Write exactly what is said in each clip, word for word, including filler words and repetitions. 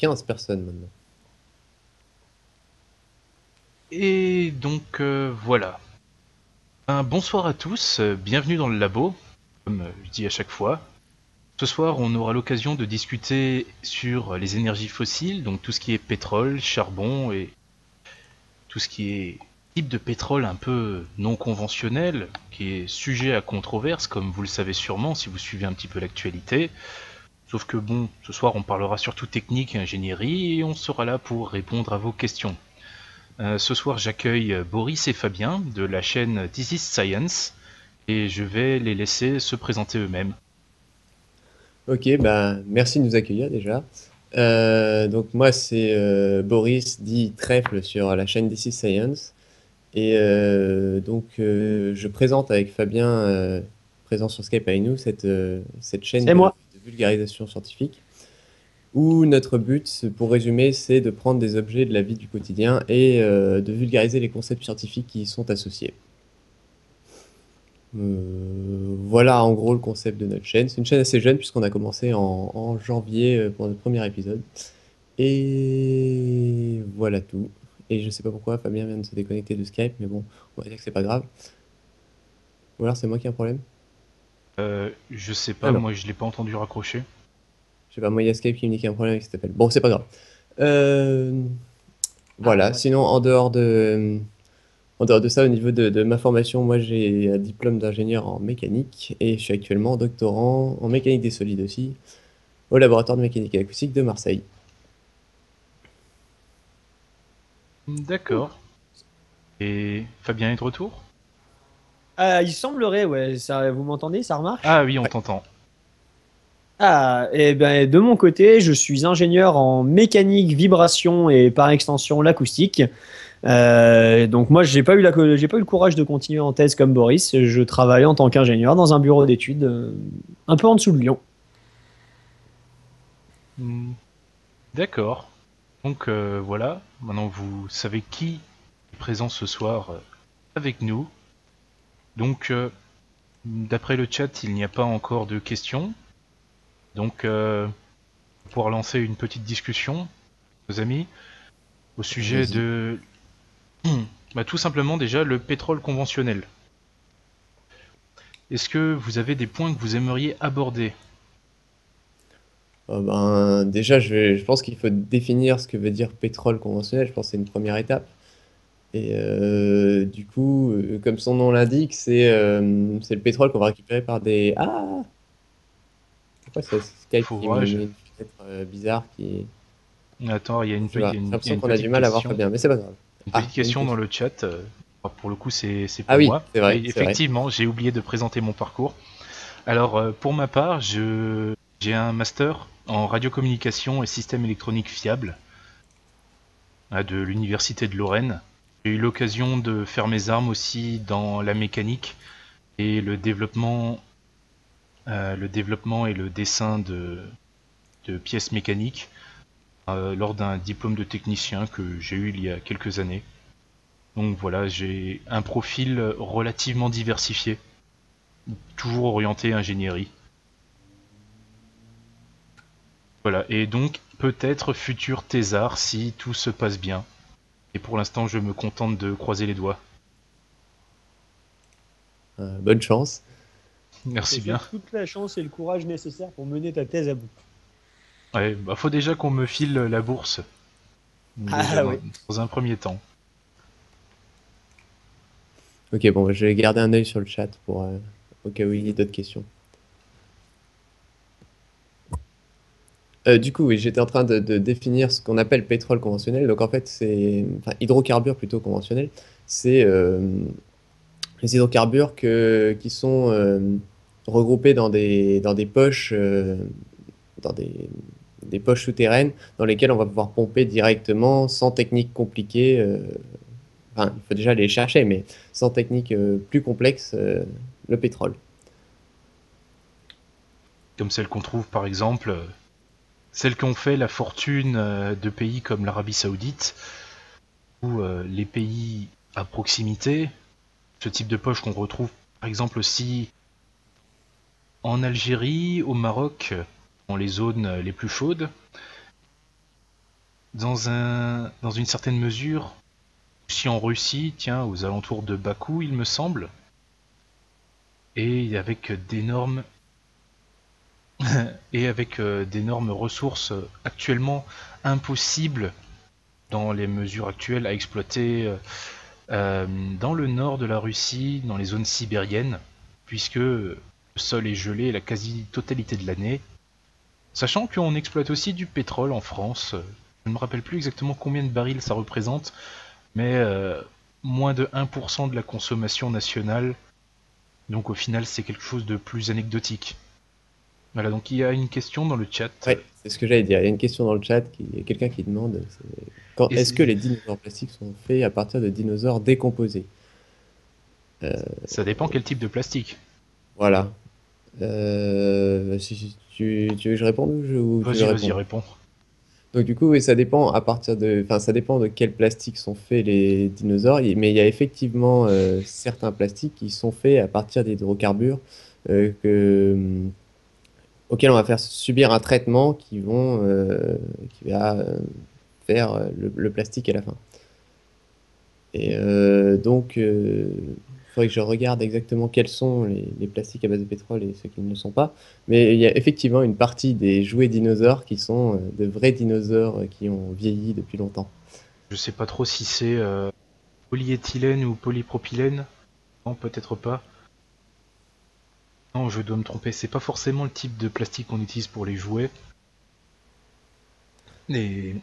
quinze personnes maintenant. Et donc euh, voilà. Un bonsoir à tous, euh, bienvenue dans le labo, comme euh, je dis à chaque fois. Ce soir, on aura l'occasion de discuter sur les énergies fossiles, donc tout ce qui est pétrole, charbon et tout ce qui est type de pétrole un peu non conventionnel, qui est sujet à controverse, comme vous le savez sûrement si vous suivez un petit peu l'actualité. Sauf que bon, ce soir on parlera surtout technique et ingénierie et on sera là pour répondre à vos questions. Euh, ce soir, j'accueille Boris et Fabien de la chaîne This is Science et je vais les laisser se présenter eux-mêmes. Ok, bah merci de nous accueillir déjà. Euh, donc moi c'est euh, Boris dit Trèfle sur la chaîne D C Science et euh, donc euh, je présente avec Fabien euh, présent sur Skype avec nous cette, euh, cette chaîne C'est de, moi. de vulgarisation scientifique où notre but, pour résumer, c'est de prendre des objets de la vie du quotidien et euh, de vulgariser les concepts scientifiques qui y sont associés. Euh, voilà en gros le concept de notre chaîne. C'est une chaîne assez jeune puisqu'on a commencé en, en janvier euh, pour notre premier épisode. Et voilà tout. Et je sais pas pourquoi Fabien vient de se déconnecter de Skype, mais bon, on va dire que c'est pas grave. Ou alors c'est moi qui ai un problème? Euh, je sais Ah pas, non, moi je l'ai pas entendu raccrocher. je sais pas, moi il y a Skype qui me dit qu'il y a un problème avec cet appel. Bon, c'est pas grave. Euh, Ah, voilà, ouais. sinon en dehors de, en dehors de ça, au niveau de, de ma formation, moi j'ai un diplôme d'ingénieur en mécanique et je suis actuellement doctorant en mécanique des solides aussi au laboratoire de mécanique acoustique de Marseille. D'accord. Et Fabien est de retour? Ah, il semblerait, ouais. Ça, vous m'entendez? Ça Ah remarche? oui, on Ouais. t'entend. Ah, et ben de mon côté, je suis ingénieur en mécanique, vibration et par extension l'acoustique. Euh, donc moi, j'ai pas eu la, j'ai pas eu le courage de continuer en thèse comme Boris. Je travaille en tant qu'ingénieur dans un bureau d'études euh, un peu en dessous de Lyon. Hmm, d'accord. Donc euh, voilà, maintenant vous savez qui est présent ce soir euh, avec nous. Donc euh, d'après le chat, il n'y a pas encore de questions. Donc euh, pour lancer une petite discussion, nos amis, au sujet Vas-y. de bah, tout simplement déjà le pétrole conventionnel. Est-ce que vous avez des points que vous aimeriez aborder? Euh, ben, déjà, je, vais- je pense qu'il faut définir ce que veut dire pétrole conventionnel. Je pense que c'est une première étape. Et euh, du coup, euh, comme son nom l'indique, c'est euh, c'est le pétrole qu'on va récupérer par des... Ah! Pourquoi c'est Skype qui me Fourrage. met une fenêtre euh, bizarre qui... Attends, il y a Bon, une, je sais pe- il pas. y a J'ai une- il y a l'impression une qu'on a du petite mal à voir question. Fabien, mais c'est pas grave. Une Ah, petite il y a une question dans question. le chat. euh, Pour le coup, c'est c'est Ah pour oui, moi. c'est Et vrai, c'est vrai. effectivement, j'ai oublié de présenter mon parcours. Alors, euh, pour ma part, je j'ai un master en radiocommunication et système électronique fiable euh, de l'université de Lorraine. J'ai eu l'occasion de faire mes armes aussi dans la mécanique et le développement, euh, le développement et le dessin de, de pièces mécaniques euh, lors d'un diplôme de technicien que j'ai eu il y a quelques années. Donc voilà, j'ai un profil relativement diversifié, toujours orienté ingénierie. Voilà, et donc peut-être futur thésard si tout se passe bien. Et pour l'instant, je me contente de croiser les doigts. Euh, bonne chance. Je te Merci bien. souhaite toute la chance et le courage nécessaires pour mener ta thèse à bout. Ouais, bah faut déjà qu'on me file la bourse, déjà Ah dans, oui. dans un premier temps. Ok, bon, je vais garder un œil sur le chat pour euh, au cas où il y ait d'autres questions. Euh, du coup, oui, j'étais en train de, de définir ce qu'on appelle pétrole conventionnel. Donc en fait, c'est enfin hydrocarbures plutôt conventionnels. C'est euh, les hydrocarbures que, qui sont euh, regroupés dans des, dans des poches, euh, dans des, des poches souterraines dans lesquelles on va pouvoir pomper directement sans technique compliquée. euh, Enfin, il faut déjà aller les chercher, mais sans technique euh, plus complexe, euh, le pétrole. Comme celles qu'on trouve par exemple, euh, celles qui ont fait la fortune euh, de pays comme l'Arabie Saoudite, ou euh, les pays à proximité, ce type de poche qu'on retrouve par exemple aussi en Algérie, au Maroc, dans les zones les plus chaudes, dans, un, dans une certaine mesure, aussi en Russie, tiens, aux alentours de Bakou, il me semble, et avec d'énormes et avec euh, d'énormes ressources euh, actuellement impossibles dans les mesures actuelles à exploiter euh, euh, dans le nord de la Russie, dans les zones sibériennes, puisque le sol est gelé la quasi-totalité de l'année. Sachant qu'on exploite aussi du pétrole en France. Je ne me rappelle plus exactement combien de barils ça représente, mais euh, moins de un pour cent de la consommation nationale. Donc au final, c'est quelque chose de plus anecdotique. Voilà, donc il y a une question dans le chat. Ouais, c'est ce que j'allais dire. Il y a une question dans le chat, qui- il y a quelqu'un qui demande c'est- quand Et est-ce que c'est- les dinosaures plastiques sont faits à partir de dinosaures décomposés? Euh, ça dépend quel type de plastique. voilà. Euh, si, si tu, tu veux que je réponde ou, je- ou tu veux Vas-y, vas-y, répondre? réponds. Donc du coup, oui, ça dépend à partir de, enfin, ça dépend de quel plastique sont faits les dinosaures, Il- mais il y a effectivement euh, certains plastiques qui sont faits à partir d'hydrocarbures euh, que, hum, auxquels on va faire subir un traitement qui vont, euh, qui va euh, faire euh, le, le plastique à la fin. Et euh, donc, il faudrait que je regarde exactement quels sont les, les plastiques à base de pétrole et ceux qui ne le sont pas. Mais il y a effectivement une partie des jouets dinosaures qui sont euh, de vrais dinosaures euh, qui ont vieilli depuis longtemps. Je sais pas trop si c'est euh, polyéthylène ou polypropylène. Non, peut-être pas. Non, je dois me tromper. C'est pas forcément le type de plastique qu'on utilise pour les jouets. Et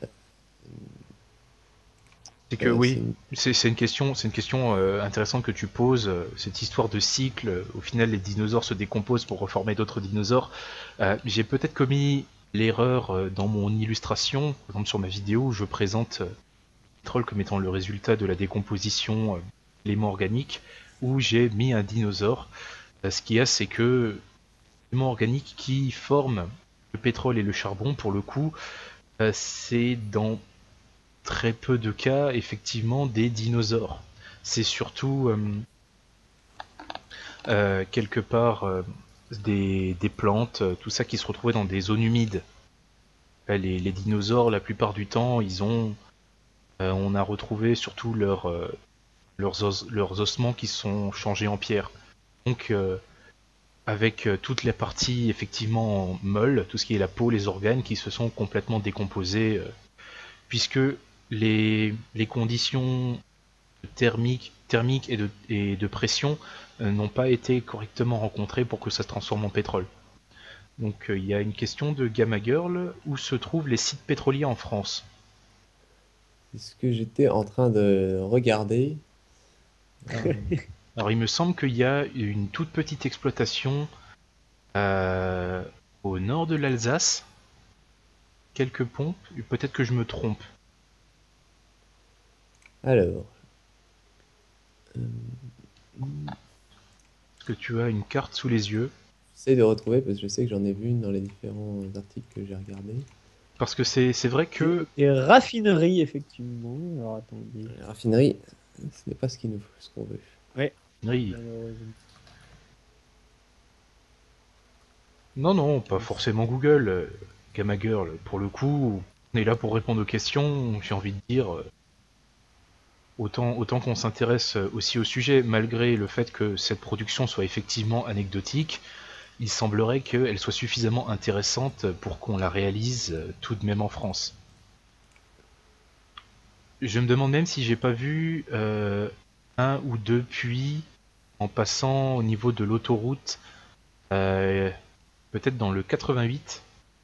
c'est que Euh, c'est oui, une- c'est c'est une question, c'est une question euh, intéressante que tu poses. euh, Cette histoire de cycle. euh, Au final, les dinosaures se décomposent pour reformer d'autres dinosaures. Euh, J'ai peut-être commis l'erreur euh, dans mon illustration, par exemple sur ma vidéo, où je présente euh, le pétrole comme étant le résultat de la décomposition euh, d'éléments organiques, où j'ai mis un dinosaure. Euh, ce qu'il y a, c'est que les éléments organiques qui forment le pétrole et le charbon, pour le coup, euh, c'est dans très peu de cas, effectivement, des dinosaures. C'est surtout, euh, euh, quelque part, euh, des, des plantes, euh, tout ça qui se retrouvait dans des zones humides. Euh, Les, les dinosaures, la plupart du temps, ils ont, euh, on a retrouvé surtout leur, euh, leurs, os- leurs ossements qui sont changés en pierre. Donc, euh, avec euh, toute la partie effectivement molle, tout ce qui est la peau, les organes qui se sont complètement décomposés, euh, puisque les, les conditions thermiques, thermiques et, de, et de pression euh, n'ont pas été correctement rencontrées pour que ça se transforme en pétrole. Donc euh, il y a une question de Gamma Girl, où se trouvent les sites pétroliers en France? c'est ce que j'étais en train de regarder. Euh, Alors il me semble qu'il y a une toute petite exploitation euh, au nord de l'Alsace, quelques pompes, peut-être que je me trompe. alors, euh, Est-ce que tu as une carte sous les yeux? j'essaie de retrouver parce que je sais que j'en ai vu une dans les différents articles que j'ai regardés. Parce que c'est c'est vrai que Et raffinerie, effectivement. Alors attendez. La raffinerie, ce n'est pas ce qu'il nous faut, ce qu'on veut. Ouais, oui. malheureusement. Non, non, pas forcément Google. euh, Gamma Girl, pour le coup, on est là pour répondre aux questions, j'ai envie de dire. euh, Autant, autant qu'on s'intéresse euh, aussi au sujet, malgré le fait que cette production soit effectivement anecdotique, il semblerait qu'elle soit suffisamment intéressante pour qu'on la réalise euh, tout de même en France. Je me demande même si j'ai pas vu euh, un ou deux puits en passant au niveau de l'autoroute, euh, peut-être dans le quatre-vingt-huit.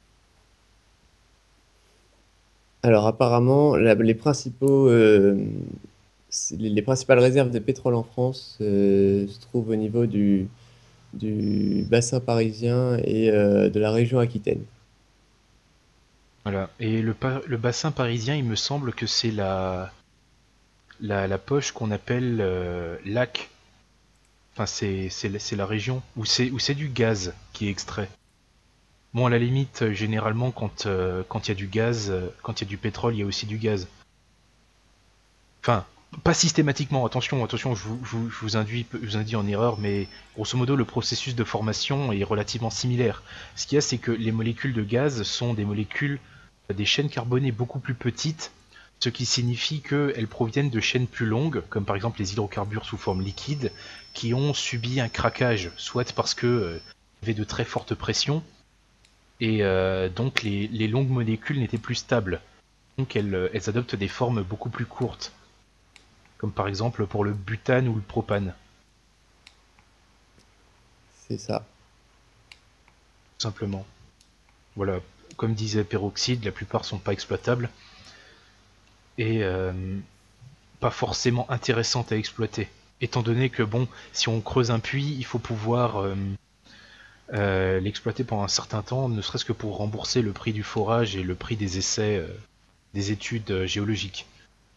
Alors apparemment, la- les principaux, euh, c'est- les, les principales réserves de pétrole en France euh, se trouvent au niveau du, du bassin parisien et euh, de la région Aquitaine. Voilà. Et le, pa- le bassin parisien, il me semble que c'est la, la, la poche qu'on appelle euh, lac. Enfin, c'est c'est la c'est la région où c'est où c'est du gaz qui est extrait. Bon, à la limite, euh, généralement, quand euh, quand il y a du gaz, euh, quand il y a du pétrole, il y a aussi du gaz. Enfin, pas systématiquement. Attention, attention, je vous, je vous, je vous induis, je vous induis en erreur, mais grosso modo, le processus de formation est relativement similaire. Ce qu'il y a, c'est que les molécules de gaz sont des molécules des chaînes carbonées beaucoup plus petites, ce qui signifie qu'elles proviennent de chaînes plus longues, comme par exemple les hydrocarbures sous forme liquide, qui ont subi un craquage, soit parce que euh, il y avait de très fortes pressions, et euh, donc les, les longues molécules n'étaient plus stables. Donc elles, elles adoptent des formes beaucoup plus courtes, comme par exemple pour le butane ou le propane, C'est ça. tout simplement. Voilà, comme disait Peroxyde, la plupart sont pas exploitables, et euh, pas forcément intéressantes à exploiter. Étant donné que, bon, si on creuse un puits, il faut pouvoir euh, euh, l'exploiter pendant un certain temps, ne serait-ce que pour rembourser le prix du forage et le prix des essais, euh, des études euh, géologiques.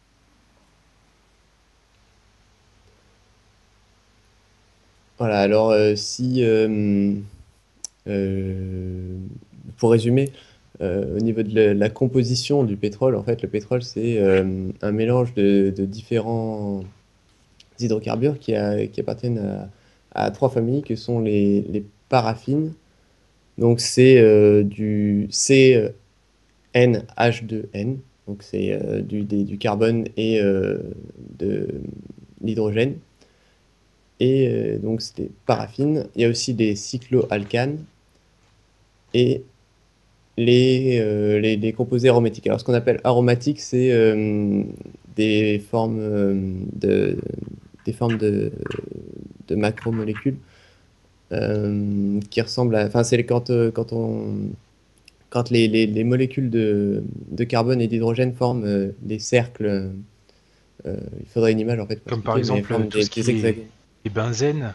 Voilà, alors euh, si, euh, euh, pour résumer, euh, au niveau de la, la composition du pétrole, en fait, le pétrole, c'est euh, un mélange de, de différents hydrocarbures qui, a- qui appartiennent à, à trois familles que sont les, les paraffines. Donc, c'est euh, du C N H deux N, donc c'est euh, du, des- du carbone et euh, de l'hydrogène. Et euh, donc, c'est des paraffines. Il y a aussi des cycloalcanes et les, euh, les, les composés aromatiques. Alors, ce qu'on appelle aromatique, c'est euh, des formes euh, de, des formes de, de macromolécules euh, qui ressemblent à. Enfin, c'est quand, euh, quand, on, quand les, les, les molécules de, de carbone et d'hydrogène forment euh, des cercles. Euh, il faudrait une image en fait pour Comme par expliquer, mais elles exemple forment tout des, ce des qui est hexagones. les benzènes.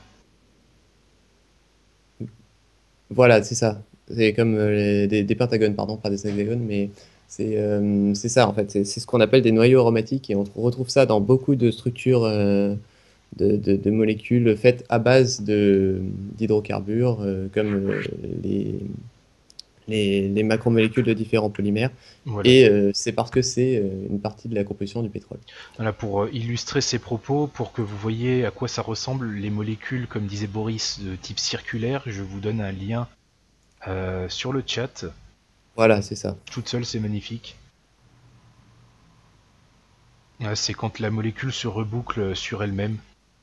Voilà, c'est ça. C'est comme euh, les- des, des pentagones, pardon, pas des hexagones, mais c'est euh, c'est ça en fait. C'est c'est ce qu'on appelle des noyaux aromatiques et on retrouve ça dans beaucoup de structures euh, de, de- de molécules faites à base de d'hydrocarbures, euh, comme euh, les, les, les macromolécules de différents polymères. Voilà. Et euh, c'est parce que c'est euh, une partie de la composition du pétrole. Voilà, pour euh, illustrer ces propos, pour que vous voyez à quoi ça ressemble les molécules, comme disait Boris, de type circulaire, je vous donne un lien euh, sur le chat. Voilà, c'est ça. Toute seule, c'est magnifique. Euh, C'est quand la molécule se reboucle sur elle-même.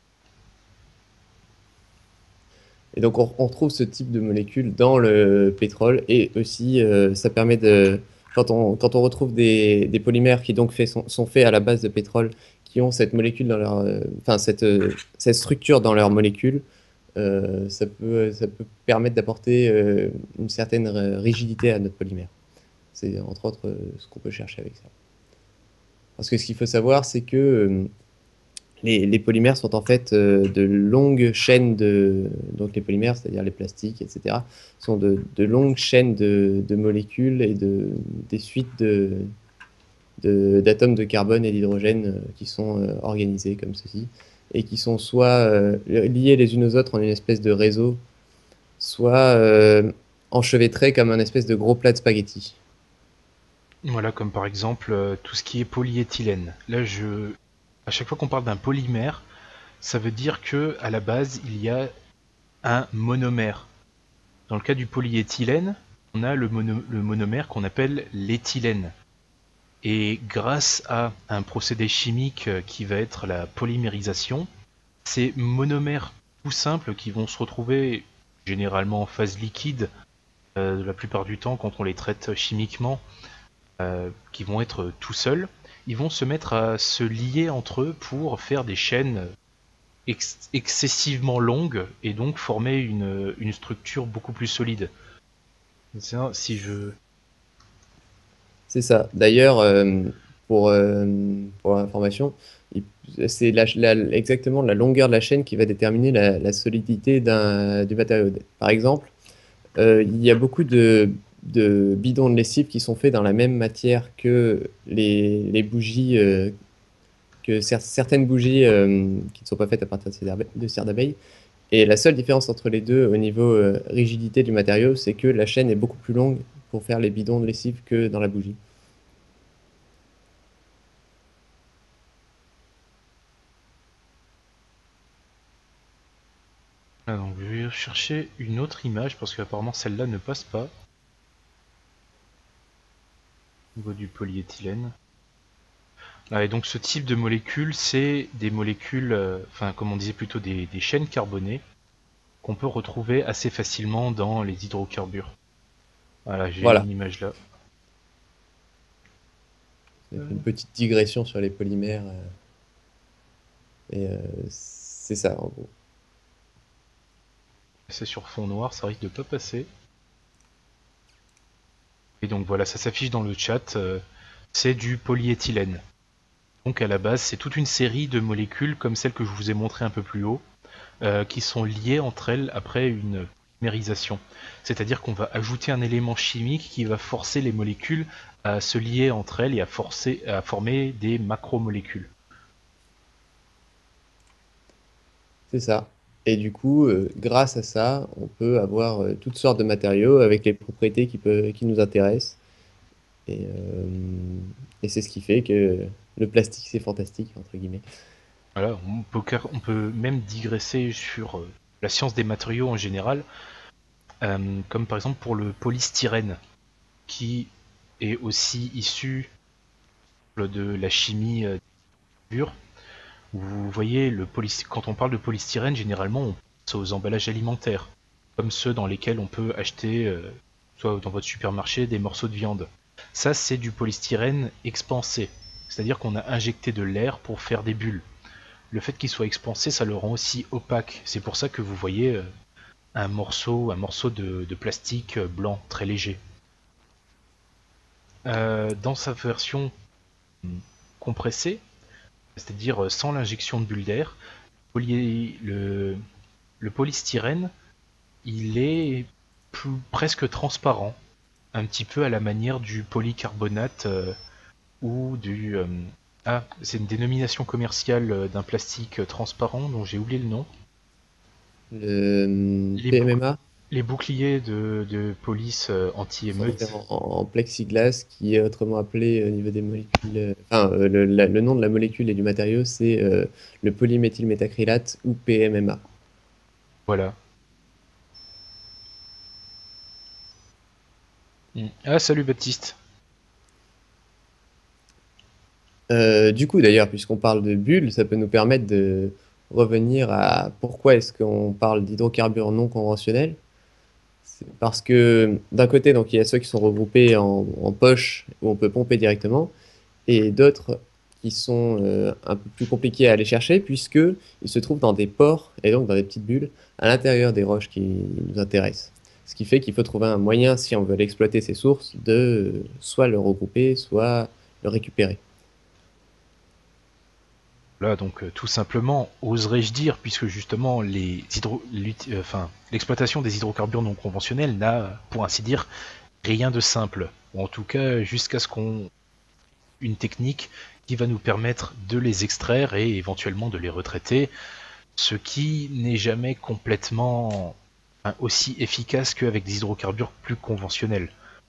Et donc on, on retrouve ce type de molécules dans le pétrole et aussi euh, ça permet de quand on, quand on retrouve des, des polymères qui donc fait, sont, sont faits à la base de pétrole qui ont cette molécule dans leur euh, enfin cette, euh, cette structure dans leur molécule, euh, ça peut ça peut permettre d'apporter euh, une certaine rigidité à notre polymère. C'est entre autres euh, ce qu'on peut chercher avec ça. Parce que ce qu'il faut savoir, c'est que euh, les, les polymères sont en fait euh, de longues chaînes de. Donc les polymères, c'est-à-dire les plastiques, et cetera, sont de, de longues chaînes de, de molécules et de, des suites de, de- d'atomes de carbone et d'hydrogène euh, qui sont euh, organisés comme ceci et qui sont soit euh, liés les unes aux autres en une espèce de réseau, soit euh, enchevêtrés comme un espèce de gros plat de spaghettis. Voilà, comme par exemple euh, tout ce qui est polyéthylène. Là, je, à chaque fois qu'on parle d'un polymère, ça veut dire que à la base, il y a un monomère. Dans le cas du polyéthylène, on a le, mono- le monomère qu'on appelle l'éthylène. Et grâce à un procédé chimique euh, qui va être la polymérisation, ces monomères tout simples qui vont se retrouver généralement en phase liquide, euh, la plupart du temps quand on les traite chimiquement, euh, qui vont être tout seuls, ils vont se mettre à se lier entre eux pour faire des chaînes ex- excessivement longues et donc former une, une structure beaucoup plus solide. Ça, si je... C'est ça. D'ailleurs, euh, pour, euh, pour information, il- c'est la- la- exactement la longueur de la chaîne qui va déterminer la, la solidité d'un, du matériau. Par exemple, euh, il y a beaucoup de, de bidons de lessive qui sont faits dans la même matière que les, les bougies, euh, que cer- certaines bougies euh, qui ne sont pas faites à partir de cire d'abe- de cire d'abeille. Et la seule différence entre les deux au niveau euh, rigidité du matériau, c'est que la chaîne est beaucoup plus longue pour faire les bidons de lessive que dans la bougie. Ah, donc, je vais chercher une autre image parce qu'apparemment celle-là ne passe pas. au niveau du polyéthylène. Ah, et donc ce type de molécules, c'est des molécules, euh, enfin comme on disait plutôt des, des chaînes carbonées qu'on peut retrouver assez facilement dans les hydrocarbures. Voilà, j'ai Voilà, une image là. j'ai fait une petite digression sur les polymères. euh, et euh, c'est ça, en gros. C'est sur fond noir, ça risque de pas passer. Et donc voilà, ça s'affiche dans le chat. euh, c'est du polyéthylène. Donc à la base, c'est toute une série de molécules comme celle que je vous ai montré un peu plus haut, euh, qui sont liées entre elles après une polymérisation. C'est-à-dire qu'on va ajouter un élément chimique qui va forcer les molécules à se lier entre elles et à, forcer, à former des macromolécules. C'est ça. Et du coup, euh, grâce à ça, on peut avoir euh, toutes sortes de matériaux avec les propriétés qui, peut, qui nous intéressent. Et, euh, et c'est ce qui fait que le plastique, c'est fantastique, entre guillemets. Voilà, on peut, car- on peut même digresser sur euh, la science des matériaux en général, euh, comme par exemple pour le polystyrène, qui est aussi issu de la chimie euh, pure. Vous voyez, le poly- quand on parle de polystyrène, généralement on pense aux emballages alimentaires, comme ceux dans lesquels on peut acheter, euh, soit dans votre supermarché, des morceaux de viande. Ça, c'est du polystyrène expansé, c'est-à-dire qu'on a injecté de l'air pour faire des bulles. Le fait qu'il soit expansé, ça le rend aussi opaque. C'est pour ça que vous voyez euh, un morceau, un morceau de, de plastique euh, blanc très léger. Euh, dans sa version hum, compressée, c'est-à-dire euh, sans l'injection de bulles d'air, poly- le, le polystyrène, il est plus- presque transparent, un petit peu à la manière du polycarbonate euh, ou du... euh, ah, c'est une dénomination commerciale euh, d'un plastique euh, transparent dont j'ai oublié le nom. Le hum, Les, bouc- P M M A, les boucliers de, de police euh, sont faits anti-émeute. en, en plexiglas, qui est autrement appelé au niveau des molécules. euh, Enfin, euh, le, la- le nom de la molécule et du matériau, c'est euh, le polyméthylmétacrylate ou P M M A. Voilà. Mm. Ah, salut Baptiste. Euh, du coup, d'ailleurs, puisqu'on parle de bulles, ça peut nous permettre de revenir à pourquoi est-ce qu'on parle d'hydrocarbures non conventionnels. C'est parce que d'un côté, donc, il y a ceux qui sont regroupés en, en poches où on peut pomper directement, et d'autres qui sont euh, un peu plus compliqués à aller chercher puisque ils se trouvent dans des pores et donc dans des petites bulles à l'intérieur des roches qui nous intéressent. Ce qui fait qu'il faut trouver un moyen, si on veut exploiter ces sources, de euh, soit le regrouper, soit le récupérer. Là, donc, euh, tout simplement, oserais-je dire, puisque justement, les hydro... l'ut- euh, enfin, l'exploitation des hydrocarbures non conventionnels n'a, pour ainsi dire, rien de simple. Ou en tout cas, jusqu'à ce qu'on une technique qui va nous permettre de les extraire et éventuellement de les retraiter, ce qui n'est jamais complètement enfin, aussi efficace qu'avec des hydrocarbures plus conventionnels.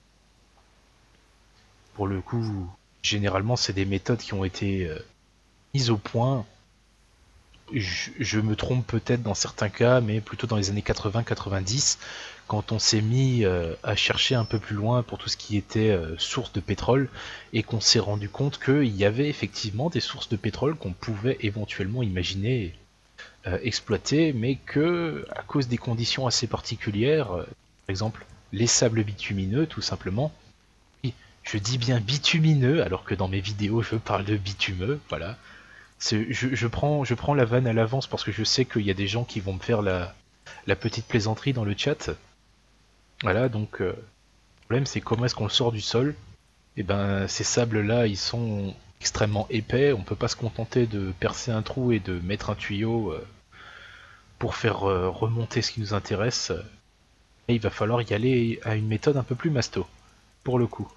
Pour le coup, généralement, c'est des méthodes qui ont été euh, mises au point. Je, je me trompe peut-être dans certains cas, mais plutôt dans les années quatre-vingts quatre-vingt-dix, quand on s'est mis euh, à chercher un peu plus loin pour tout ce qui était euh, source de pétrole, et qu'on s'est rendu compte qu'il y avait effectivement des sources de pétrole qu'on pouvait éventuellement imaginer euh, exploiter, mais que, à cause des conditions assez particulières, euh, par exemple les sables bitumineux tout simplement, oui, je dis bien bitumineux alors que dans mes vidéos je parle de bitumeux, voilà. C'est- Je, je prends, je prends la vanne à l'avance parce que je sais qu'il y a des gens qui vont me faire la, la petite plaisanterie dans le chat. Voilà, donc euh, le problème c'est comment est-ce qu'on le sort du sol. Et ben ces sables-là, ils sont extrêmement épais. On peut pas se contenter de percer un trou et de mettre un tuyau euh, pour faire euh, remonter ce qui nous intéresse. Et il va falloir y aller à une méthode un peu plus masto, pour le coup.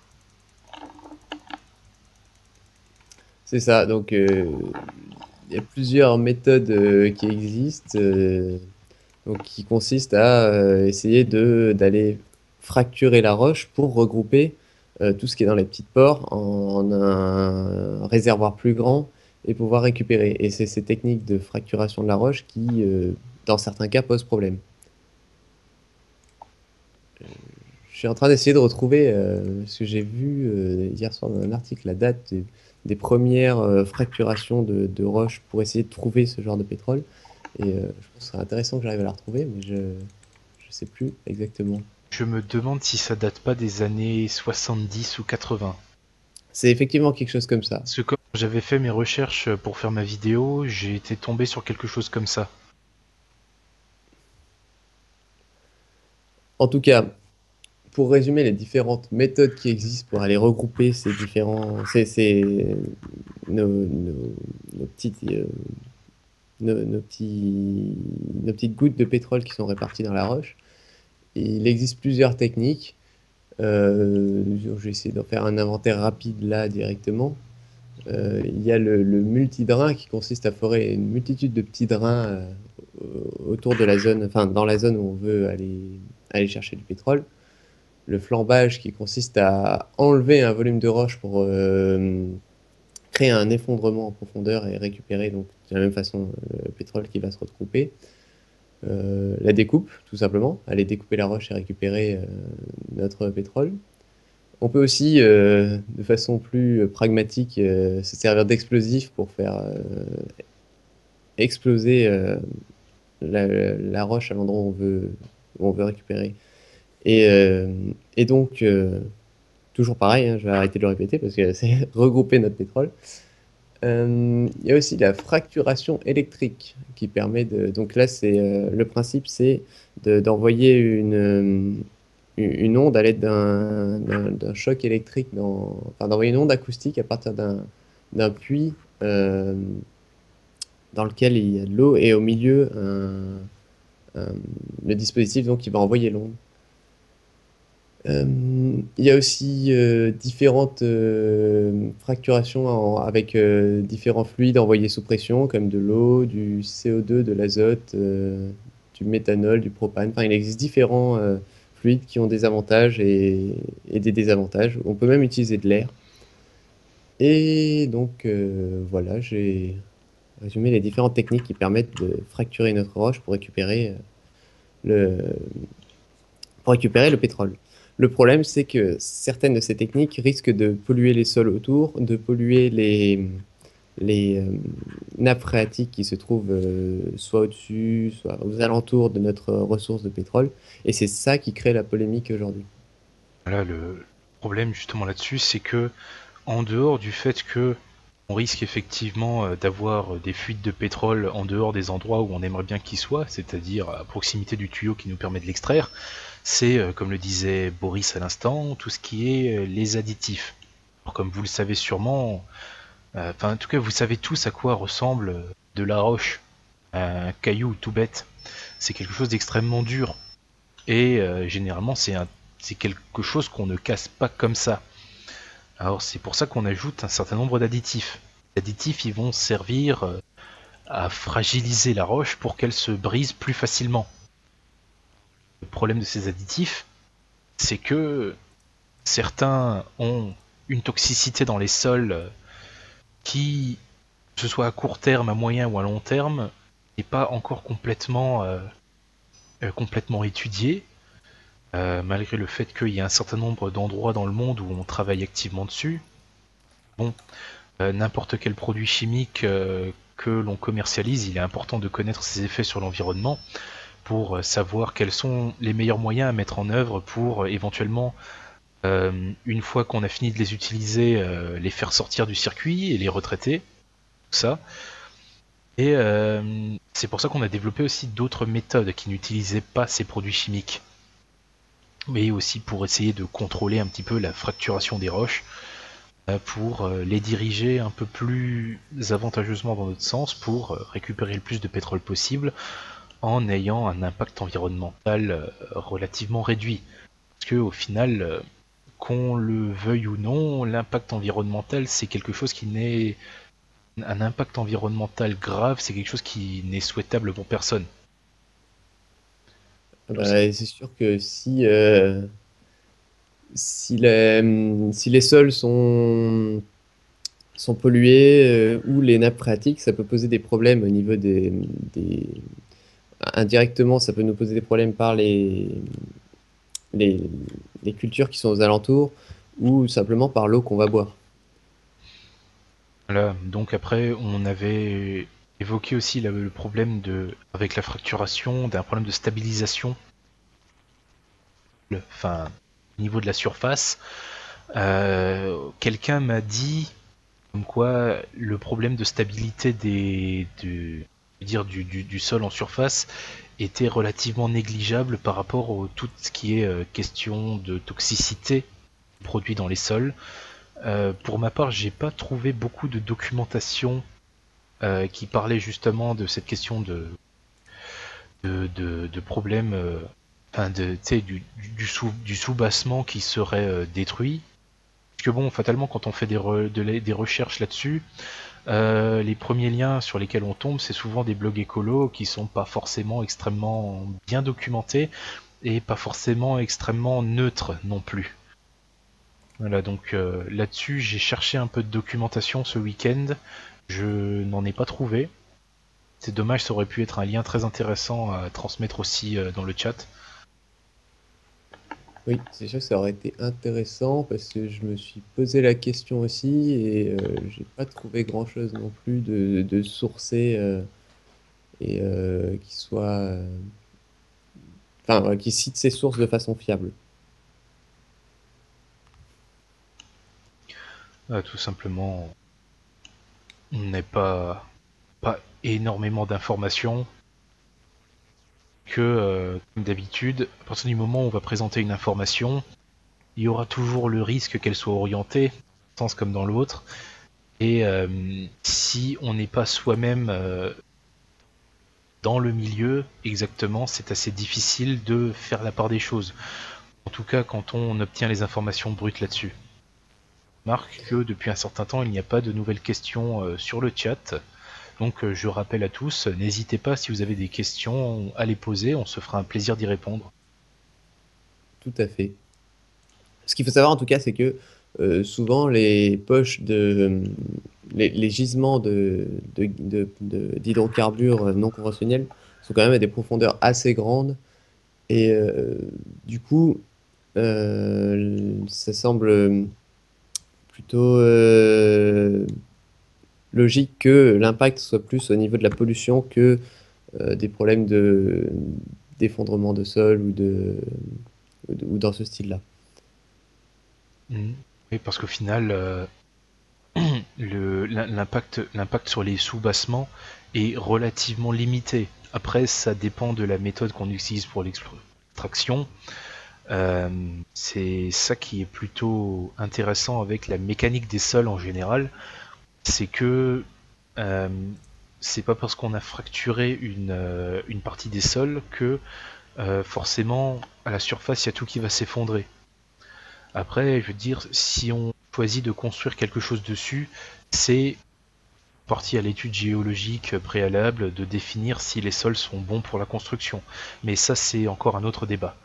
C'est ça, donc euh, il y a plusieurs méthodes euh, qui existent, euh, donc, qui consistent à euh, essayer de d'aller fracturer la roche pour regrouper euh, tout ce qui est dans les petites pores en, en un réservoir plus grand et pouvoir récupérer. Et c'est ces techniques de fracturation de la roche qui, euh, dans certains cas, posent problème. je suis en train d'essayer de retrouver, euh, parce que j'ai vu euh, hier soir dans un article la date des, des premières euh, fracturations de, de roches pour essayer de trouver ce genre de pétrole. Et euh, je pense que ce serait intéressant que j'arrive à la retrouver, mais je je sais plus exactement. Je me demande si ça date pas des années soixante-dix ou quatre-vingts. C'est effectivement quelque chose comme ça. Parce que quand j'avais fait mes recherches pour faire ma vidéo, j'ai été tombé sur quelque chose comme ça. En tout cas, pour résumer les différentes méthodes qui existent pour aller regrouper ces différents, ces, ces- nos, nos- nos petites, euh, nos, nos petits, nos petites gouttes de pétrole qui sont réparties dans la roche, il existe plusieurs techniques. Euh, je vais essayer d'en faire un inventaire rapide là directement. Euh, il y a le, le multidrain qui consiste à forer une multitude de petits drains euh, autour de la zone, enfin dans la zone où on veut aller, aller chercher du pétrole. Le flambage qui consiste à enlever un volume de roche pour euh, créer un effondrement en profondeur et récupérer donc de la même façon le pétrole qui va se regrouper. Euh, la découpe, tout simplement, aller découper la roche et récupérer euh, notre pétrole. On peut aussi, euh, de façon plus pragmatique, euh, se servir d'explosifs pour faire euh, exploser euh, la, la roche à l'endroit où on veut, où on veut récupérer. Et, euh, et donc, euh, toujours pareil, hein, je vais arrêter de le répéter parce que c'est regrouper notre pétrole. Euh, Il y a aussi la fracturation électrique qui permet de. Donc là, c'est euh, le principe, c'est de- d'envoyer une, euh, une onde à l'aide d'un d'un- d'un choc électrique, dans, enfin d'envoyer une onde acoustique à partir d'un d'un puits euh, dans lequel il y a de l'eau et au milieu un, un- le dispositif donc qui va envoyer l'onde. Euh, il y a aussi euh, différentes euh, fracturations en- avec euh, différents fluides envoyés sous pression, comme de l'eau, du C O deux, de l'azote, euh, du méthanol, du propane. Enfin, il existe différents euh, fluides qui ont des avantages et, et des désavantages. On peut même utiliser de l'air. Et donc, euh, voilà, j'ai résumé les différentes techniques qui permettent de fracturer notre roche pour récupérer euh, le, pour récupérer le pétrole. Le problème, c'est que certaines de ces techniques risquent de polluer les sols autour, de polluer les, les euh, nappes phréatiques qui se trouvent euh, soit au-dessus, soit aux alentours de notre ressource de pétrole. Et c'est ça qui crée la polémique aujourd'hui. Là, le problème justement là-dessus, c'est que en dehors du fait que on risque effectivement euh, d'avoir des fuites de pétrole en dehors des endroits où on aimerait bien qu'ils soient, c'est-à-dire à proximité du tuyau qui nous permet de l'extraire, c'est, euh, comme le disait Boris à l'instant, tout ce qui est euh, les additifs. Alors, comme vous le savez sûrement, euh, enfin en tout cas vous savez tous à quoi ressemble euh, de la roche, un caillou tout bête. C'est quelque chose d'extrêmement dur et euh, généralement c'est un, c'est quelque chose qu'on ne casse pas comme ça. Alors c'est pour ça qu'on ajoute un certain nombre d'additifs. Les additifs, ils vont servir euh, à fragiliser la roche pour qu'elle se brise plus facilement. Le problème de ces additifs, c'est que certains ont une toxicité dans les sols euh, qui, que ce soit à court terme, à moyen ou à long terme, n'est pas encore complètement, euh, euh, complètement étudiée, euh, malgré le fait qu'il y a un certain nombre d'endroits dans le monde où on travaille activement dessus. Bon, euh, n'importe quel produit chimique euh, que l'on commercialise, il est important de connaître ses effets sur l'environnement pour euh, savoir quels sont les meilleurs moyens à mettre en œuvre pour euh, éventuellement, euh, une fois qu'on a fini de les utiliser, euh, les faire sortir du circuit et les retraiter, tout ça. Et euh, c'est pour ça qu'on a développé aussi d'autres méthodes qui n'utilisaient pas ces produits chimiques, mais aussi pour essayer de contrôler un petit peu la fracturation des roches, pour les diriger un peu plus avantageusement dans notre sens pour récupérer le plus de pétrole possible en ayant un impact environnemental relativement réduit. Parce que au final, qu'on le veuille ou non, l'impact environnemental c'est quelque chose qui n'est... Un impact environnemental grave, c'est quelque chose qui n'est souhaitable pour personne. Ah bah, c'est sûr que si, euh, si, les, si les sols sont, sont pollués euh, ou les nappes phréatiques, ça peut poser des problèmes au niveau des, des... Indirectement, ça peut nous poser des problèmes par les, les, les cultures qui sont aux alentours ou simplement par l'eau qu'on va boire. Voilà, donc après, on avait évoqué aussi le, le problème de, avec la fracturation, d'un problème de stabilisation, le- enfin, au niveau de la surface. Euh, quelqu'un m'a dit comme quoi le problème de stabilité des, du, je veux dire, du, du, du sol en surface était relativement négligeable par rapport à tout ce qui est euh, question de toxicité produit dans les sols. Euh, pour ma part, j'ai pas trouvé beaucoup de documentation euh, qui parlait justement de cette question de, de, de, de problèmes, euh, enfin de, tu sais, du, du, sous, du soubassement qui serait euh, détruit. Parce que bon, fatalement, quand on fait des, re, de la- des recherches là-dessus, euh, les premiers liens sur lesquels on tombe, c'est souvent des blogs écolos qui sont pas forcément extrêmement bien documentés et pas forcément extrêmement neutres non plus. Voilà, donc euh, là-dessus, j'ai cherché un peu de documentation ce week-end. Je n'en ai pas trouvé. C'est dommage, ça aurait pu être un lien très intéressant à transmettre aussi euh, dans le chat. Oui, c'est sûr que ça aurait été intéressant parce que je me suis posé la question aussi et euh, j'ai pas trouvé grand-chose non plus de, de sourcé euh, et euh, qui soit, euh, enfin, voilà, qui cite ses sources de façon fiable. Euh, tout simplement, on n'est pas, pas énormément d'informations que, euh, comme d'habitude, à partir du moment où on va présenter une information, il y aura toujours le risque qu'elle soit orientée, dans un sens comme dans l'autre. Et euh, si on n'est pas soi-même euh, dans le milieu exactement, c'est assez difficile de faire la part des choses. En tout cas, quand on obtient les informations brutes là-dessus. Marque que depuis un certain temps, il n'y a pas de nouvelles questions euh, sur le chat. Donc euh, je rappelle à tous, n'hésitez pas si vous avez des questions à les poser, on se fera un plaisir d'y répondre. Tout à fait. Ce qu'il faut savoir en tout cas, c'est que euh, souvent les poches de les, les gisements de, de- de- de- d'hydrocarbures non conventionnels sont quand même à des profondeurs assez grandes et euh, du coup euh, ça semble plutôt euh, logique que l'impact soit plus au niveau de la pollution que euh, des problèmes de d'effondrement de sol ou de ou dans ce style-là. Mhm. Oui, parce qu'au final, euh, le- l'im- l'impact, l'impact sur les sous-bassements est relativement limité. Après, ça dépend de la méthode qu'on utilise pour l'extraction. Euh, c'est ça qui est plutôt intéressant avec la mécanique des sols en général, c'est que euh, c'est pas parce qu'on a fracturé une, euh, une partie des sols que euh, forcément à la surface il y a tout qui va s'effondrer. Après, je veux dire, si on choisit de construire quelque chose dessus, c'est partie à l'étude géologique préalable de définir si les sols sont bons pour la construction. Mais ça, c'est encore un autre débat.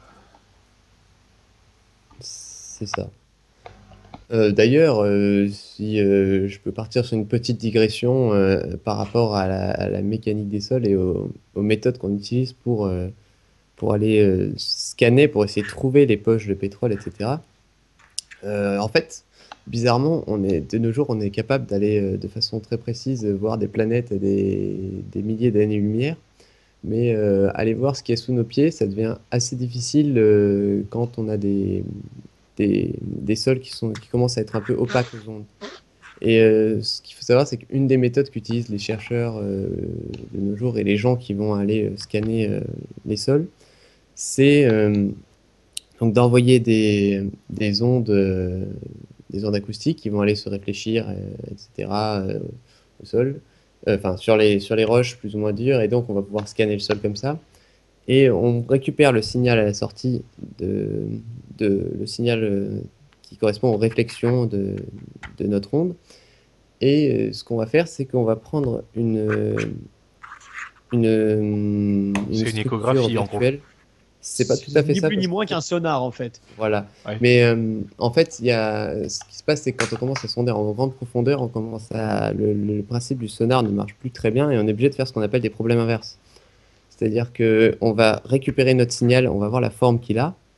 C'est ça. Euh, d'ailleurs, euh, si euh, je peux partir sur une petite digression euh, par rapport à la, à la mécanique des sols et aux, aux méthodes qu'on utilise pour, euh, pour aller euh, scanner, pour essayer de trouver les poches de pétrole, et cetera. Euh, en fait, bizarrement, on est, de nos jours, on est capable d'aller euh, de façon très précise euh, voir des planètes à des, des milliers d'années-lumière. Mais euh, aller voir ce qu'il y a sous nos pieds, ça devient assez difficile euh, quand on a des, des, des sols qui sont, qui commencent à être un peu opaques aux ondes. Et euh, ce qu'il faut savoir, c'est qu'une des méthodes qu'utilisent les chercheurs euh, de nos jours et les gens qui vont aller euh, scanner euh, les sols, c'est euh, donc d'envoyer des, des ondes, euh, des ondes acoustiques qui vont aller se réfléchir, euh, et cetera, euh, au sol, euh, enfin sur les, sur les roches plus ou moins dures, et donc on va pouvoir scanner le sol comme ça. Et on récupère le signal à la sortie, de, de, le signal euh, qui correspond aux réflexions de, de notre onde. Et euh, ce qu'on va faire, c'est qu'on va prendre une, euh, une, euh, une C'est une structure échographie en gros. virtuelle. C'est pas C'est tout à fait ni ça plus ni parce moins qu'en fait, qu'un sonar en fait. voilà. Ouais. Mais euh, en fait, il y a, ce qui se passe, c'est que quand on commence à sonder en grande profondeur, on commence à, le, le principe du sonar ne marche plus très bien et on est obligé de faire ce qu'on appelle des problèmes inverses. C'est-à-dire que on va récupérer notre signal, on va voir la forme qu'il a,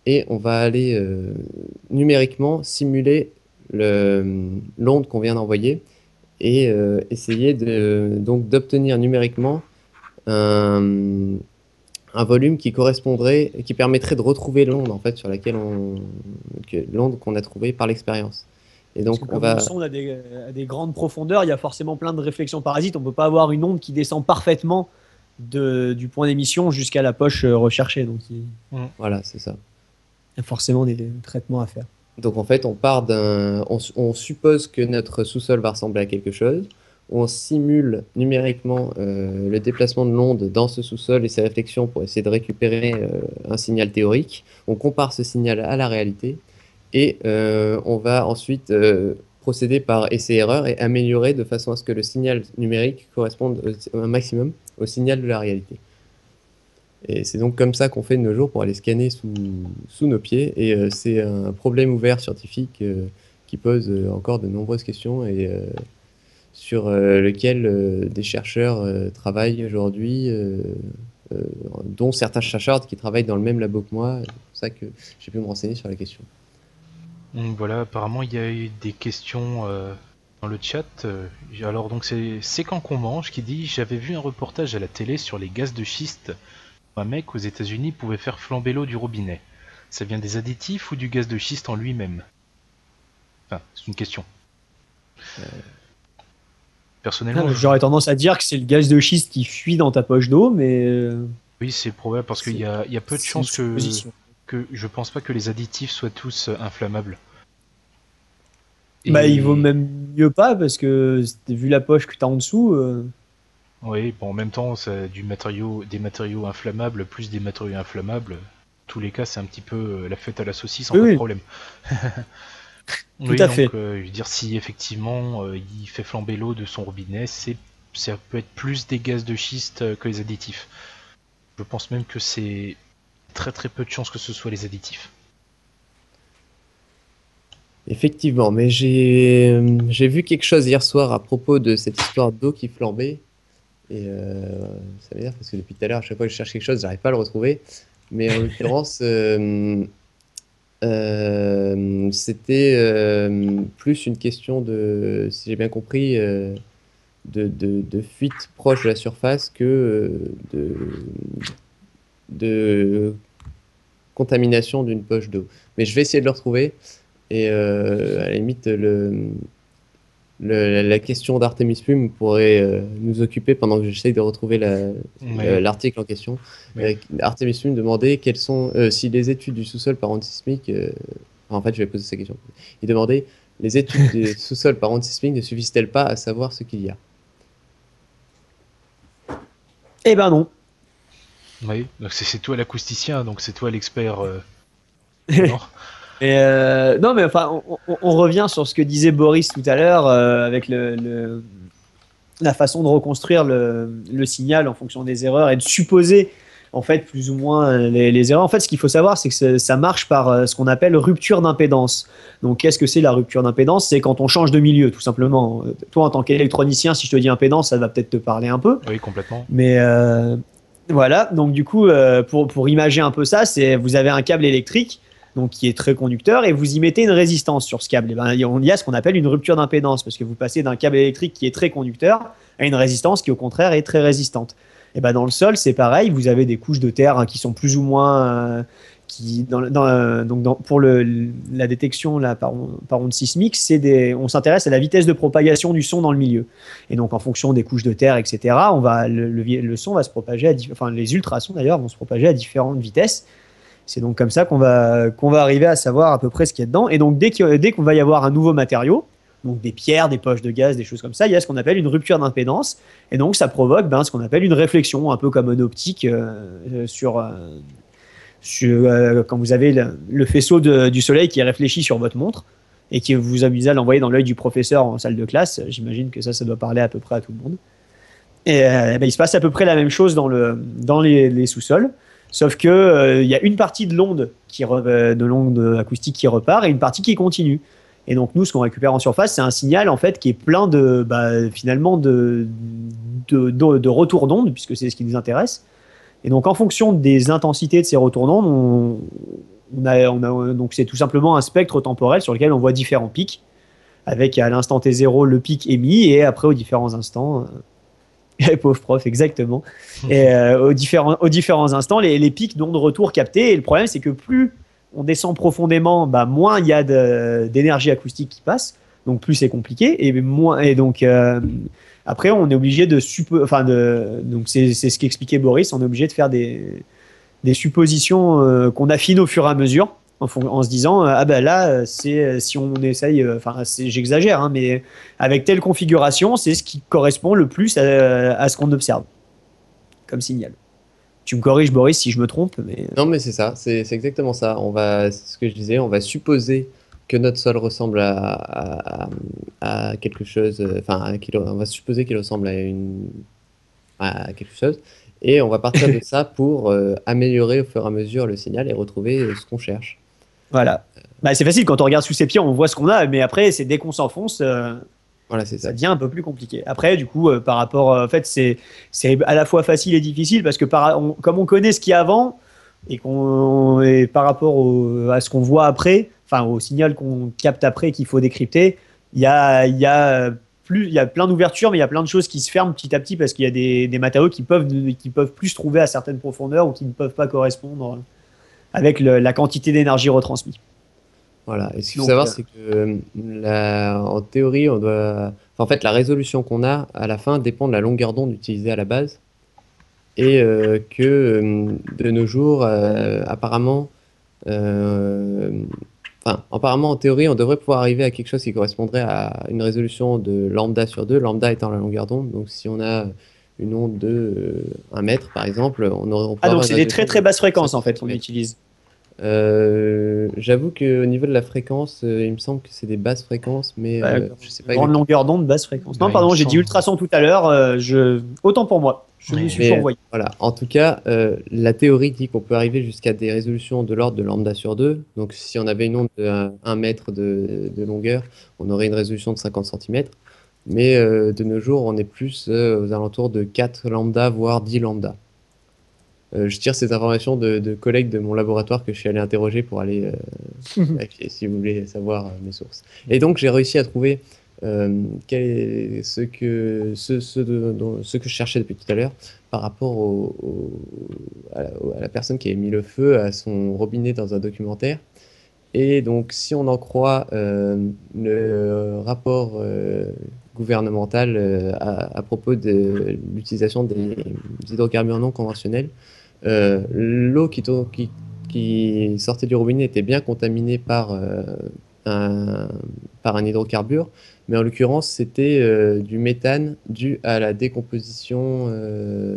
et on va aller euh, numériquement simuler le- l'onde qu'on vient d'envoyer et euh, essayer de, donc d'obtenir numériquement un, un volume qui correspondrait, qui permettrait de retrouver l'onde en fait sur laquelle on, que- l'onde qu'on a trouvée par l'expérience. Et Parce donc que on comme va, le son a des, a des grandes profondeurs, il y a forcément plein de réflexions parasites. On ne peut pas avoir une onde qui descend parfaitement de, du point d'émission jusqu'à la poche euh, recherchée. Donc il voilà, c'est ça. y a forcément des, des traitements à faire. Donc en fait, on part d'un, on, su- on suppose que notre sous-sol va ressembler à quelque chose. On simule numériquement euh, le déplacement de l'onde dans ce sous-sol et ses réflexions pour essayer de récupérer euh, un signal théorique. On compare ce signal à la réalité et euh, on va ensuite euh, procéder par essai-erreur et améliorer de façon à ce que le signal numérique corresponde au- un maximum au signal de la réalité. Et c'est donc comme ça qu'on fait de nos jours pour aller scanner sous, sous nos pieds. Et euh, c'est un problème ouvert scientifique euh, qui pose euh, encore de nombreuses questions et euh, sur euh, lequel euh, des chercheurs euh, travaillent aujourd'hui, euh, euh, dont certains chercheurs qui travaillent dans le même labo que moi. C'est pour ça que j'ai pu me renseigner sur la question. Donc voilà, apparemment il y a eu des questions euh, dans le chat. Euh, alors donc c'est c'est quand qu'on mange qui dit j'avais vu un reportage à la télé sur les gaz de schiste. Un mec aux États-Unis pouvait faire flamber l'eau du robinet. Ça vient des additifs ou du gaz de schiste en lui-même? Enfin, c'est une question. Personnellement, je- J'aurais tendance à dire que c'est le gaz de schiste qui fuit dans ta poche d'eau, mais euh, oui, c'est probable parce qu'il y a, il y a peu de c'est chances une que, supposition. que je pense pas que les additifs soient tous euh, inflammables. Bah, il vaut Et même mieux pas parce que vu la poche que tu as en dessous. euh, oui, bon, en même temps, ça, du matériau, des matériaux inflammables plus des matériaux inflammables. En tous les cas, c'est un petit peu euh, la fête à la saucisse, en Oui, pas de oui, problème. tout Oui, à donc fait. euh, je veux dire, si effectivement euh, il fait flamber l'eau de son robinet, c'est ça peut être plus des gaz de schiste euh, que les additifs. Je pense même que c'est très très peu de chances que ce soit les additifs. Effectivement, mais j'ai euh, j'ai vu quelque chose hier soir à propos de cette histoire d'eau qui flambait. Et euh, ça m'énerve parce que depuis tout à l'heure, à chaque fois que je cherche quelque chose, j'arrive pas à le retrouver. Mais en l'occurrence, euh, euh, c'était euh, plus une question de, si j'ai bien compris, euh, de, de, de fuite proche de la surface que euh, de, de contamination d'une poche d'eau. Mais je vais essayer de le retrouver. Et euh, à la limite, le, le- la question d'Artemis Plume pourrait euh, nous occuper pendant que j'essaye de retrouver la- la- Mais, l'article en question. mais Euh, Artemis Plume demandait quelles sont, euh, si les études du sous-sol par onde sismique, euh, en fait, je vais poser cette question. Il demandait les études du sous-sol par onde sismique ne suffisent-elles pas à savoir ce qu'il y a? Eh ben non. oui, donc c'est c'est toi l'acousticien, donc c'est toi l'expert. euh, non Et euh, non, mais enfin, on, on- on revient sur ce que disait Boris tout à l'heure euh, avec le, le- la façon de reconstruire le, le signal en fonction des erreurs et de supposer en fait plus ou moins euh, les, les erreurs. En fait, ce qu'il faut savoir, c'est que ça- ça marche par euh, ce qu'on appelle rupture d'impédance. Donc, qu'est-ce que c'est la rupture d'impédance? C'est quand on change de milieu, tout simplement. Euh, Toi, en tant qu'électronicien, si je te dis impédance, ça va peut-être te parler un peu. Oui, complètement. Mais euh, voilà, donc du coup, euh, pour, pour imager un peu ça, c'est vous avez un câble électrique donc qui est très conducteur et vous y mettez une résistance sur ce câble. Et ben, il y a ce qu'on appelle une rupture d'impédance parce que vous passez d'un câble électrique qui est très conducteur à une résistance qui au contraire est très résistante. Et ben, dans le sol, c'est pareil, vous avez des couches de terre hein, qui sont plus ou moins euh, qui dans, dans, euh, donc dans, pour le, la détection là, par, par onde sismique, c'est des, on s'intéresse à la vitesse de propagation du son dans le milieu. Et donc, en fonction des couches de terre, et cetera, on va, le, le, le son va se propager, à, enfin, les ultrasons d'ailleurs vont se propager à différentes vitesses. C'est donc comme ça qu'on va, qu'on va arriver à savoir à peu près ce qu'il y a dedans. Et donc, dès, qu'il, dès qu'on va y avoir un nouveau matériau, donc des pierres, des poches de gaz, des choses comme ça, il y a ce qu'on appelle une rupture d'impédance. Et donc, ça provoque ben, ce qu'on appelle une réflexion, un peu comme une optique euh, sur. Euh, sur euh, quand vous avez le, le faisceau de, du soleil qui est réfléchi sur votre montre et qui vous amusez à l'envoyer dans l'œil du professeur en salle de classe, j'imagine que ça, ça doit parler à peu près à tout le monde. Et euh, ben, il se passe à peu près la même chose dans, le, dans les, les sous-sols, sauf qu'il euh, y a une partie de l'onde, qui re, de l'onde acoustique qui repart et une partie qui continue. Et donc nous, ce qu'on récupère en surface, c'est un signal en fait qui est plein de, bah, finalement de, de, de, de retours d'onde, puisque c'est ce qui nous intéresse. Et donc, en fonction des intensités de ces retours d'onde, on, on a, on a, donc c'est tout simplement un spectre temporel sur lequel on voit différents pics, avec à l'instant T zéro le pic émis, et après aux différents instants, euh, pauvre prof, exactement, et euh, aux, différents, aux différents instants, les, les pics d'onde de retour captés. Et le problème, c'est que plus on descend profondément, bah, moins il y a de, d'énergie acoustique qui passe, donc plus c'est compliqué, et, moins, et donc euh, après on est obligé de, suppo- enfin de donc c'est, c'est ce qu'expliquait Boris, on est obligé de faire des, des suppositions euh, qu'on affine au fur et à mesure, en, fon- en se disant euh, ah ben là c'est si on essaye, enfin euh, j'exagère, hein, mais avec telle configuration c'est ce qui correspond le plus à, à ce qu'on observe comme signal. Tu me corriges Boris si je me trompe, mais Non, mais c'est ça, c'est c'est exactement ça. On va, c'est ce que je disais, on va supposer que notre sol ressemble à, à, à quelque chose, euh, enfin, à qu'il- on va supposer qu'il ressemble à une, à quelque chose, et on va partir de ça pour euh, améliorer au fur et à mesure le signal et retrouver euh, ce qu'on cherche. voilà. Bah, c'est facile quand on regarde sous ses pieds, on voit ce qu'on a, mais après c'est dès qu'on s'enfonce. Euh, Voilà, c'est ça. ça devient un peu plus compliqué. Après, du coup, euh, par rapport, euh, en fait, c'est c'est à la fois facile et difficile parce que par, on- comme on connaît ce qu'il y a avant et qu'on et par rapport au- à ce qu'on voit après, enfin au signal qu'on capte après qu'il faut décrypter, il y a il y a plus il y a plein d'ouvertures, mais il y a plein de choses qui se ferment petit à petit parce qu'il y a des, des matériaux qui peuvent qui peuvent plus se trouver à certaines profondeurs ou qui ne peuvent pas correspondre avec le- la quantité d'énergie retransmise. Voilà. Et ce qu'il faut Donc, savoir, euh, c'est que euh, la- en théorie, on doit, enfin, en fait, la résolution qu'on a à la fin dépend de la longueur d'onde utilisée à la base, et euh, que euh, de nos jours, euh, apparemment, euh, enfin, apparemment, en théorie, on devrait pouvoir arriver à quelque chose qui correspondrait à une résolution de lambda sur deux, lambda étant la longueur d'onde. Donc, si on a une onde de euh, un mètre, par exemple, on aurait, on pourrait ah donc avoir une c'est des très résolution très de basses fréquences en cinquante fait qu'on centimètres. utilise. Euh, j'avoue qu'au niveau de la fréquence, euh, il me semble que c'est des basses fréquences, mais Bah, euh, je sais pas grande exactement. longueur d'onde, basse fréquence. Non, Ouais, il me pardon, j'ai dit semble. ultrason tout à l'heure. euh, je... Autant pour moi. Je me Ouais. suis Mais euh, fourvoyé. voilà, en tout cas, euh, la théorie dit qu'on peut arriver jusqu'à des résolutions de l'ordre de lambda sur deux. Donc, si on avait une onde de un mètre de, de longueur, on aurait une résolution de cinquante centimètres. Mais euh, de nos jours, on est plus euh, aux alentours de quatre lambda, voire dix lambda. Euh, je tire ces informations de, de collègues de mon laboratoire que je suis allé interroger pour aller euh, vérifier, si vous voulez savoir euh, mes sources. Et donc, j'ai réussi à trouver euh, quel est ce que, ce, ce, de- dont- ce que je cherchais depuis tout à l'heure par rapport au, au- à, la, à la personne qui avait mis le feu à son robinet dans un documentaire. Et donc, si on en croit euh, le rapport euh, gouvernemental euh, à, à propos de l'utilisation des hydrocarbures non conventionnels, euh, l'eau qui, tour- qui, qui sortait du robinet était bien contaminée par, euh, un, par un hydrocarbure, mais en l'occurrence, c'était euh, du méthane dû à la décomposition euh,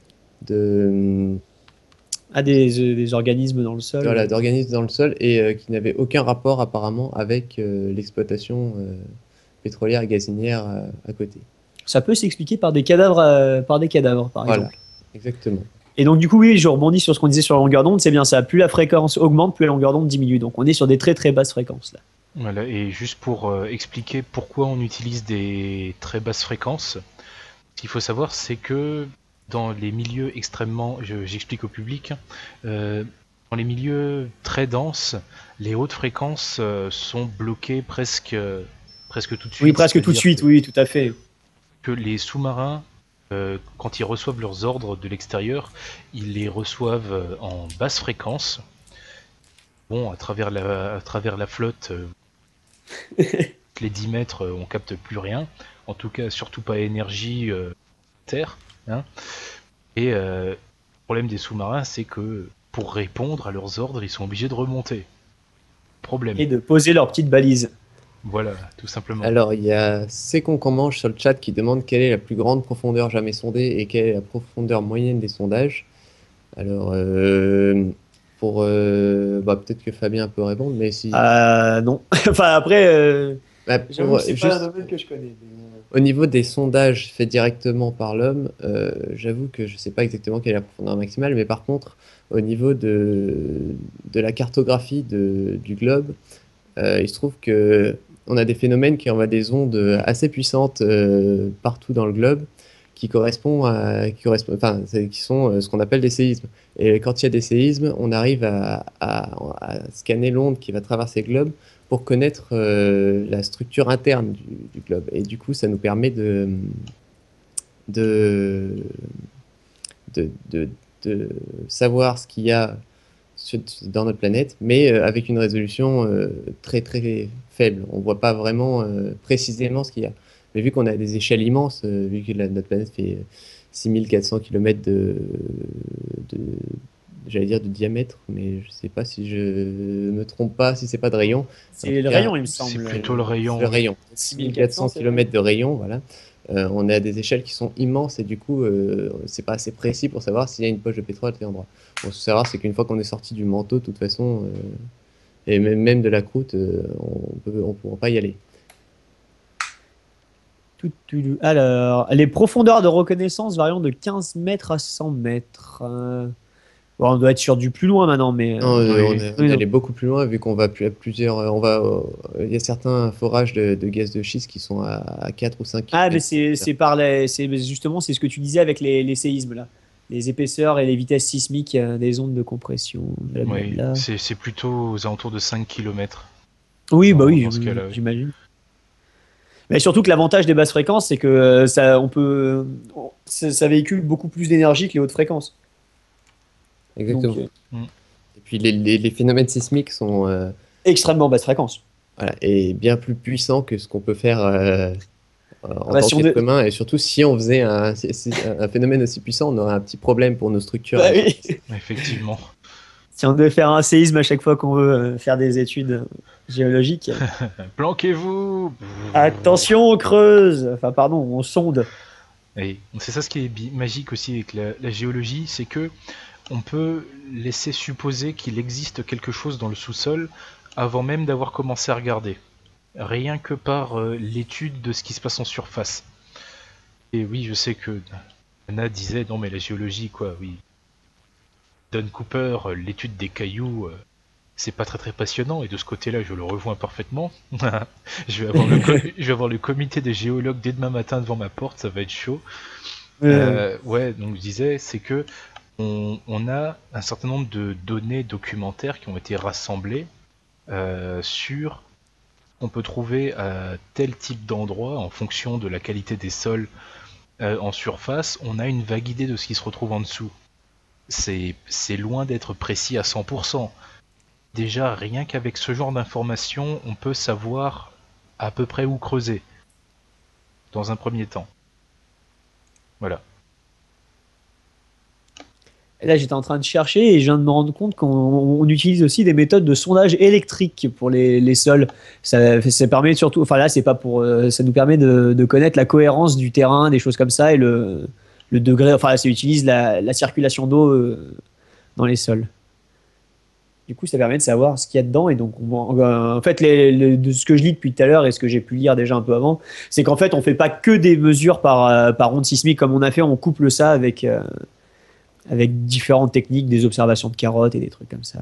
de, À des, euh, des organismes dans le sol. voilà, euh. d'organismes dans le sol et euh, qui n'avait aucun rapport apparemment avec euh, l'exploitation euh, pétrolière et gazinière euh, à côté. Ça peut s'expliquer par des cadavres, euh, par des cadavres, par Voilà, exemple. exactement. Et donc, du coup, oui, je rebondis sur ce qu'on disait sur la longueur d'onde. C'est bien ça. Plus la fréquence augmente, plus la longueur d'onde diminue. Donc, on est sur des très très basses fréquences là. Voilà, et juste pour euh, expliquer pourquoi on utilise des très basses fréquences, ce qu'il faut savoir, c'est que dans les milieux extrêmement, je- j'explique au public, euh, dans les milieux très denses, les hautes fréquences euh, sont bloquées presque, euh, presque tout de suite. Oui, presque tout de C'est-à-dire suite. que, Oui, tout à fait. que les sous-marins, euh, quand ils reçoivent leurs ordres de l'extérieur, ils les reçoivent euh, en basse fréquence. Bon, à travers la, à travers la flotte, euh, les dix mètres, euh, on capte plus rien. En tout cas, surtout pas énergie euh, terre. Hein. Et euh, le problème des sous-marins, c'est que pour répondre à leurs ordres, ils sont obligés de remonter. Problème. Et de poser leurs petites balises. Voilà, tout simplement. Alors, il y a C'est con qu'on mange sur le chat qui demande quelle est la plus grande profondeur jamais sondée et quelle est la profondeur moyenne des sondages. Alors, euh, pour euh, bah, peut-être que Fabien peut répondre, mais si Euh, non. Enfin, après, euh, bah, j'avoue pour, que c'est juste pas un domaine que je connais. mais, au niveau des sondages faits directement par l'homme, euh, j'avoue que je ne sais pas exactement quelle est la profondeur maximale, mais par contre, au niveau de, de la cartographie de- du globe, euh, il se trouve que on a des phénomènes qui envoient des ondes assez puissantes euh, partout dans le globe, qui correspond à, qui correspond, enfin, c'est- qui sont euh, ce qu'on appelle des séismes. Et quand il y a des séismes, on arrive à, à- à scanner l'onde qui va traverser le globe pour connaître euh, la structure interne du, du globe. Et du coup, ça nous permet de, de, de, de, de savoir ce qu'il y a sur- dans notre planète, mais euh, avec une résolution euh, très très faible. On ne voit pas vraiment euh, précisément ce qu'il y a. Mais vu qu'on a des échelles immenses, euh, vu que la- notre planète fait six mille quatre cents kilomètres de, de, j'allais dire de diamètre, mais je ne sais pas si je me trompe pas, si c'est pas de rayon. En C'est tout le cas, rayon, il me C'est semble. plutôt le rayon. le oui. rayon. six mille quatre cents kilomètres de rayon, voilà. Euh, on a des échelles qui sont immenses et du coup, euh, c'est pas assez précis pour savoir s'il y a une poche de pétrole à tel endroit. Bon, ce qu'il faut savoir, c'est qu'une fois qu'on est sorti du manteau, de toute façon, euh, et même, même de la croûte, euh, on peut, on pourra pas y aller. Tout, tout, tout. Alors, les profondeurs de reconnaissance varient de quinze mètres à cent mètres. Euh, bon, on doit être sur du plus loin maintenant, mais. Non, euh, euh, Oui. on est, on Oui, est non. allé beaucoup plus loin vu qu'on va plus à plusieurs. euh, On va, euh, il y a certains forages de, de gaz de schiste qui sont à, à quatre ou cinq Ah, mais kilomètres. c'est c'est par les, c'est justement c'est ce que tu disais avec les, les séismes là, les épaisseurs et les vitesses sismiques euh, des ondes de compression. Oui, Blablabla. c'est c'est plutôt aux alentours de cinq kilomètres. Oui, bah Dans- oui, dans ce cas-là, oui. j'imagine. Mais surtout que l'avantage des basses fréquences, c'est que euh, ça, on peut, ça, ça véhicule beaucoup plus d'énergie que les hautes fréquences. Exactement. Donc, euh, Et puis les, les- les phénomènes sismiques sont euh, extrêmement basse fréquence. voilà, et bien plus puissants que ce qu'on peut faire euh, en Bah, tant si on qu'être de- humain. Et surtout, si on faisait un, si- si- un phénomène aussi puissant, on aurait un petit problème pour nos structures. Bah oui. Effectivement. Si on devait faire un séisme à chaque fois qu'on veut euh, faire des études euh, géologiques. Planquez-vous. Attention, on creuse. Enfin, pardon, on sonde. Et c'est ça ce qui est bi- magique aussi avec la, la géologie, c'est que on peut laisser supposer qu'il existe quelque chose dans le sous-sol avant même d'avoir commencé à regarder. Rien que par euh, l'étude de ce qui se passe en surface. Et oui, je sais que Anna disait non mais la géologie quoi, oui. Don Cooper, euh, l'étude des cailloux, euh, c'est pas très très passionnant et de ce côté-là je le rejoins parfaitement. je, vais avoir le co- je vais avoir le comité des géologues dès demain matin devant ma porte, ça va être chaud. Euh, ouais, donc je disais, c'est que on, on a un certain nombre de données documentaires qui ont été rassemblées euh, sur ce qu'on peut trouver à tel type d'endroit en fonction de la qualité des sols euh, en surface. On a une vague idée de ce qui se retrouve en dessous. C'est c'est loin d'être précis à cent pour cent. Déjà, rien qu'avec ce genre d'informations, on peut savoir à peu près où creuser dans un premier temps. Voilà. Et là, j'étais en train de chercher et je viens de me rendre compte qu'on on utilise aussi des méthodes de sondage électrique pour les, les sols. Ça, ça permet surtout, enfin là, c'est pas pour, euh, ça nous permet de, de connaître la cohérence du terrain, des choses comme ça et le, le degré. Enfin, ça utilise la, la circulation d'eau euh, dans les sols. Du coup, ça permet de savoir ce qu'il y a dedans et donc, on, euh, en fait, les, les- de ce que je lis depuis tout à l'heure et ce que j'ai pu lire déjà un peu avant, c'est qu'en fait, on fait pas que des mesures par euh, par onde sismique comme on a fait, on couple ça avec euh, avec différentes techniques, des observations de carottes et des trucs comme ça.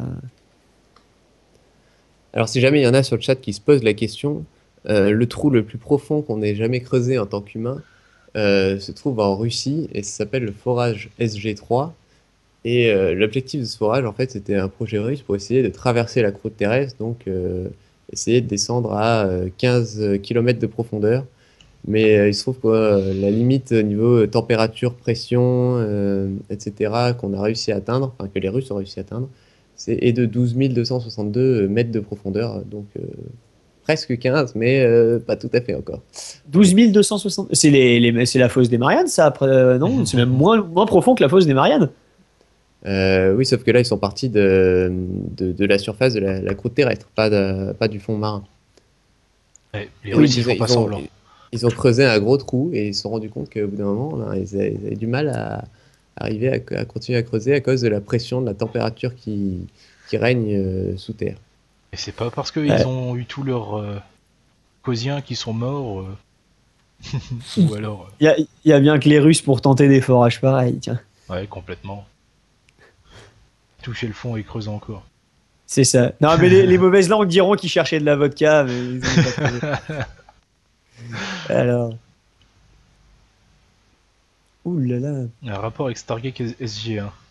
Alors, si jamais il y en a sur le chat qui se posent la question, euh, le trou le plus profond qu'on ait jamais creusé en tant qu'humain euh, se trouve en Russie et ça s'appelle le forage S G trois. Et euh, l'objectif de ce forage, en fait, c'était un projet russe pour essayer de traverser la croûte terrestre, donc euh, essayer de descendre à euh, quinze kilomètres de profondeur. Mais euh, il se trouve que euh, la limite au niveau euh, température, pression, euh, et cetera, qu'on a réussi à atteindre, enfin que les Russes ont réussi à atteindre, c'est est de douze mille deux cent soixante-deux mètres de profondeur, donc euh, presque quinze, mais euh, pas tout à fait encore. douze mille deux cent soixante. C'est les, les- c'est la fosse des Mariannes, ça, après, euh, non? C'est même moins, moins profond que la fosse des Mariannes. Euh, oui, sauf que là, ils sont partis de, de, de la surface de la, la croûte terrestre, pas, de- pas du fond marin. Ouais, les Oui, Russes, ils ils, font ont, pas ils ont- semblant. ils ont creusé un gros trou et ils se sont rendus compte qu'au bout d'un moment, ben, ils, avaient, ils avaient du mal à arriver à, à continuer à creuser à cause de la pression, de la température qui, qui règne euh, sous terre. Et c'est pas parce qu'ils Ouais. ont eu tous leurs euh, causiens qui sont morts, euh, ou alors, Il y a, il y a bien que les Russes pour tenter des forages pareils, tiens. euh, ouais, complètement. Toucher le fond et creuser encore. C'est ça. Non, mais les, les mauvaises langues diront qu'ils cherchaient de la vodka, mais ils ont pas trouvé. Alors. Ouh là là. Un rapport avec Stargate S G un.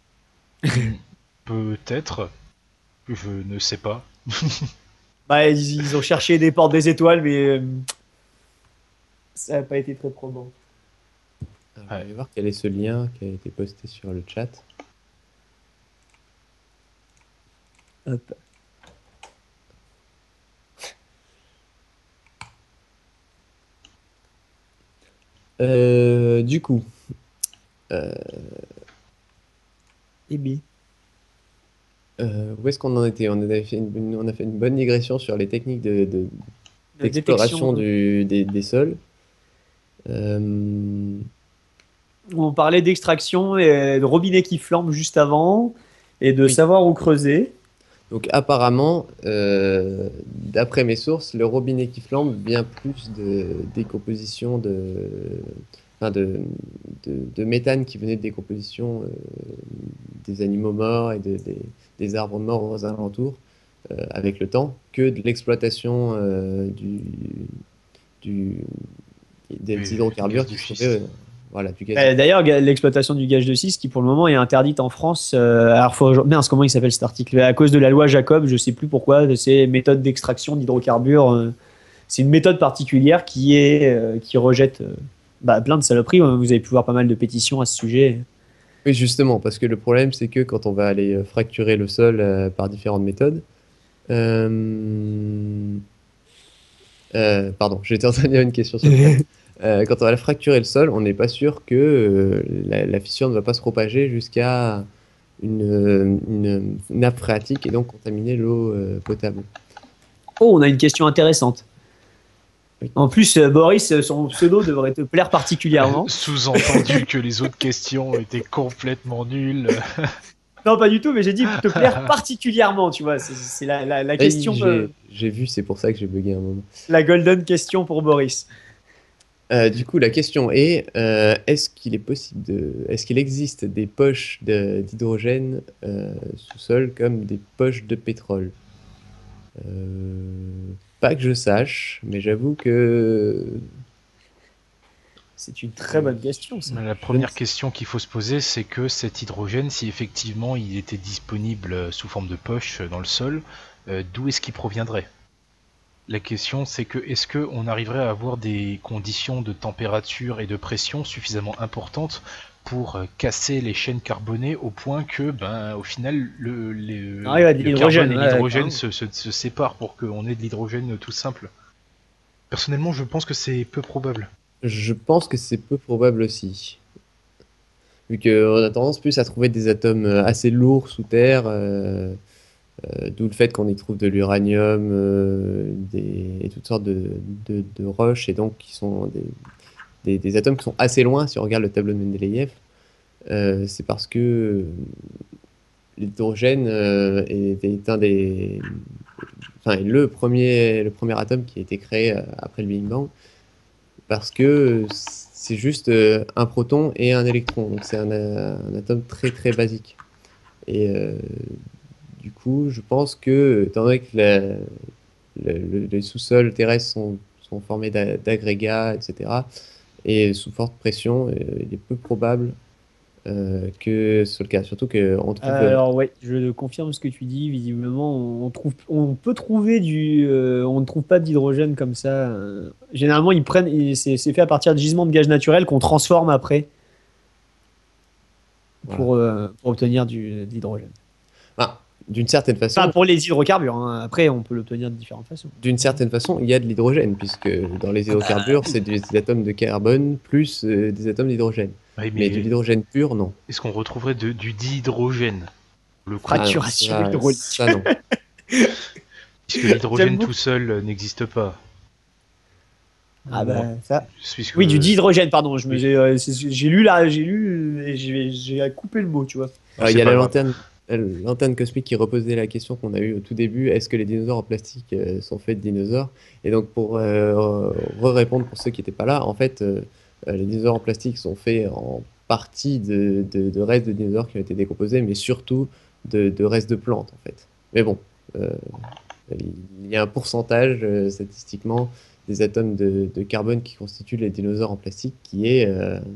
Peut-être. Je ne sais pas. Bah, ils, ils ont cherché des portes des étoiles, mais euh, ça n'a pas été très probant. Alors, Ouais. je vais voir quel est ce lien qui a été posté sur le chat. Hop. Euh, du coup, euh, Eh bien. euh, où est-ce qu'on en était? On a fait une, on a fait une bonne digression sur les techniques de, de- La d'exploration détection. du, des, des sols. Euh, On parlait d'extraction et de robinet qui flambe juste avant et de Oui. savoir où creuser. donc apparemment, euh, d'après mes sources, le robinet qui flambe vient plus de décomposition de, enfin de, de, de méthane qui venait de décomposition euh, des animaux morts et de- des, des arbres morts aux alentours euh, avec le temps que de l'exploitation euh, du, du, des Du hydrocarbures gaz qui de se schiste. trouvaient, euh, voilà, du gaz. Euh, D'ailleurs, ga- l'exploitation du gaz de schiste qui pour le moment est interdite en France. Euh, alors, faut, mince, comment il s'appelle cet article? À cause de la loi Jacob, je sais plus pourquoi. C'est méthode d'extraction d'hydrocarbures. euh, c'est une méthode particulière qui est euh, qui rejette euh, bah, plein de saloperies. Vous avez pu voir pas mal de pétitions à ce sujet. Oui, justement, parce que le problème, c'est que quand on va aller euh, fracturer le sol euh, par différentes méthodes, euh, euh, pardon, j'étais en train de dire une question sur le chat. Euh, quand on va fracturer le sol, on n'est pas sûr que euh, la, la fissure ne va pas se propager jusqu'à une, euh, une nappe phréatique et donc contaminer l'eau euh, potable. Oh, on a une question intéressante. Oui. En plus, euh, Boris, son pseudo devrait te plaire particulièrement. Sous-entendu que les autres questions étaient complètement nulles. Non, pas du tout, mais j'ai dit te plaire particulièrement, tu vois. C'est c'est la, la, la Ah oui, question, euh, j'ai j'ai vu, c'est pour ça que j'ai bugué un moment. la golden question pour Boris. Euh, du coup, la question est, euh, est-ce qu'il est possible de, est-ce qu'il existe des poches de- d'hydrogène euh, sous-sol comme des poches de pétrole? Euh, Pas que je sache, mais j'avoue que C'est une très bonne question, ça. La je ne première question qu'il faut se poser, c'est que cet hydrogène, si effectivement il était disponible sous forme de poche dans le sol, euh, d'où est-ce qu'il proviendrait? La question, c'est que est-ce qu'on arriverait à avoir des conditions de température et de pression suffisamment importantes pour euh, casser les chaînes carbonées au point que, ben, au final, le, le- On arrive à de le l'hydrogène, carbone et ouais, l'hydrogène carrément. se, se- se séparent pour qu'on ait de l'hydrogène tout simple. Personnellement, je pense que c'est peu probable. je pense que c'est peu probable aussi. Vu qu'on a tendance plus à trouver des atomes euh, assez lourds sous terre, euh, euh, d'où le fait qu'on y trouve de l'uranium euh, des- et toutes sortes de, de- de roches, et donc qui sont des, des- des atomes qui sont assez loin si on regarde le tableau de Mendeleïev. Euh, c'est parce que euh, l'hydrogène euh, est, est un des, enfin, est le premier, le premier atome qui a été créé euh, après le Big Bang, parce que c'est juste euh, un proton et un électron, donc c'est un, un atome très très basique. Et euh, du coup, je pense que, étant donné que la- le- le- les sous-sols terrestres sont, sont formés d'a- d'agrégats, et cetera, et sous forte pression, euh, il est peu probable euh, que ce soit le cas. Surtout qu'on trouve. euh, Alors ouais, je confirme ce que tu dis. Visiblement, on trouve, on peut trouver du, euh, on ne trouve pas d'hydrogène comme ça. euh. Généralement, ils prennent, et c'est c'est fait à partir de gisements de gaz naturel qu'on transforme après voilà. pour, euh, pour obtenir du, de l'hydrogène. Enfin, d'une certaine Enfin, façon, pour les hydrocarbures, hein. Après, on peut l'obtenir de différentes façons. d'une certaine façon, il y a de l'hydrogène, puisque dans les Ah bah, hydrocarbures, c'est des, des atomes de carbone plus euh, des atomes d'hydrogène. Oui, Mais de mais l'hydrogène pur, non. est-ce qu'on retrouverait de- du dihydrogène, pour le coup? Ah non, fracturation ça, hydraulique. ça non. Puisque l'hydrogène J'aime tout beaucoup. seul euh, n'existe pas. Ah Ou, euh, bah ça. puisque Oui, du dihydrogène, pardon. Je me, oui. j'ai euh, c'est- j'ai lu là, j'ai lu euh, et j'ai j'ai coupé le mot, tu vois. Bon, Euh, Il c'est y a pas la grave. lanterne, euh, lanterne cosmique qui reposait la question qu'on a eue au tout début, est-ce que les dinosaures en plastique euh, sont faits de dinosaures? Et donc pour euh, re-répondre pour ceux qui n'étaient pas là, en fait, euh, euh, les dinosaures en plastique sont faits en partie de, de- de restes de dinosaures qui ont été décomposés, mais surtout de, de restes de plantes, en fait. Mais bon, euh, il y a un pourcentage euh, statistiquement des atomes de, de carbone qui constituent les dinosaures en plastique qui est, euh,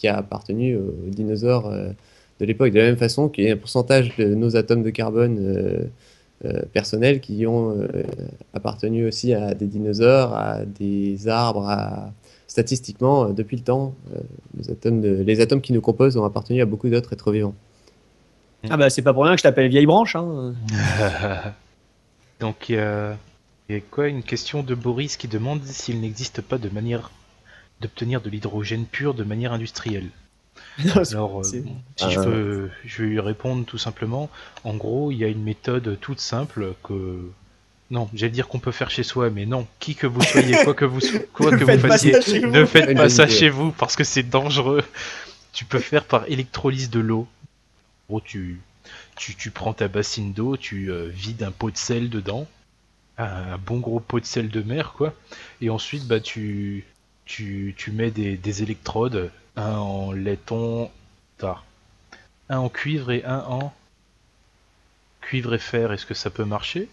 qui a appartenu aux dinosaures euh, de l'époque, de la même façon qu'il y a un pourcentage de nos atomes de carbone euh, euh, personnels qui ont euh, appartenu aussi à des dinosaures, à des arbres, à... statistiquement, euh, depuis le temps, euh, les atomes de... les atomes qui nous composent ont appartenu à beaucoup d'autres êtres vivants. Ah bah c'est pas pour rien que je t'appelle vieille branche. Hein. Donc il y a... il y a quoi, une question de Boris qui demande s'il n'existe pas de manière d'obtenir de l'hydrogène pur de manière industrielle. Alors, euh, bon, si ah, je peux, je vais lui répondre tout simplement. En gros, il y a une méthode toute simple que, non, j'allais dire qu'on peut faire chez soi, mais non. Qui que vous soyez, quoi que vous, quoi que vous fassiez, ne faites pas ça chez vous parce que c'est dangereux. Tu peux faire par électrolyse de l'eau. En gros, tu, tu, tu prends ta bassine d'eau, tu euh, vides un pot de sel dedans, un bon gros pot de sel de mer, quoi. Et ensuite, bah, tu, tu, tu mets des, des électrodes. Un en laiton, tard. Un en cuivre et un en cuivre et fer. Est-ce que ça peut marcher?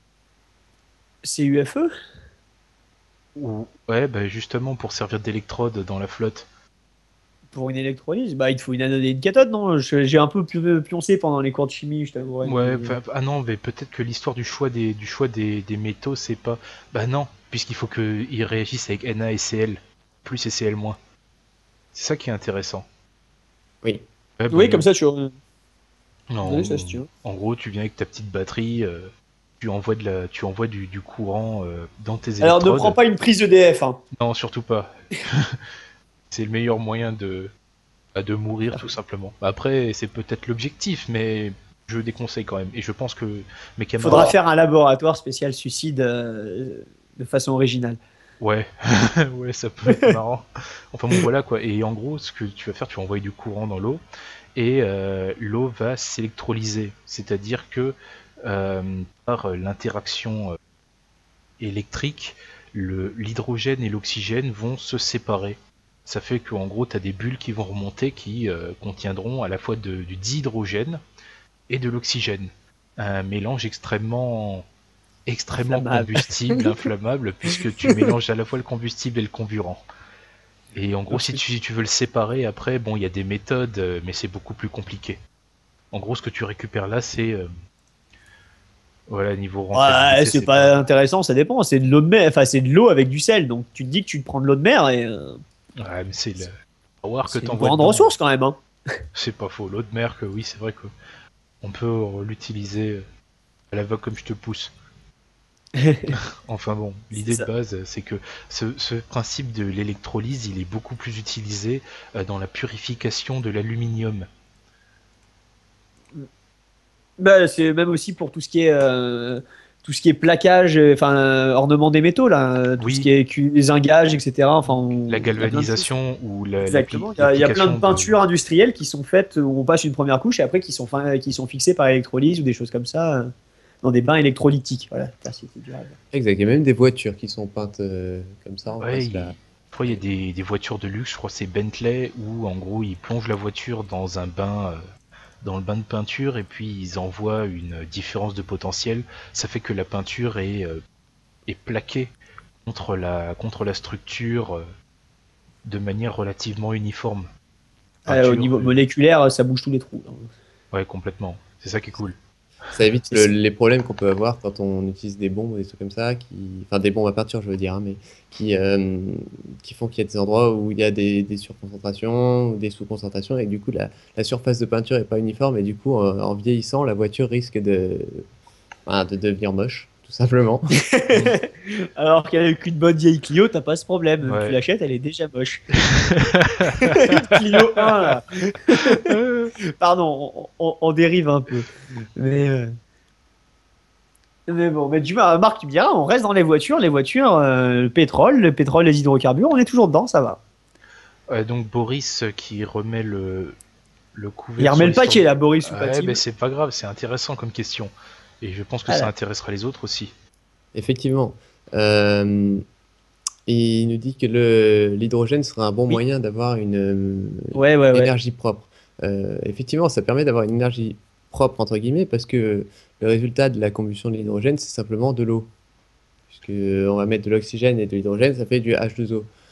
C U F E? Ou ouais, bah justement pour servir d'électrode dans la flotte. Pour une électrolyse, bah il te faut une anode et une cathode, non? J'ai un peu pioncé pendant les cours de chimie, je t'avouerai. Ouais, mais... ah non, mais peut-être que l'histoire du choix des du choix des, des métaux, c'est pas. Bah non, puisqu'il faut qu'ils réagissent avec Na et Cl, plus et Cl-. C'est ça qui est intéressant. Oui. Ouais, bah, oui, comme ça tu. Non, oui, ça, si tu veux. En gros, tu viens avec ta petite batterie, euh, tu envoies de la, tu envoies du, du courant euh, dans tes électrodes. Alors ne prends pas une prise E D F. Hein. Non, surtout pas. C'est le meilleur moyen de, de mourir, tout simplement. Après, c'est peut-être l'objectif, mais je déconseille quand même. Et je pense que mes camarades. Faudra faire un laboratoire spécial suicide euh, de façon originale. Ouais, ouais, ça peut être marrant. Enfin bon, voilà quoi. Et en gros, ce que tu vas faire, tu vas envoyer du courant dans l'eau et euh, l'eau va s'électrolyser. C'est-à-dire que euh, par l'interaction euh, électrique, l'hydrogène et l'oxygène vont se séparer. Ça fait qu'en gros, tu as des bulles qui vont remonter qui euh, contiendront à la fois de, du dihydrogène et de l'oxygène. Un mélange extrêmement... extrêmement inflammable. combustible, inflammable, puisque tu mélanges à la fois le combustible et le comburant. Et en gros, okay. si, tu, si tu veux le séparer, après, bon, il y a des méthodes, mais c'est beaucoup plus compliqué. En gros, ce que tu récupères là, c'est... Euh, voilà, niveau rentabilité. Ouais, c'est pas, pas intéressant, ça dépend. C'est de l'eau de mer, enfin, c'est de l'eau avec du sel, donc tu te dis que tu te prends de l'eau de mer et... Euh... Ouais, mais c'est le... voir que c'est une grande ressource, quand même. Hein. C'est pas faux. L'eau de mer, que oui, c'est vrai que on peut l'utiliser à la va comme je te pousse. Enfin bon, l'idée de base, c'est que ce, ce principe de l'électrolyse, il est beaucoup plus utilisé euh, dans la purification de l'aluminium. Bah, c'est même aussi pour tout ce qui est euh, tout ce qui est plaquage, enfin euh, ornement des métaux là, tout oui. ce qui est zingage, et cetera. Enfin, on, la galvanisation ou la. Exactement. Il y, y a plein de peintures de... industrielles qui sont faites où on passe une première couche et après qui sont fin... qui sont fixées par électrolyse ou des choses comme ça. Dans des bains électrolytiques, voilà. Exact, il y a même des voitures qui sont peintes euh, comme ça. En ouais, il... là. Il y a des, des voitures de luxe, je crois que c'est Bentley, où en gros ils plongent la voiture dans un bain, euh, dans le bain de peinture, et puis ils envoient une différence de potentiel. Ça fait que la peinture est, euh, est plaquée contre la, contre la structure euh, de manière relativement uniforme. Peinture, euh, au niveau euh... moléculaire, ça bouge tous les trous. Hein. Ouais, complètement. C'est ça qui est cool. Ça évite le, les problèmes qu'on peut avoir quand on utilise des bombes ou des trucs comme ça, qui, enfin des bombes à peinture je veux dire, hein, mais qui, euh, qui font qu'il y a des endroits où il y a des, des surconcentrations ou des sous-concentrations et du coup la, la surface de peinture n'est pas uniforme et du coup en, en vieillissant la voiture risque de, enfin, de devenir moche tout simplement. Alors qu'avec une bonne vieille Clio t'as pas ce problème, ouais. Tu l'achètes elle est déjà moche. Clio un là. Pardon, on, on, on dérive un peu. Mais, euh... mais bon, mais tu vois, Marc, tu me diras, on reste dans les voitures, les voitures, euh, le pétrole, le pétrole, les hydrocarbures, on est toujours dedans, ça va. Ouais, donc Boris qui remet le, le couvert. Il remet le paquet là, Boris ou pas. Ouais, mais c'est pas grave, c'est intéressant comme question. Et je pense que ah, ça là. intéressera les autres aussi. Effectivement. Euh... Il nous dit que le, l'hydrogène serait un bon oui. moyen d'avoir une euh, ouais, ouais, énergie ouais. propre. Euh, effectivement, ça permet d'avoir une énergie propre, entre guillemets, parce que le résultat de la combustion de l'hydrogène, c'est simplement de l'eau. Puisqu'on va mettre de l'oxygène et de l'hydrogène, ça fait du H deux O.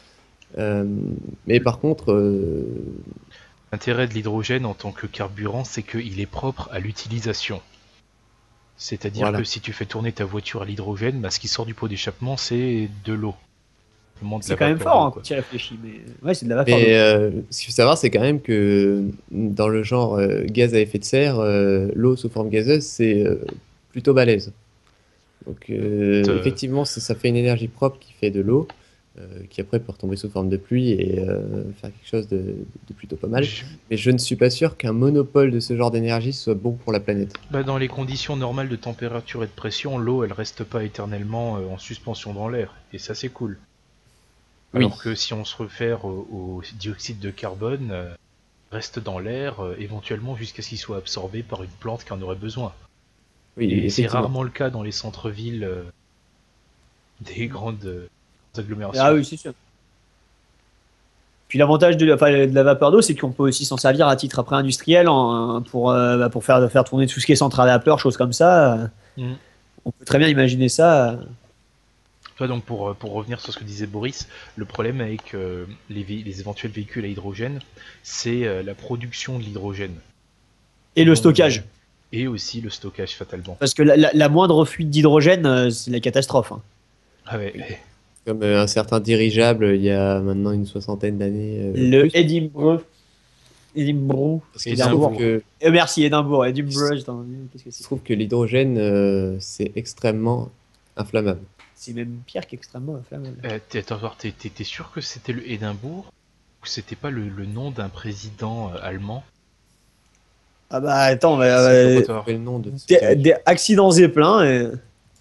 Euh, mais par contre, euh, L'intérêt de l'hydrogène en tant que carburant, c'est qu'il est propre à l'utilisation. C'est-à-dire voilà. que si tu fais tourner ta voiture à l'hydrogène, bah, ce qui sort du pot d'échappement, c'est de l'eau. De C'est la quand même vapeur fort d'eau, hein, quoi. quand tu y réfléchis, mais ouais, c'est de la vapeur d'eau. Mais euh, ce qu'il faut savoir, c'est quand même que dans le genre euh, gaz à effet de serre, euh, l'eau sous forme gazeuse, c'est euh, plutôt balèze. Donc euh, Euh, effectivement, ça, ça fait une énergie propre qui fait de l'eau, euh, qui après peut retomber sous forme de pluie et euh, faire quelque chose de, de plutôt pas mal. je- Mais je ne suis pas sûr qu'un monopole de ce genre d'énergie soit bon pour la planète. bah, dans les conditions normales de température et de pression, l'eau, elle reste pas éternellement euh, en suspension dans l'air. Et ça, c'est cool. Oui, Alors que si on se réfère au, au dioxyde de carbone, euh, reste dans l'air, euh, éventuellement jusqu'à ce qu'il soit absorbé par une plante qui en aurait besoin. oui, Et c'est effectivement. rarement le cas dans les centres-villes euh, des grandes euh, Ah agglomérations. oui, c'est sûr. Puis l'avantage de, la- enfin, de la vapeur d'eau, c'est qu'on peut aussi s'en servir à titre après industriel en- pour, euh, bah, pour faire, faire tourner tout ce qui est centrale à vapeur, choses comme ça. Mm. On peut très bien imaginer ça. Toi, donc pour, euh, pour revenir sur ce que disait Boris, le problème avec euh, les, vé- les éventuels véhicules à hydrogène, c'est euh, la production de l'hydrogène. Et le Bon, stockage. Et aussi le stockage, fatalement. Parce que la, la- la moindre fuite d'hydrogène, euh, c'est la catastrophe, hein. Ah ouais, Oui. ouais. Comme euh, un certain dirigeable il y a maintenant une soixantaine d'années. euh, Le plus. Edinburgh. Edinburgh. Parce qu'il se Édimbourg. trouve que, Euh, merci, Edinburgh. Edinburgh, putain, qu'est-ce que il se c'est trouve que l'hydrogène, euh, c'est extrêmement inflammable. C'est même pire qu'extrêmement inflammable. Euh, t'es, attends, attends, t'es, t'es- t'es sûr que c'était le Édimbourg ou c'était pas le, le nom d'un président euh, allemand? Ah bah attends, mais, C'est euh, trop Je tard. rappelle le nom de ce des, territoire. des accidents Zeppelin. Et...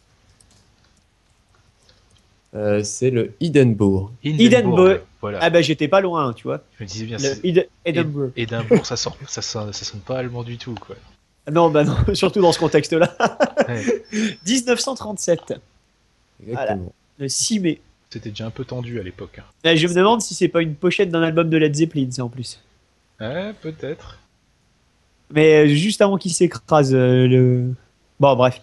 Euh, c'est le Hindenburg. Hindenburg. Voilà. Ah bah j'étais pas loin, tu vois. Je me disais bien. Le c'est- Ed- Edinburgh. Ed- Édimbourg, ça, sort, ça, sonne, ça sonne pas allemand du tout, quoi. Non, bah non, surtout dans ce contexte-là. Ouais, dix-neuf cent trente-sept, Exactement. le six mai. c'était déjà un peu tendu à l'époque. hein. Et je me demande si c'est pas une pochette d'un album de Led Zeppelin, ça en plus. Ouais, peut-être. Mais euh, juste avant qu'il s'écrase, euh, le. Bon, bref.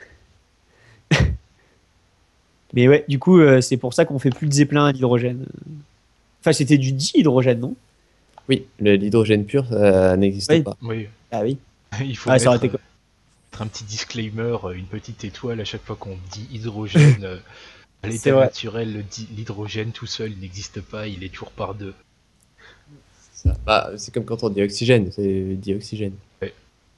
Mais ouais, du coup, euh, c'est pour ça qu'on fait plus de Zeppelin à l'hydrogène. Enfin, c'était du dihydrogène, non? Oui, le- l'hydrogène pur, ça n'existe Oui. pas. Oui. Ah oui. Il faut Ah, ça aurait mettre, été quoi? euh, mettre un petit disclaimer, euh, une petite étoile à chaque fois qu'on dit hydrogène. euh, à C'est l'état vrai. naturel, le di- l'hydrogène tout seul il n'existe pas, il est toujours par deux. Ça. Bah, c'est comme quand on dit oxygène, c'est dioxygène. Ouais.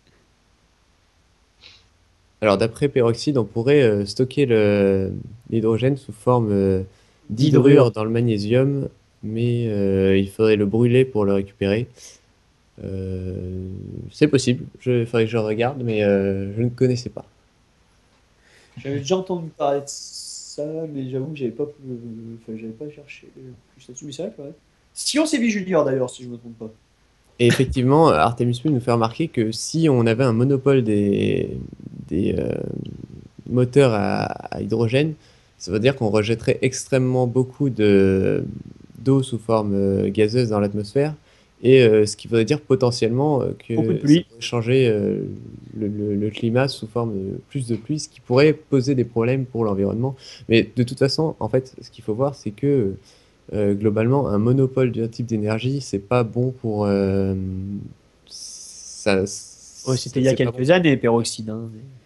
Alors, d'après Peroxide, on pourrait euh, stocker le- l'hydrogène sous forme euh, d'hydrure D'hydrure. dans le magnésium, mais euh, il faudrait le brûler pour le récupérer. Euh, c'est possible, il faudrait que je regarde, mais euh, je ne connaissais pas. J'avais déjà entendu parler de ça, mais j'avoue que j'avais pas, enfin, j'avais pas cherché plus là-dessus. Mais c'est vrai que ouais. Sion Sébi Junior d'ailleurs, si je me trompe pas. Et effectivement, Artemis Fowl nous fait remarquer que si on avait un monopole des, des euh, moteurs à, à hydrogène, ça veut dire qu'on rejetterait extrêmement beaucoup de, d'eau sous forme euh, gazeuse dans l'atmosphère, et euh, ce qui voudrait dire potentiellement euh, que Beaucoup de ça pluie. pourrait changer euh, le, le- le climat sous forme de plus de pluie, ce qui pourrait poser des problèmes pour l'environnement. Mais de toute façon, en fait, ce qu'il faut voir, c'est que euh, globalement, un monopole d'un type d'énergie, c'est pas bon pour. euh, ça, Ouais, c'était il y a c'est pas quelques années, peroxyde. Hein.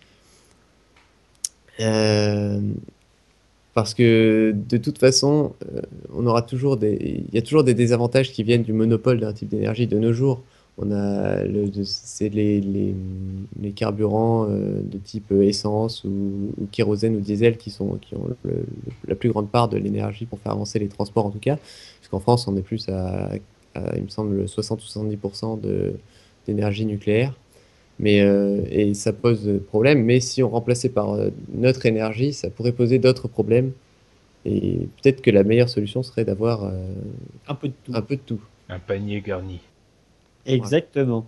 bon. Euh, parce que de toute façon, euh, on aura toujours des, il y a toujours des désavantages qui viennent du monopole d'un type d'énergie. De nos jours, on a le, de- c'est les, les, les carburants euh, de type essence ou, ou kérosène ou diesel qui sont, qui ont le- le- la plus grande part de l'énergie pour faire avancer les transports en tout cas. Parce qu'en France, on est plus à, à, il me semble, soixante ou soixante-dix pour cent de, d'énergie nucléaire. Mais, euh, et ça pose problème. Mais si on remplaçait par euh, notre énergie, ça pourrait poser d'autres problèmes. Et peut-être que la meilleure solution serait d'avoir euh, Un peu de tout. un peu de tout. Un panier garni. Exactement.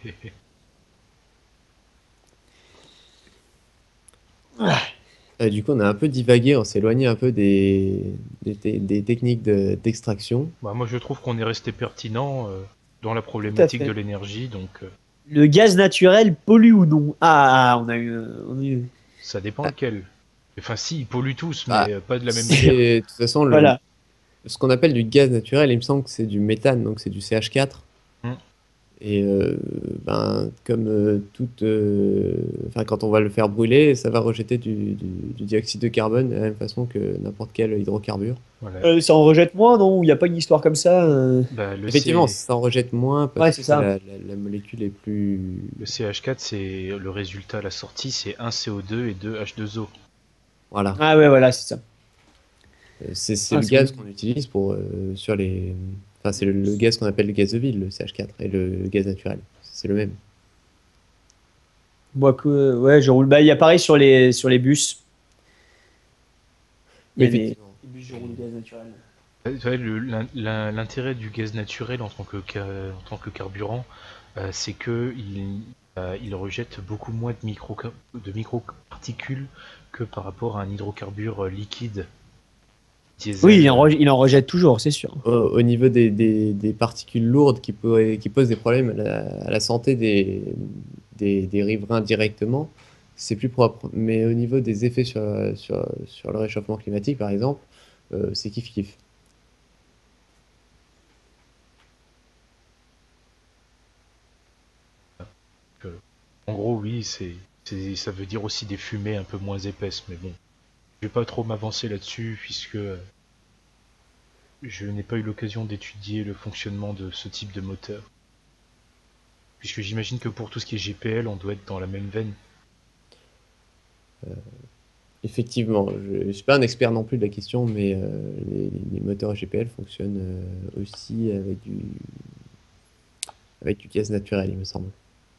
Euh, du coup, on a un peu divagué, on s'est éloigné un peu des, des, des- des techniques de- d'extraction. Bah, moi je trouve qu'on est resté pertinent euh, dans la problématique fait. de l'énergie, donc euh, Le gaz naturel pollue ou non? Ah, on a eu. On a eu... ça dépend lequel. Enfin si, ils polluent tous, mais Ah, euh, pas de la même manière. C'est- de toute façon, le, Voilà. ce qu'on appelle du gaz naturel, il me semble que c'est du méthane, donc c'est du C H quatre. Mm. Et euh, ben, comme euh, toute, euh, enfin, quand on va le faire brûler, ça va rejeter du, du- du dioxyde de carbone de la même façon que n'importe quel hydrocarbure. Voilà. Euh, ça en rejette moins, non? Il n'y a pas une histoire comme ça? euh Bah, le, Effectivement, C... ça en rejette moins Ouais, parce c'est que ça. la, la- la molécule est plus... le C H quatre, c'est le résultat à la sortie, c'est un C O deux et deux H deux O. Voilà. Ah ouais, voilà, c'est ça. Euh, C'est c'est Ah, le c'est gaz bon. qu'on utilise pour, euh, sur les... Enfin, c'est le, le gaz qu'on appelle le gaz de ville, le C H quatre, et le, le gaz naturel. C'est le même. Moi, que, ouais, je roule. Bah, il y a pareil sur les, sur les bus. Il Oui, y a des effectivement. les bus, je roule gaz naturel. Ouais, ouais, le- l'in- l'in- L'intérêt du gaz naturel en tant que, ca- en tant que carburant, euh, c'est que il, euh, il rejette beaucoup moins de micro de microparticules que par rapport à un hydrocarbure euh, liquide, Oui, diesel. il en, euh, rejette, il en rejette toujours, c'est sûr. Au, au niveau des, des- des particules lourdes qui, pourraient- qui posent des problèmes à la, à la santé des, des, des riverains directement, c'est plus propre. Mais au niveau des effets sur, sur, sur le réchauffement climatique, par exemple, euh, c'est kiff-kiff. que- En gros, oui, c'est, c'est, ça veut dire aussi des fumées un peu moins épaisses, mais bon, je vais pas trop m'avancer là-dessus puisque euh, je n'ai pas eu l'occasion d'étudier le fonctionnement de ce type de moteur. Puisque j'imagine que pour tout ce qui est G P L, on doit être dans la même veine. Effectivement, je ne suis pas un expert non plus de la question, mais euh, les, les moteurs G P L fonctionnent euh, aussi avec du, avec du gaz naturel, il me semble.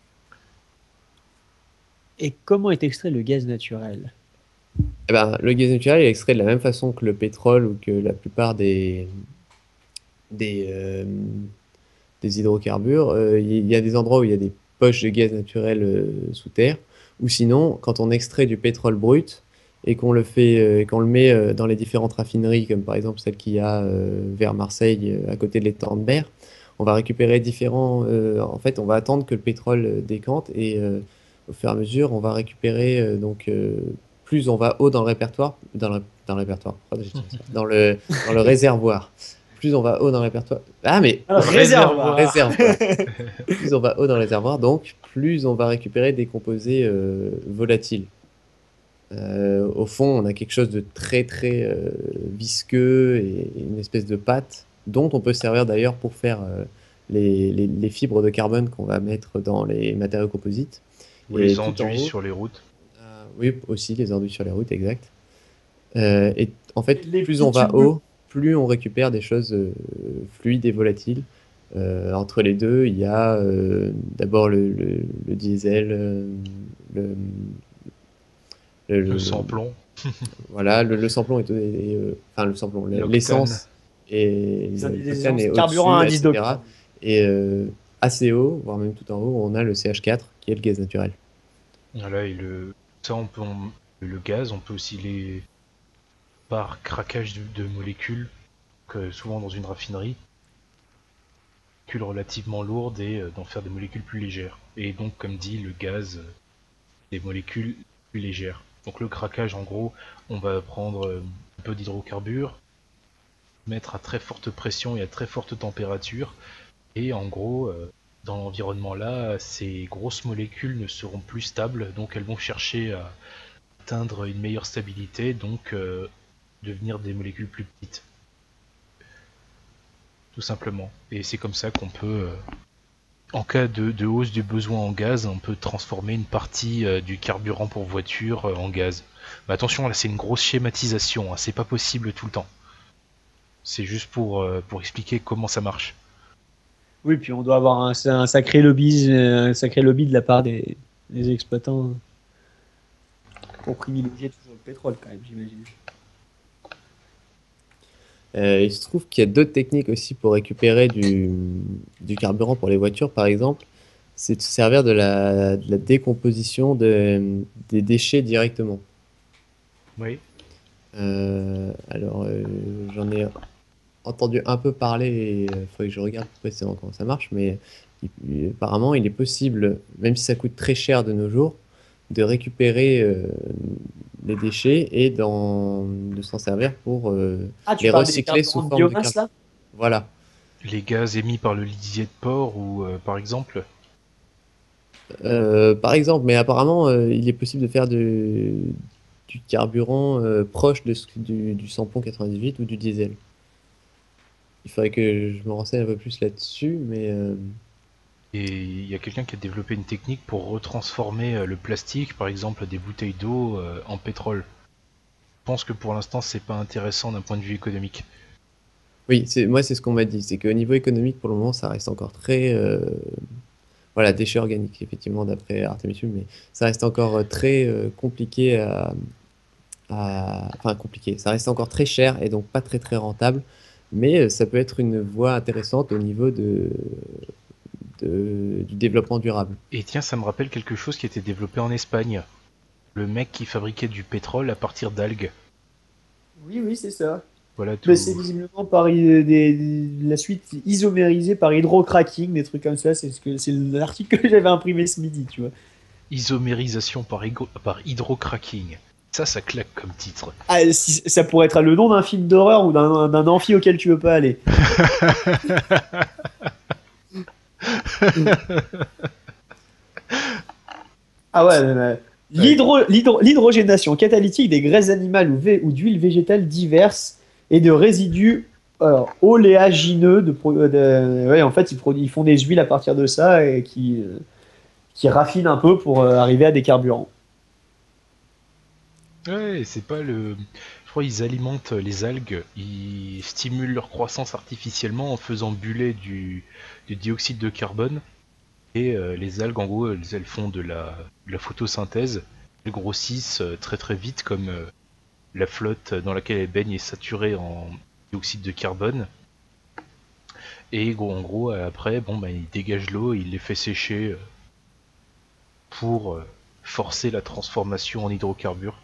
Et comment est extrait le gaz naturel? Eh ben, le gaz naturel est extrait de la même façon que le pétrole ou que la plupart des, des, euh, des hydrocarbures. Euh, Il y a des endroits où il y a des poches de gaz naturel euh, sous terre, ou sinon, quand on extrait du pétrole brut et qu'on le fait, euh, et qu'on le met euh, dans les différentes raffineries, comme par exemple celle qu'il y a euh, vers Marseille, euh, à côté de l'étang de Berre, on va récupérer différents. Euh, en fait, on va attendre que le pétrole euh, décante et euh, au fur et à mesure, on va récupérer euh, donc euh, plus on va haut dans le répertoire, dans le, dans le répertoire, pardon, j'ai dit ça, dans le dans le réservoir. Plus on va haut dans le répertoire. Ah mais Alors, réservoir. réservoir. Plus on va haut dans le réservoir, donc plus on va récupérer des composés euh, volatiles. Euh, au fond, on a quelque chose de très très euh, visqueux et une espèce de pâte dont on peut se servir d'ailleurs pour faire euh, les, les- les fibres de carbone qu'on va mettre dans les matériaux composites. Ou Et les tout en enduits haut, sur les routes. euh, oui, aussi les enduits sur les routes, exact. Euh, et en fait, Les plus petits on va tubes. haut, plus on récupère des choses euh, fluides et volatiles. Euh, entre les deux, il y a euh, d'abord le, le- le diesel, euh, le, le- Le le- sans-plomb, voilà, le, le samplon est, est, euh, enfin le samplon, le- l'octane. l'essence et Les indices- l'octane est carburant à au-dessus, indice et cetera. d'octane. Et euh, assez haut, voire même tout en haut, on a le C H quatre qui est le gaz naturel. Voilà, et le, ça, on peut, on- le gaz, on peut aussi les, par craquage de, de molécules, que souvent dans une raffinerie, molécules relativement lourdes et euh, d'en faire des molécules plus légères. Et donc, comme dit, le gaz, euh, des molécules plus légères. Donc le craquage, en gros, on va prendre euh, un peu d'hydrocarbures, mettre à très forte pression et à très forte température, et en gros, euh, dans l'environnement là, ces grosses molécules ne seront plus stables, donc elles vont chercher à atteindre une meilleure stabilité, donc euh, devenir des molécules plus petites. Tout simplement. Et c'est comme ça qu'on peut, euh, en cas de, de hausse du besoin en gaz, on peut transformer une partie euh, du carburant pour voiture euh, en gaz. Mais attention, là c'est une grosse schématisation, hein, c'est pas possible tout le temps. C'est juste pour, euh, pour expliquer comment ça marche. Oui, puis on doit avoir un, un sacré lobby, un sacré lobby de la part des, des exploitants pour privilégier toujours le pétrole, quand même, j'imagine. Euh, il se trouve qu'il y a d'autres techniques aussi pour récupérer du, du carburant pour les voitures, par exemple. C'est de se servir de la, de la décomposition de- des déchets directement. Oui. Euh, alors, euh, j'en ai entendu un peu parler, et il faudrait que je regarde plus précisément comment ça marche, mais il- apparemment, il est possible, même si ça coûte très cher de nos jours, de récupérer euh, les déchets et d'en- de s'en servir pour euh, Ah, tu les parles des recycler sous carburants de forme de biomasse carburant. là? Voilà. Les gaz émis par le lisier de porc, ou euh, par exemple. Euh, par exemple, mais apparemment, euh, il est possible de faire de- du carburant euh, proche de ce- du, du samplon quatre-vingt-dix-huit ou du diesel. Il faudrait que je me renseigne un peu plus là-dessus, mais euh, Et il y a quelqu'un qui a développé une technique pour retransformer euh, le plastique, par exemple des bouteilles d'eau, euh, en pétrole. Je pense que pour l'instant, c'est pas intéressant d'un point de vue économique. oui, c'est, moi, c'est ce qu'on m'a dit. C'est qu'au niveau économique, pour le moment, ça reste encore très. Euh, voilà, déchets organiques, effectivement, d'après Artemisium, mais ça reste encore euh, très euh, compliqué à, à- Enfin, compliqué. Ça reste encore très cher et donc pas très très rentable, mais euh, ça peut être une voie intéressante au niveau de, de- du développement durable. Et tiens, ça me rappelle quelque chose qui a été développé en Espagne. Le mec qui fabriquait du pétrole à partir d'algues. Oui, oui, c'est ça. Voilà Mais c'est tout. visiblement par euh, des, la suite isomérisée par hydrocracking, des trucs comme ça. C'est ce que c'est l'article que j'avais imprimé ce midi, tu vois. Isomérisation par, higo- par hydrocracking. Ça, ça claque comme titre. Ah, si- ça pourrait être le nom d'un film d'horreur ou d'un d'un amphi auquel tu veux pas aller. Ah ouais, mais- mais- Ouais. L'hydro- l'hydro- l'hydrogénation catalytique des graisses animales ou, vé- ou d'huiles végétales diverses et de résidus alors, oléagineux. De, pro- euh, de- ouais, en fait, ils, produ- ils font des huiles à partir de ça et qui, euh, qui raffinent un peu pour euh, arriver à des carburants. Ouais, c'est pas le. Je crois qu'ils alimentent les algues, ils stimulent leur croissance artificiellement en faisant buller du, du dioxyde de carbone. Et euh, les algues, en gros, elles, elles font de la, de la photosynthèse. Elles grossissent euh, très très vite, comme euh, la flotte dans laquelle elles baignent est saturée en dioxyde de carbone. Et gros, en gros, euh, après, bon, bah, ils dégagent l'eau et ils les fait sécher euh, pour euh, forcer la transformation en hydrocarbures.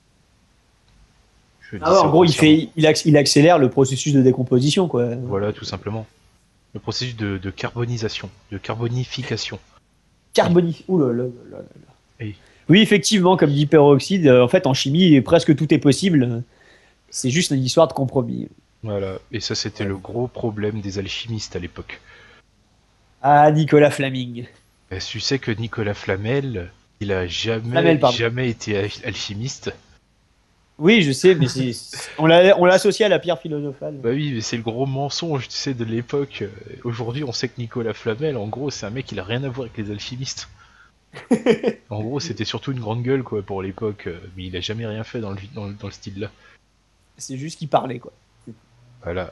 Je Ah dis ouais, ça en gros, il, grossièrement. fait, il, acc- il accélère le processus de décomposition, quoi. Voilà, tout simplement. Le processus de, de carbonisation, de carbonification. Oui. Carbonif. Ouh là là là là là. Et Oui, effectivement, comme dit peroxyde, euh, en fait, en chimie, presque tout est possible. C'est juste une histoire de compromis. voilà. Et ça, c'était Ouais. le gros problème des alchimistes à l'époque. Ah, Nicolas Flaming. Et tu sais que Nicolas Flamel, il a jamais, Flamel, pardon. jamais été al- alchimiste. Oui, je sais, mais c'est, on l'a, on l'a associé à la pierre philosophale. Bah oui, mais c'est le gros mensonge, tu sais, de l'époque. Euh, Aujourd'hui, on sait que Nicolas Flamel, en gros, c'est un mec, il a rien à voir avec les alchimistes. En gros, c'était surtout une grande gueule, quoi, pour l'époque. euh, Mais il a jamais rien fait dans le, dans le, dans le style-là. C'est juste qu'il parlait, quoi. Voilà.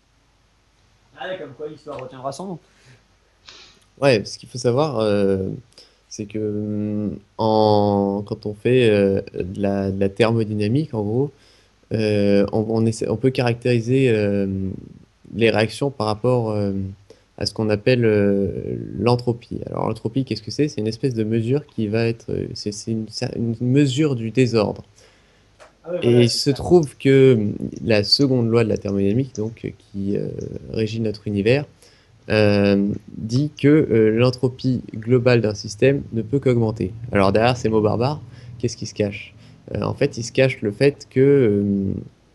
Ah, comme quoi l'histoire retiendra son nom. Ouais, ce qu'il faut savoir, euh, c'est que hum, en, quand on fait euh, de la, de la thermodynamique, en gros, euh, on, on essaie- on peut caractériser euh, les réactions par rapport euh, à ce qu'on appelle euh, l'entropie. Alors l'entropie, qu'est-ce que c'est? C'est une espèce de mesure qui va être, euh, c'est c'est une, cer- une mesure du désordre. Ah ouais, Et voilà, il c'est se ça. trouve que hum, la seconde loi de la thermodynamique, donc euh, qui euh, régit notre univers, euh, dit que euh, l'entropie globale d'un système ne peut qu'augmenter. Alors derrière ces mots barbares, qu'est-ce qui se cache? Euh, En fait, il se cache le fait que euh,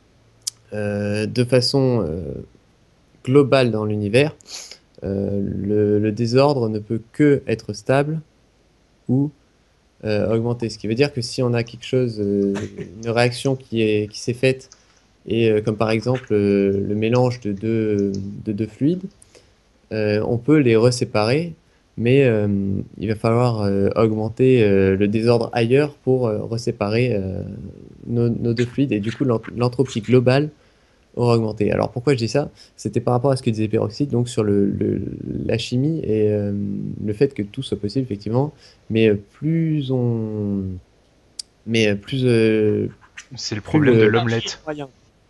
euh, de façon euh, globale dans l'univers, euh, le, le désordre ne peut que être stable ou euh, augmenter. Ce qui veut dire que si on a quelque chose, euh, une réaction qui est, qui s'est faite, et euh, comme par exemple euh, le mélange de deux, de deux fluides, euh, on peut les reséparer, mais euh, il va falloir euh, augmenter euh, le désordre ailleurs pour euh, reséparer euh, nos, nos deux fluides, et du coup l'ent- l'entropie globale aura augmenté. Alors pourquoi je dis ça? C'était par rapport à ce que disait Peroxide, donc sur le, le- la chimie et euh, le fait que tout soit possible, effectivement, mais euh, plus on... Mais euh, plus... euh, C'est le plus problème de le... l'omelette. Moyen.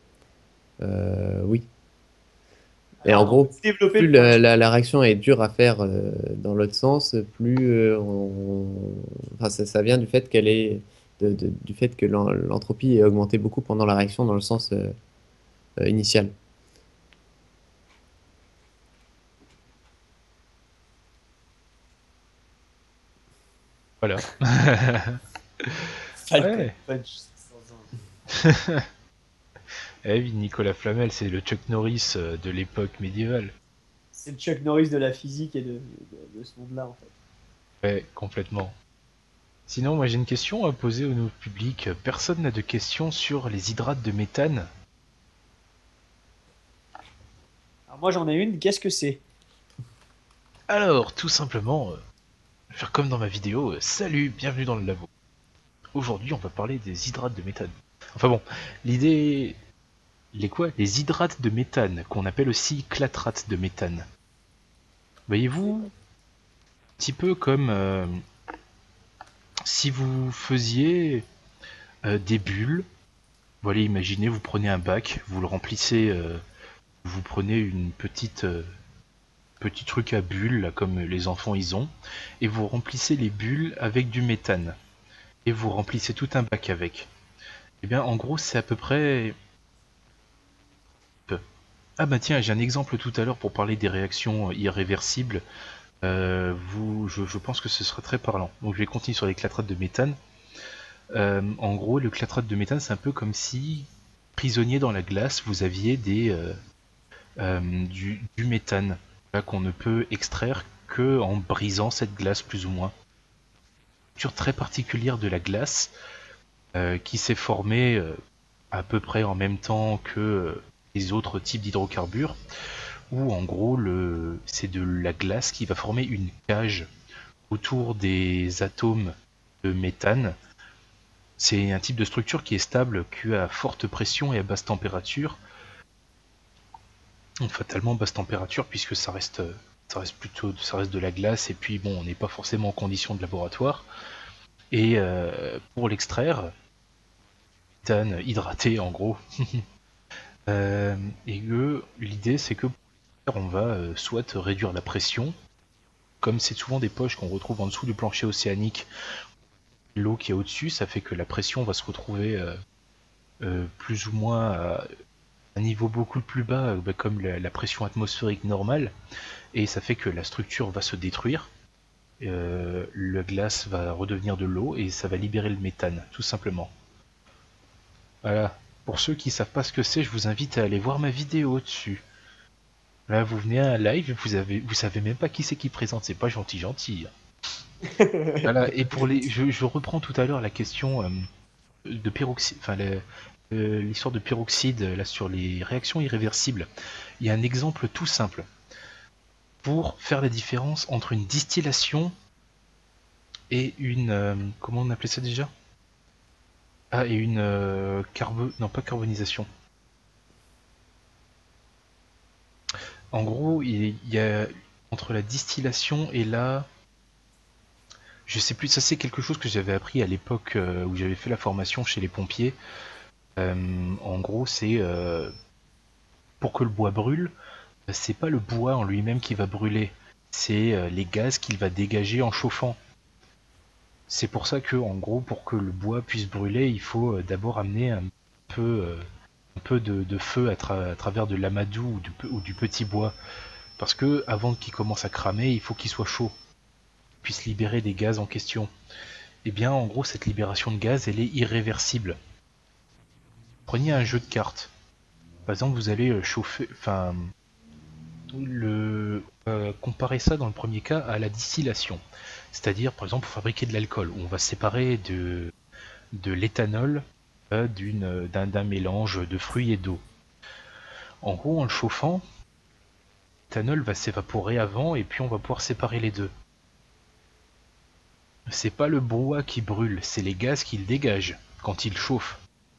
euh, oui. Et en Alors, donc, gros, développer plus le point de la, vue. la- la réaction est dure à faire euh, dans l'autre sens, plus euh, on- enfin, ça, ça vient du fait qu'elle est de- de- du fait que l'en- l'entropie est augmentée beaucoup pendant la réaction dans le sens euh, euh, initial. Voilà. Falcon Ouais. Punch cinq cent un. Eh oui, Nicolas Flamel, c'est le Chuck Norris euh, de l'époque médiévale. C'est le Chuck Norris de la physique et de, de, de ce monde-là, en fait. Ouais, complètement. Sinon, moi j'ai une question à poser au nouveau public. Personne n'a de questions sur les hydrates de méthane? Alors moi j'en ai une, qu'est-ce que c'est? Alors, tout simplement, euh, je vais faire comme dans ma vidéo. euh, Salut, bienvenue dans le labo. Aujourd'hui, on va parler des hydrates de méthane. Enfin bon, l'idée... Les quoi? Les hydrates de méthane, qu'on appelle aussi clatrates de méthane. Voyez-vous, un petit peu comme euh, si vous faisiez euh, des bulles. Voilà, imaginez, vous prenez un bac, vous le remplissez, euh, vous prenez une petite euh, petit truc à bulles, là, comme les enfants ils ont, et vous remplissez les bulles avec du méthane. Et vous remplissez tout un bac avec. Et bien, en gros, c'est à peu près... Ah bah tiens, j'ai un exemple tout à l'heure pour parler des réactions irréversibles. Euh, vous, je, je pense que ce sera très parlant. Donc je vais continuer sur les clatrates de méthane. Euh, en gros, le clatrate de méthane, c'est un peu comme si, prisonnier dans la glace, vous aviez des, euh, euh, du, du méthane là, qu'on ne peut extraire que en brisant cette glace plus ou moins. Une structure très particulière de la glace euh, qui s'est formée euh, à peu près en même temps que euh, les autres types d'hydrocarbures, où en gros le, c'est de la glace qui va former une cage autour des atomes de méthane. C'est un type de structure qui est stable qu'à forte pression et à basse température. Donc, fatalement basse température puisque ça reste, ça reste plutôt ça reste de la glace et puis bon on n'est pas forcément en condition de laboratoire. Et euh, pour l'extraire, méthane hydraté en gros. euh, et eux, l'idée c'est que on va euh, soit réduire la pression, comme c'est souvent des poches qu'on retrouve en dessous du plancher océanique, l'eau qui est au-dessus, ça fait que la pression va se retrouver euh, euh, plus ou moins à un niveau beaucoup plus bas, euh, bah, comme la, la pression atmosphérique normale, et ça fait que la structure va se détruire, euh, le glace va redevenir de l'eau, et ça va libérer le méthane, tout simplement. Voilà. Pour ceux qui savent pas ce que c'est, je vous invite à aller voir ma vidéo dessus. Là, vous venez à un live, vous avez, vous savez même pas qui c'est qui présente, c'est pas gentil, gentil. Voilà. Et pour les, je, je reprends tout à l'heure la question euh, de peroxyde, enfin la- euh, l'histoire de peroxyde là sur les réactions irréversibles. Il y a un exemple tout simple pour faire la différence entre une distillation et une, euh, comment on appelait ça déjà? Ah, et une euh, carbo, non pas carbonisation. En gros, il y a entre la distillation et la, je sais plus, ça c'est quelque chose que j'avais appris à l'époque euh, où j'avais fait la formation chez les pompiers. Euh, en gros, c'est euh, pour que le bois brûle, c'est pas le bois en lui-même qui va brûler, c'est euh, les gaz qu'il va dégager en chauffant. C'est pour ça que, en gros, pour que le bois puisse brûler, il faut euh, d'abord amener un peu, euh, un peu de, de feu à, tra à travers de l'amadou ou du, ou du petit bois. Parce que avant qu'il commence à cramer, il faut qu'il soit chaud, qu'il puisse libérer des gaz en question. Et bien, en gros, cette libération de gaz, elle est irréversible. Prenez un jeu de cartes. Par exemple, vous allez euh, chauffer, enfin, le, euh, comparer ça dans le premier cas à la distillation. C'est-à-dire, par exemple, pour fabriquer de l'alcool, où on va séparer de, de l'éthanol euh, d'une- d'un d'un mélange de fruits et d'eau. En gros, en le chauffant, l'éthanol va s'évaporer avant et puis on va pouvoir séparer les deux. C'est pas le bois qui brûle, c'est les gaz qu'il dégage quand il chauffe.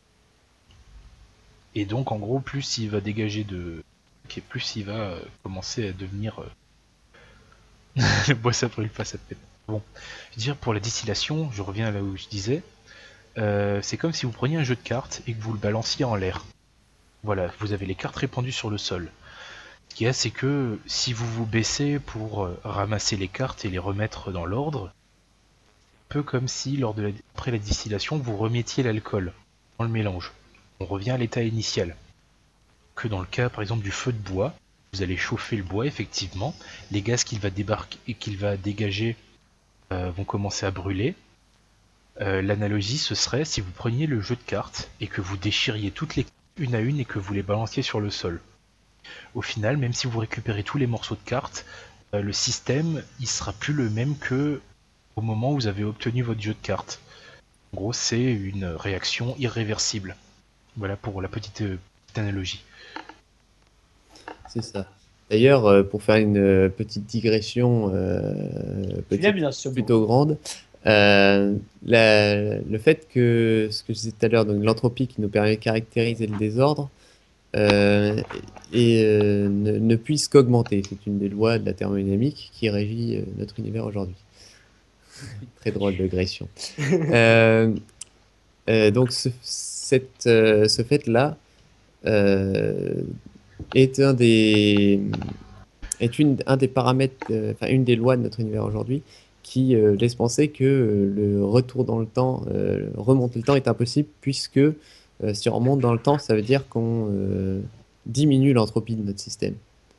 Et donc, en gros, plus il va dégager de... Okay, plus il va euh, commencer à devenir... Euh... le bois ça brûle pas, ça pète. Bon, je veux dire, pour la distillation, je reviens là où je disais, euh, c'est comme si vous preniez un jeu de cartes et que vous le balanciez en l'air. Voilà, vous avez les cartes répandues sur le sol. Ce qu'il y a, c'est que si vous vous baissez pour euh, ramasser les cartes et les remettre dans l'ordre, un peu comme si, lors de la... après la distillation, vous remettiez l'alcool dans le mélange. On revient à l'état initial. Que dans le cas, par exemple, du feu de bois, vous allez chauffer le bois, effectivement, les gaz qu'il va débarquer et qu'il va dégager euh, vont commencer à brûler. Euh, L'analogie, ce serait si vous preniez le jeu de cartes et que vous déchiriez toutes les cartes une à une et que vous les balanciez sur le sol. Au final, même si vous récupérez tous les morceaux de cartes, euh, le système, il sera plus le même que au moment où vous avez obtenu votre jeu de cartes. En gros, c'est une réaction irréversible. Voilà pour la petite, euh, petite analogie. C'est ça. D'ailleurs, euh, pour faire une euh, petite digression euh, Tu peut-être l'aimes bien ce mot. plutôt grande, euh, la- le fait que, ce que je disais tout à l'heure, donc l'entropie qui nous permet de caractériser le désordre, euh, et euh, ne, ne puisse qu'augmenter. C'est une des lois de la thermodynamique qui régit euh, notre univers aujourd'hui. Très drôle de gression. Euh, euh, donc ce, cette, euh, ce fait-là euh, est un des est une, un des paramètres, euh, enfin une des lois de notre univers aujourd'hui qui euh, laisse penser que euh, le retour dans le temps, euh, remonter le temps est impossible puisque euh, si on remonte dans le temps, ça veut dire qu'on euh, diminue l'entropie de notre système.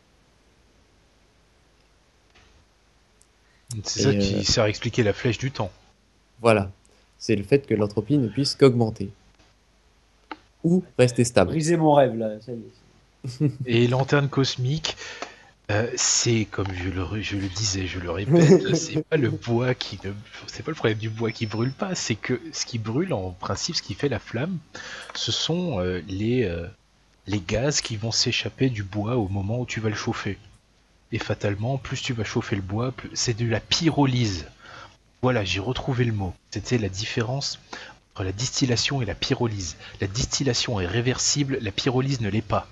C'est ça Et euh, qui sert à expliquer la flèche du temps. voilà, c'est le fait que l'entropie ne puisse qu'augmenter ou rester stable. Briser mon rêve là, ça y est. Et lanterne cosmique, euh, c'est comme je le, je le disais, je le répète, c'est pas le bois qui ne, c'est pas le problème du bois qui brûle pas, c'est que ce qui brûle en principe, ce qui fait la flamme, ce sont euh, les euh, les gaz qui vont s'échapper du bois au moment où tu vas le chauffer. Et fatalement, plus tu vas chauffer le bois, plus... c'est de la pyrolyse. Voilà, j'ai retrouvé le mot. C'était la différence entre la distillation et la pyrolyse. La distillation est réversible, la pyrolyse ne l'est pas.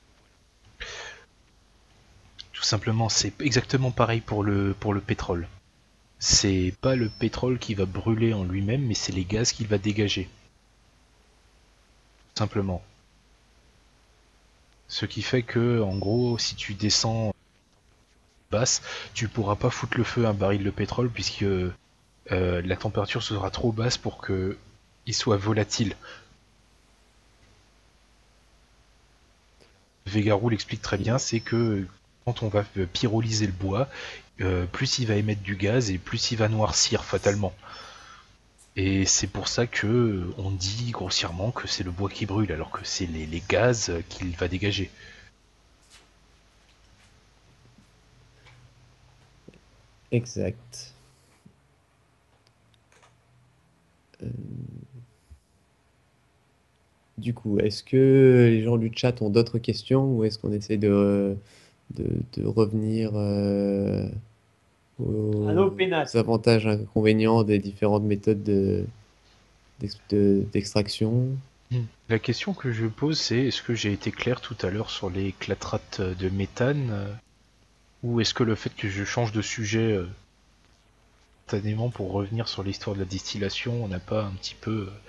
Tout simplement, c'est exactement pareil pour le, pour le pétrole. C'est pas le pétrole qui va brûler en lui-même, mais c'est les gaz qu'il va dégager. Tout simplement. Ce qui fait que, en gros, si tu descends basse, tu pourras pas foutre le feu à un baril de pétrole puisque euh, la température sera trop basse pour que il soit volatile. Végarou l'explique très bien, c'est que quand on va pyrolyser le bois, euh, plus il va émettre du gaz et plus il va noircir fatalement. Et c'est pour ça que on dit grossièrement que c'est le bois qui brûle, alors que c'est les, les gaz qu'il va dégager. Exact. Euh, Du coup, est-ce que les gens du chat ont d'autres questions ou est-ce qu'on essaie de, de, de revenir euh, aux Un eau pénal. avantages et inconvénients des différentes méthodes de, d'ex- de- d'extraction? La question que je pose, c'est est-ce que j'ai été clair tout à l'heure sur les clatrates de méthane euh, ou est-ce que le fait que je change de sujet euh, spontanément pour revenir sur l'histoire de la distillation, on n'a pas un petit peu euh,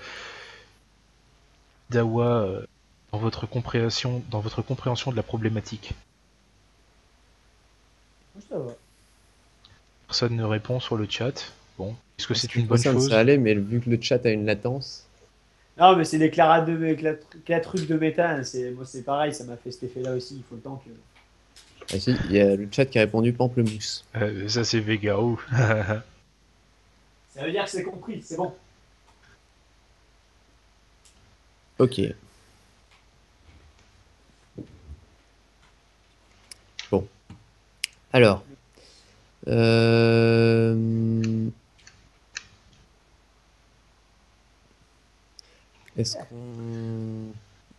d'awa euh, dans votre compréhension, dans votre compréhension de la problématique? Ça va. Personne ne répond sur le chat. Bon, est-ce que En ce c'est qui une me bonne concerne, chose? ça allait, mais vu que le chat a une latence, Non, mais c'est des clarades de mé- clat- clatrucs de méthane. C'est moi, c'est pareil, ça m'a fait cet effet-là aussi. Il faut le temps que. ah si, il y a le chat qui a répondu pamplemousse. Euh, ça c'est Végarou. Ça veut dire que c'est compris. C'est bon. Ok. Bon. Alors. Euh... Est-ce qu'on...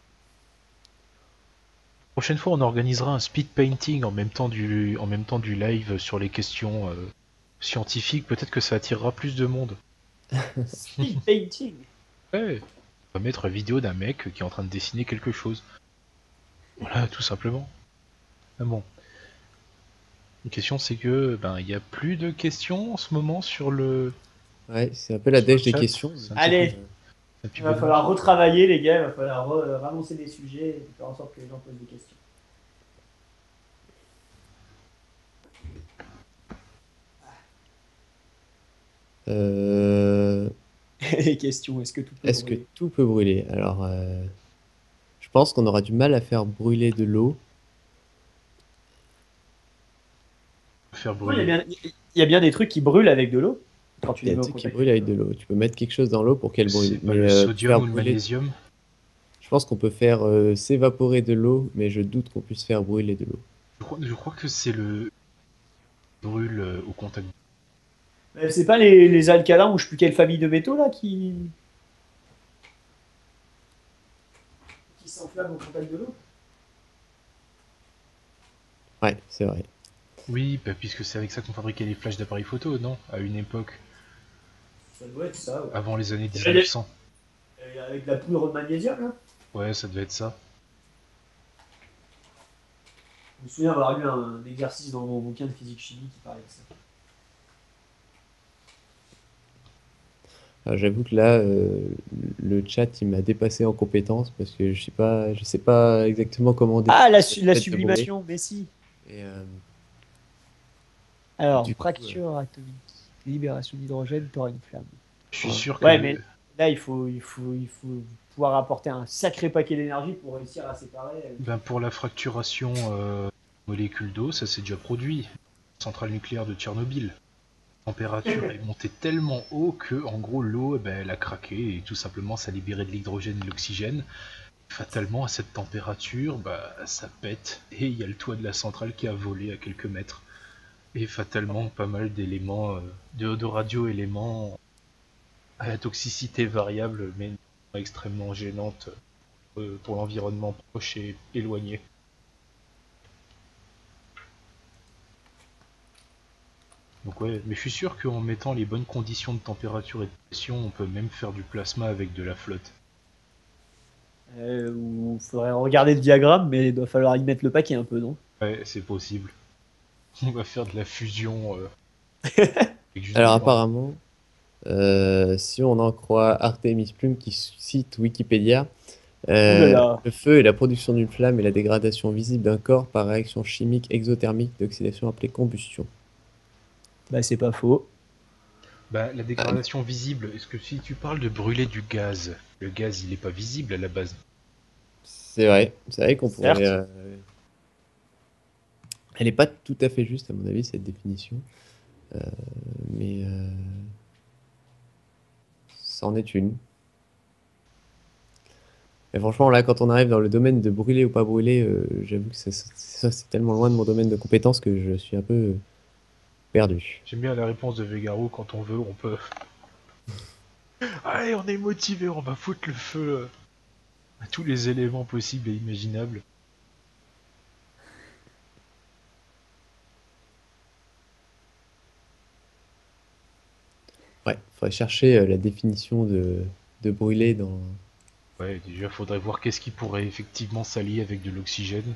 Prochaine fois, on organisera un speed painting en même temps du, en même temps du live sur les questions euh, scientifiques. Peut-être que ça attirera plus de monde. Speed painting. Ouais. On va mettre une vidéo d'un mec qui est en train de dessiner quelque chose. Voilà, tout simplement. Ah bon. La question c'est que ben il y a plus de questions en ce moment sur le. Ouais, c'est un peu la sur le dèche des chat. questions. C'est un petit Allez. peu- c'est un petit Il peu va dommage. falloir retravailler, les gars. Il va falloir re- ramasser des sujets et faire en sorte que les gens posent des questions. Euh... Les questions, est-ce que tout peut Est-ce que brûler tout peut brûler? Alors, euh, je pense qu'on aura du mal à faire brûler de l'eau. Faire Ouais, Il y, a brûler. bien- il y a bien des trucs qui brûlent avec de l'eau. quand tu Il y les a mets des au trucs qui contact. brûlent avec de l'eau. Tu peux mettre quelque chose dans l'eau pour qu'elle C'est brûle. pas Mais le euh, sodium faire ou le brûler, magnésium? je pense qu'on peut faire euh, s'évaporer de l'eau, mais je doute qu'on puisse faire brûler de l'eau. Je crois, je crois que c'est le brûle euh, au contact. Euh, C'est pas les, les alcalins ou je sais plus quelle famille de métaux là qui, qui s'enflamment au contact de l'eau. Ouais, c'est vrai. Oui, bah, puisque c'est avec ça qu'on fabriquait les flashs d'appareils photo, non? À une époque, Ça doit être ça, ouais. avant les années Et mille neuf cents. avec de la poudre de magnésium là. Ouais, ça devait être ça. Je me souviens avoir lu un, un exercice dans mon bouquin de physique-chimie qui parlait de ça. Alors, j'avoue que là, euh, le chat, il m'a dépassé en compétences parce que je sais pas, je sais pas exactement comment définir Ah, la, le su- la fait de brûler. sublimation, mais si. Et, euh, Alors, du coup, euh, fracture atomique, libération d'hydrogène, t'auras une flamme. Je suis voilà. sûr Ouais, que mais là, il faut, il faut, il faut pouvoir apporter un sacré paquet d'énergie pour réussir à séparer. euh. ben, pour la fracturation euh, molécules d'eau, ça s'est déjà produit. Centrale nucléaire de Tchernobyl. La température est montée tellement haut que, en gros, l'eau, eh ben, elle a craqué et tout simplement, ça libérait de l'hydrogène et de l'oxygène. Fatalement, à cette température, bah, ça pète et il y a le toit de la centrale qui a volé à quelques mètres. Et fatalement, pas mal d'éléments, euh, de, de radio-éléments à la toxicité variable, mais extrêmement gênante euh, pour l'environnement proche et éloigné. Donc ouais, mais je suis sûr qu'en mettant les bonnes conditions de température et de pression, on peut même faire du plasma avec de la flotte. Euh, ou faudrait regarder le diagramme, mais il doit falloir y mettre le paquet un peu, non? Ouais, c'est possible. On va faire de la fusion euh, avec juste de Alors l'or. apparemment, euh, si on en croit Artemis Plume qui cite Wikipédia, Ouh là euh, là. le feu est la production d'une flamme et la dégradation visible d'un corps par réaction chimique exothermique d'oxydation appelée combustion. Bah, c'est pas faux. Bah, la Ah, dégradation visible, est-ce que si tu parles de brûler du gaz, le gaz il est pas visible à la base. c'est vrai, c'est vrai qu'on pourrait. Certes. euh, Elle n'est pas tout à fait juste à mon avis cette définition, euh, mais euh, c'en est une. Et franchement, là, quand on arrive dans le domaine de brûler ou pas brûler, euh, j'avoue que ça, ça, c'est tellement loin de mon domaine de compétences que je suis un peu euh, perdu. J'aime bien la réponse de Vegaro, quand on veut, on peut. Allez, on est motivé, on va foutre le feu euh, à tous les éléments possibles et imaginables. Ouais, faudrait chercher euh, la définition de, de brûler dans. Ouais, déjà faudrait voir qu'est-ce qui pourrait effectivement s'allier avec de l'oxygène.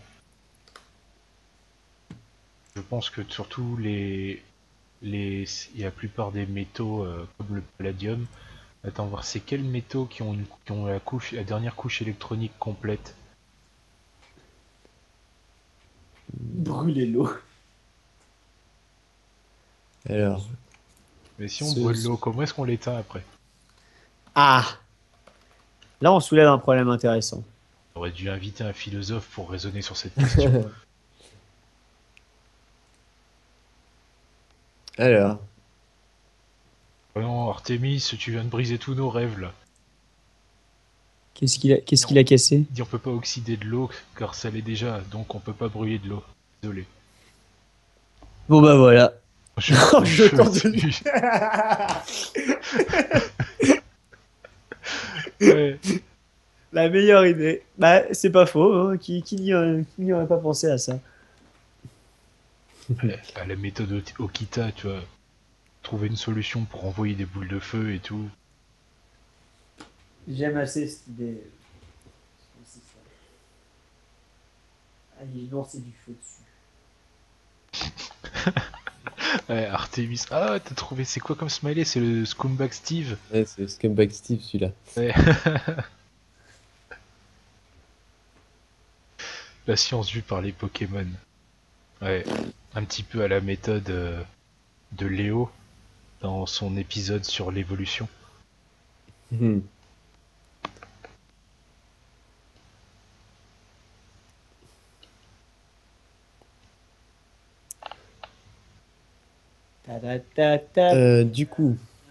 Je pense que surtout les, les, la plupart des métaux euh, comme le palladium. Attends, voir c'est quels métaux qui ont, une, qui ont la couche, la dernière couche électronique complète. Brûler l'eau. Alors, Mais si on ce- brûle l'eau, comment est-ce qu'on l'éteint après? Ah! Là, on soulève un problème intéressant. On aurait dû inviter un philosophe pour raisonner sur cette question. alors, Oh non, Artemis, tu viens de briser tous nos rêves là. Qu'est-ce qu'il a, qu'est-ce qu'il a cassé? Il dit on peut pas oxyder de l'eau car ça l'est déjà, donc on peut pas brûler de l'eau. Désolé. Bon bah voilà. Je Oh, je feu tente de- dessus. Ouais. La meilleure idée. Bah, c'est pas faux. Hein. Qui, qui n'y aurait, qui n'y aurait pas pensé à ça? À la méthode Okita, tu vois. Trouver une solution pour envoyer des boules de feu et tout. J'aime assez cette idée. C'est ça. Ah, il lançait du feu dessus. Ouais, Artemis. Ah, t'as trouvé, c'est quoi comme smiley? C'est le Scumbag Steve. ouais, c'est Scumbag Steve celui-là. Ouais. La science vue par les Pokémon. Ouais. Un petit peu à la méthode euh, de Léo dans son épisode sur l'évolution. Hmm. Ta-da-ta-ta. Euh, du coup,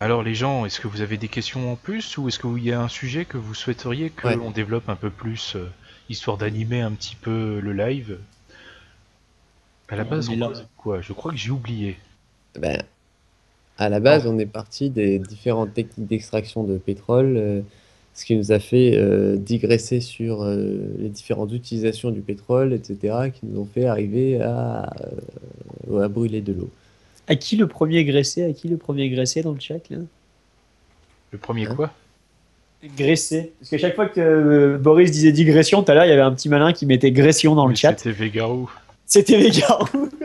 Alors les gens, est-ce que vous avez des questions en plus ou est-ce qu'il y a un sujet que vous souhaiteriez Ouais. qu'on développe un peu plus, euh, histoire d'animer un petit peu le live? À la On base, est on là. causait de quoi? Je crois que j'ai oublié. Ben, à la Non. base, on est parti des différentes techniques d'extraction de pétrole, euh, ce qui nous a fait euh, digresser sur euh, les différentes utilisations du pétrole, et cetera, qui nous ont fait arriver à, euh, à brûler de l'eau. À qui le premier graissé? À qui le premier graissé dans le chat là? Le premier Hein. quoi? Graissé. Parce qu'à chaque fois que euh, Boris disait digression, tout à l'heure, il y avait un petit malin qui mettait gression dans le Mais chat. c'était Végarou. C'était Végarou.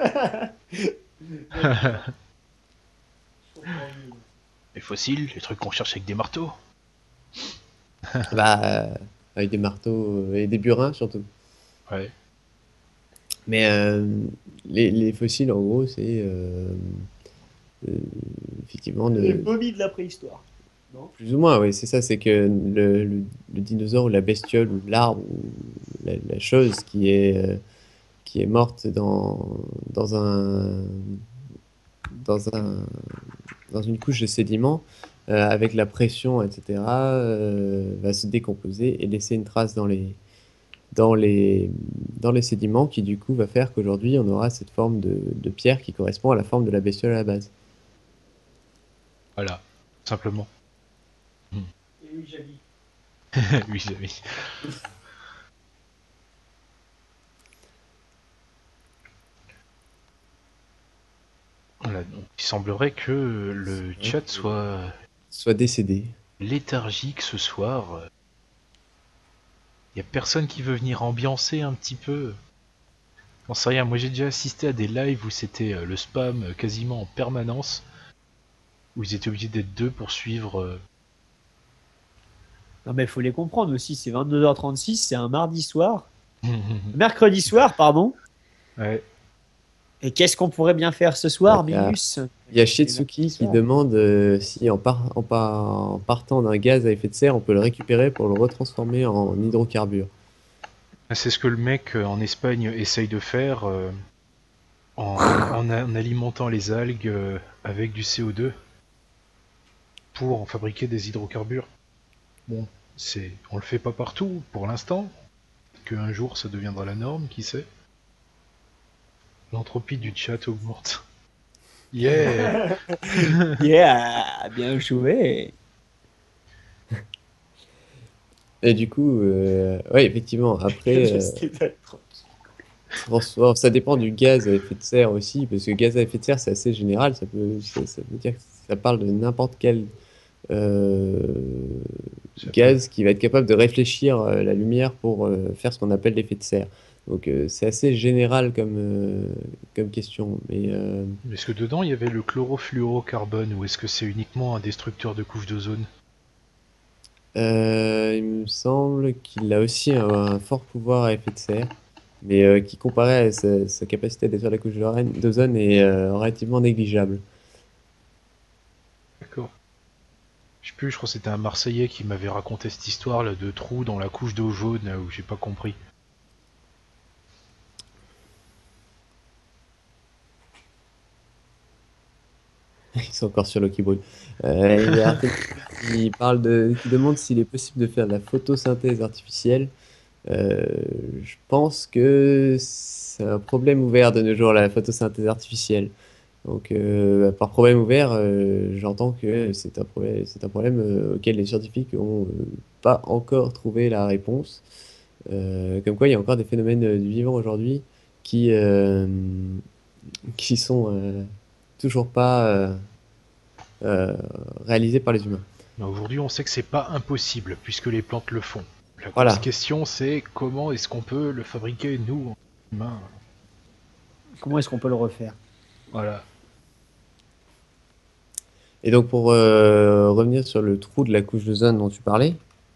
Les fossiles, les trucs qu'on cherche avec des marteaux. Bah, euh, avec des marteaux euh, et des burins surtout. Ouais. Mais euh, les, les fossiles, en gros, c'est euh, euh, effectivement Les de, momies de la préhistoire. Non. plus ou moins, oui, c'est ça, c'est que le, le, le dinosaure ou la bestiole ou l'arbre ou la, la chose qui est, euh, qui est morte dans, dans un, dans un, dans une couche de sédiments, euh, avec la pression, et cetera, euh, va se décomposer et laisser une trace dans les, dans les, dans les sédiments qui, du coup, va faire qu'aujourd'hui, on aura cette forme de, de pierre qui correspond à la forme de la bestiole à la base. Voilà, simplement. Et oui, j'habite. Oui, oui. Voilà, donc il semblerait que le chat soit Soit décédé. léthargique ce soir. Il y a personne qui veut venir ambiancer un petit peu. J'en sais rien, moi j'ai déjà assisté à des lives où c'était euh, le spam euh, quasiment en permanence, où ils étaient obligés d'être deux pour suivre. euh, Non, mais il faut les comprendre aussi. C'est vingt-deux heures trente-six, c'est un mardi soir. Mercredi soir, pardon. Ouais, Et qu'est-ce qu'on pourrait bien faire ce soir, Il y a- Minus? Il y a Shitsuki qui demande euh, si en, par- en, par- en partant d'un gaz à effet de serre, on peut le récupérer pour le retransformer en hydrocarbure. c'est ce que le mec euh, en Espagne essaye de faire euh, en, en a- en alimentant les algues euh, avec du C O deux pour en fabriquer des hydrocarbures. Bon, c'est, on le fait pas partout pour l'instant, qu'un jour ça deviendra la norme, qui sait. L'entropie du chat augmente. Yeah. Yeah, bien joué. Et du coup, euh, ouais, effectivement, après, euh, transform- ça dépend du gaz à effet de serre aussi, parce que gaz à effet de serre, c'est assez général, ça peut, ça, ça veut dire que ça parle de n'importe quel euh, Ça gaz qui va être capable de réfléchir euh, la lumière pour euh, faire ce qu'on appelle l'effet de serre. Donc euh, c'est assez général comme, euh, comme question. Mais euh, peut- Est-ce que dedans il y avait le chlorofluorocarbone ou est-ce que c'est uniquement un destructeur de couche d'ozone? euh, il me semble qu'il a aussi un, un fort pouvoir à effet de serre, mais euh, qui comparé à sa, sa capacité à détruire la couche d'oren- d'ozone est euh, relativement négligeable. D'accord. Je sais plus, je crois que c'était un Marseillais qui m'avait raconté cette histoire là, de trou dans la couche d'eau jaune là, où j'ai pas compris. Ils sont encore sur l'eau qui brûle. Euh, il y a Artemis qui parle de, qui demande s'il est possible de faire de la photosynthèse artificielle. Euh, je pense que c'est un problème ouvert de nos jours, la photosynthèse artificielle. Donc, euh, par problème ouvert, euh, j'entends que c'est un problème, c'est un problème euh, auquel les scientifiques n'ont euh, pas encore trouvé la réponse. Euh, comme quoi, il y a encore des phénomènes euh, du vivant aujourd'hui qui, euh, qui sont euh, toujours pas euh, euh, réalisés par les humains. Mais aujourd'hui, on sait que c'est pas impossible puisque les plantes le font. La Voilà. grosse question, c'est comment est-ce qu'on peut le fabriquer nous, humains? Comment est-ce qu'on peut le refaire? Voilà. Et donc, pour euh, revenir sur le trou de la couche d'ozone dont tu parlais,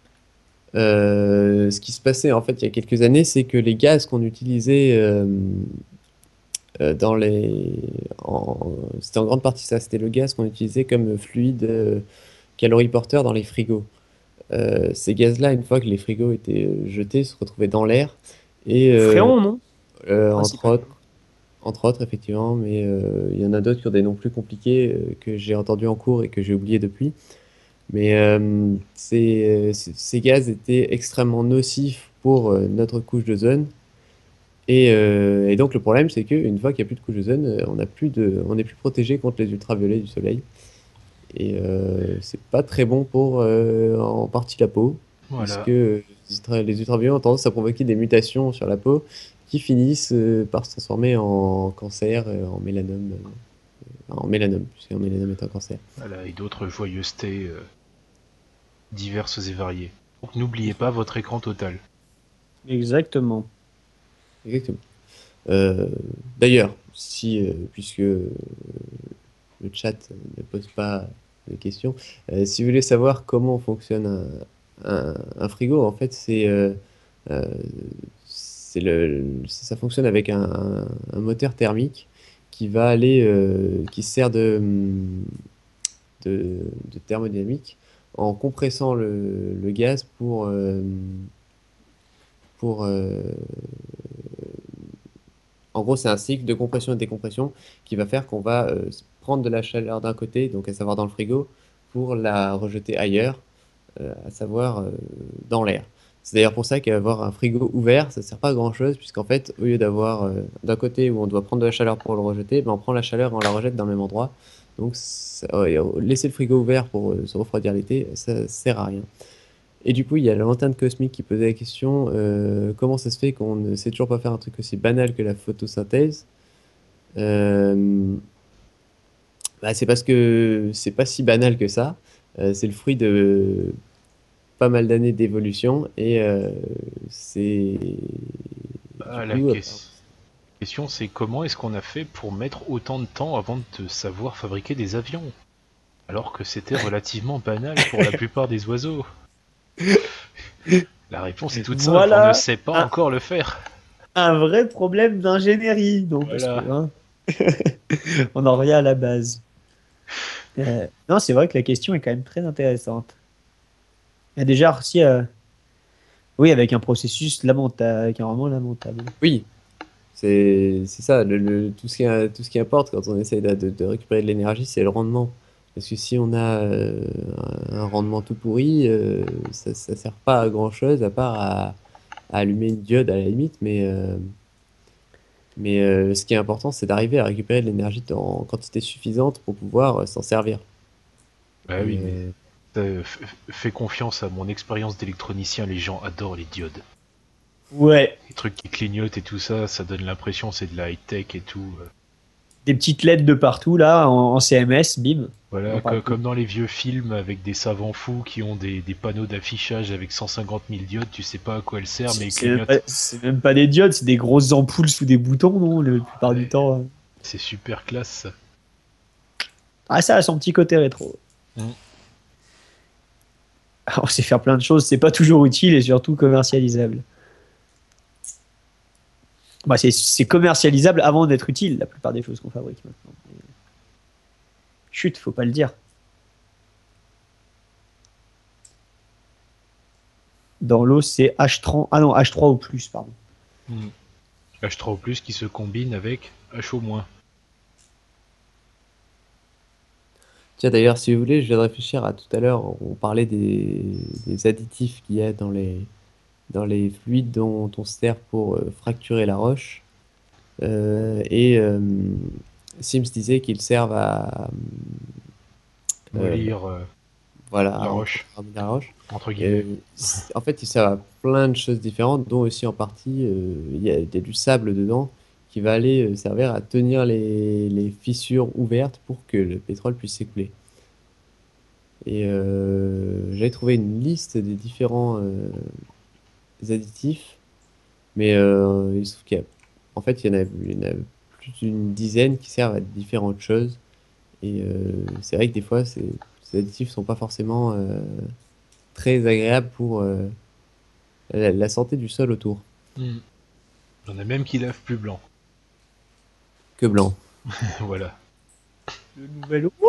euh, ce qui se passait en fait il y a quelques années, c'est que les gaz qu'on utilisait euh, euh, dans les, en- c'était en grande partie ça, c'était le gaz qu'on utilisait comme fluide euh, caloriporteur dans les frigos. Euh, ces gaz-là, une fois que les frigos étaient euh, jetés, se retrouvaient dans l'air et euh, Fréon, non? euh, entre Principalement. autres, entre autres, effectivement, mais euh, il y en a d'autres qui ont des noms plus compliqués euh, que j'ai entendus en cours et que j'ai oubliés depuis. Mais euh, ces, ces- ces gaz étaient extrêmement nocifs pour euh, notre couche d'ozone. Et, euh, et donc le problème, c'est qu'une fois qu'il n'y a plus de couche d'ozone, euh, on a plus de, on n'est plus protégé contre les ultraviolets du soleil. Et euh, c'est pas très bon pour euh, en partie la peau, puisque Voilà. les ultra- les ultraviolets ont tendance à provoquer des mutations sur la peau qui finissent euh, par se transformer en cancer, euh, en mélanome, euh, en mélanome, puisqu'un mélanome est un cancer. Voilà, et d'autres joyeusetés euh, diverses et variées. Donc n'oubliez pas votre écran total. Exactement. Exactement. Euh, D'ailleurs, si, euh, puisque euh, le chat ne pose pas de questions, euh, si vous voulez savoir comment fonctionne un, un- un frigo, en fait, c'est euh, euh, c'est le, ça fonctionne avec un, un- un moteur thermique qui va aller, euh, qui sert de, de, de thermodynamique en compressant le, le gaz pour, euh, pour euh, en gros, c'est un cycle de compression et de décompression qui va faire qu'on va euh, prendre de la chaleur d'un côté, donc à savoir dans le frigo, pour la rejeter ailleurs, euh, à savoir euh, dans l'air. C'est d'ailleurs pour ça qu'avoir un frigo ouvert, ça sert pas à grand-chose, puisqu'en fait, au lieu d'avoir euh, d'un côté où on doit prendre de la chaleur pour le rejeter, ben, on prend la chaleur et on la rejette dans le même endroit. Donc, ça- ouais, laisser le frigo ouvert pour euh, se refroidir l'été, ça sert à rien. Et du coup, il y a la lanterne cosmique qui posait la question euh, comment ça se fait qu'on ne sait toujours pas faire un truc aussi banal que la photosynthèse? Euh, Bah, c'est parce que c'est pas si banal que ça. Euh, c'est le fruit de pas mal d'années d'évolution et euh, c'est du Ah, la coup, euh, ques- question c'est comment est-ce qu'on a fait pour mettre autant de temps avant de savoir fabriquer des avions? Alors que c'était relativement banal pour la plupart des oiseaux. La réponse est toute simple, on ne Voilà sait pas un, encore le faire. un vrai problème d'ingénierie. Non, parce que Voilà. hein, on en revient à la base. Euh, non, c'est vrai que la question est quand même très intéressante. Il y a déjà aussi, euh, oui, avec un processus lamentable, qui est vraiment lamentable. oui, c'est c'est ça. Le, le- tout ce qui, a- tout ce qui importe quand on essaie de, de- de récupérer de l'énergie, c'est le rendement. Parce que si on a euh, un un rendement tout pourri, euh, ça, ça sert pas à grand-chose à part à, à allumer une diode à la limite, mais euh, Mais euh, ce qui est important, c'est d'arriver à récupérer de l'énergie en quantité suffisante pour pouvoir euh, s'en servir. Bah Et oui, mais euh, euh, f- f- fais confiance à mon expérience d'électronicien, les gens adorent les diodes. Ouais, Les trucs qui clignotent et tout ça, ça donne l'impression c'est de la high-tech et tout. euh. des petites L E D de partout, là, en, en C M S, bim. On Voilà, en parle co- plus. comme dans les vieux films avec des savants fous qui ont des, des panneaux d'affichage avec cent cinquante mille diodes, tu sais pas à quoi elles servent, mais C'est elles c'est même, pas clignotent. c'est même pas des diodes, c'est des grosses ampoules sous des boutons, non, la plupart du Ouais, temps. euh. c'est super classe ça. Ah, ça a son petit côté rétro. Mm. On sait faire plein de choses, c'est pas toujours utile et surtout commercialisable. Bah, c'est c'est commercialisable avant d'être utile, la plupart des choses qu'on fabrique maintenant. Chut, faut pas le dire. Dans l'eau, c'est H trois. Ah non, H trois ou plus, pardon. Mm. H trois O plus qui se combine avec H O moins. tiens, d'ailleurs, si vous voulez, je viens de réfléchir à tout à l'heure, on parlait des, des additifs qu'il y a dans les, dans les fluides dont on se sert pour euh, fracturer la roche. Euh, et euh, Sims disait qu'ils servent à, euh, Mollir euh, voilà, à la rencontrer roche, la roche. entre guillemets. Euh, c- en fait, ils servent à plein de choses différentes, dont aussi en partie, euh, il y a, il y a du sable dedans qui va aller euh, servir à tenir les, les fissures ouvertes pour que le pétrole puisse s'écouler. Et euh, j'avais trouvé une liste des différents euh, additifs, mais euh, il se trouve qu'il y a, en fait, il y en a, il y en a plus d'une dizaine qui servent à différentes choses. Et euh, c'est vrai que des fois, ces, ces additifs sont pas forcément euh, très agréables pour euh, la, la santé du sol autour. Mm. J'en ai même qui lavent plus blanc. Que blanc. Voilà. Le nouvel eau.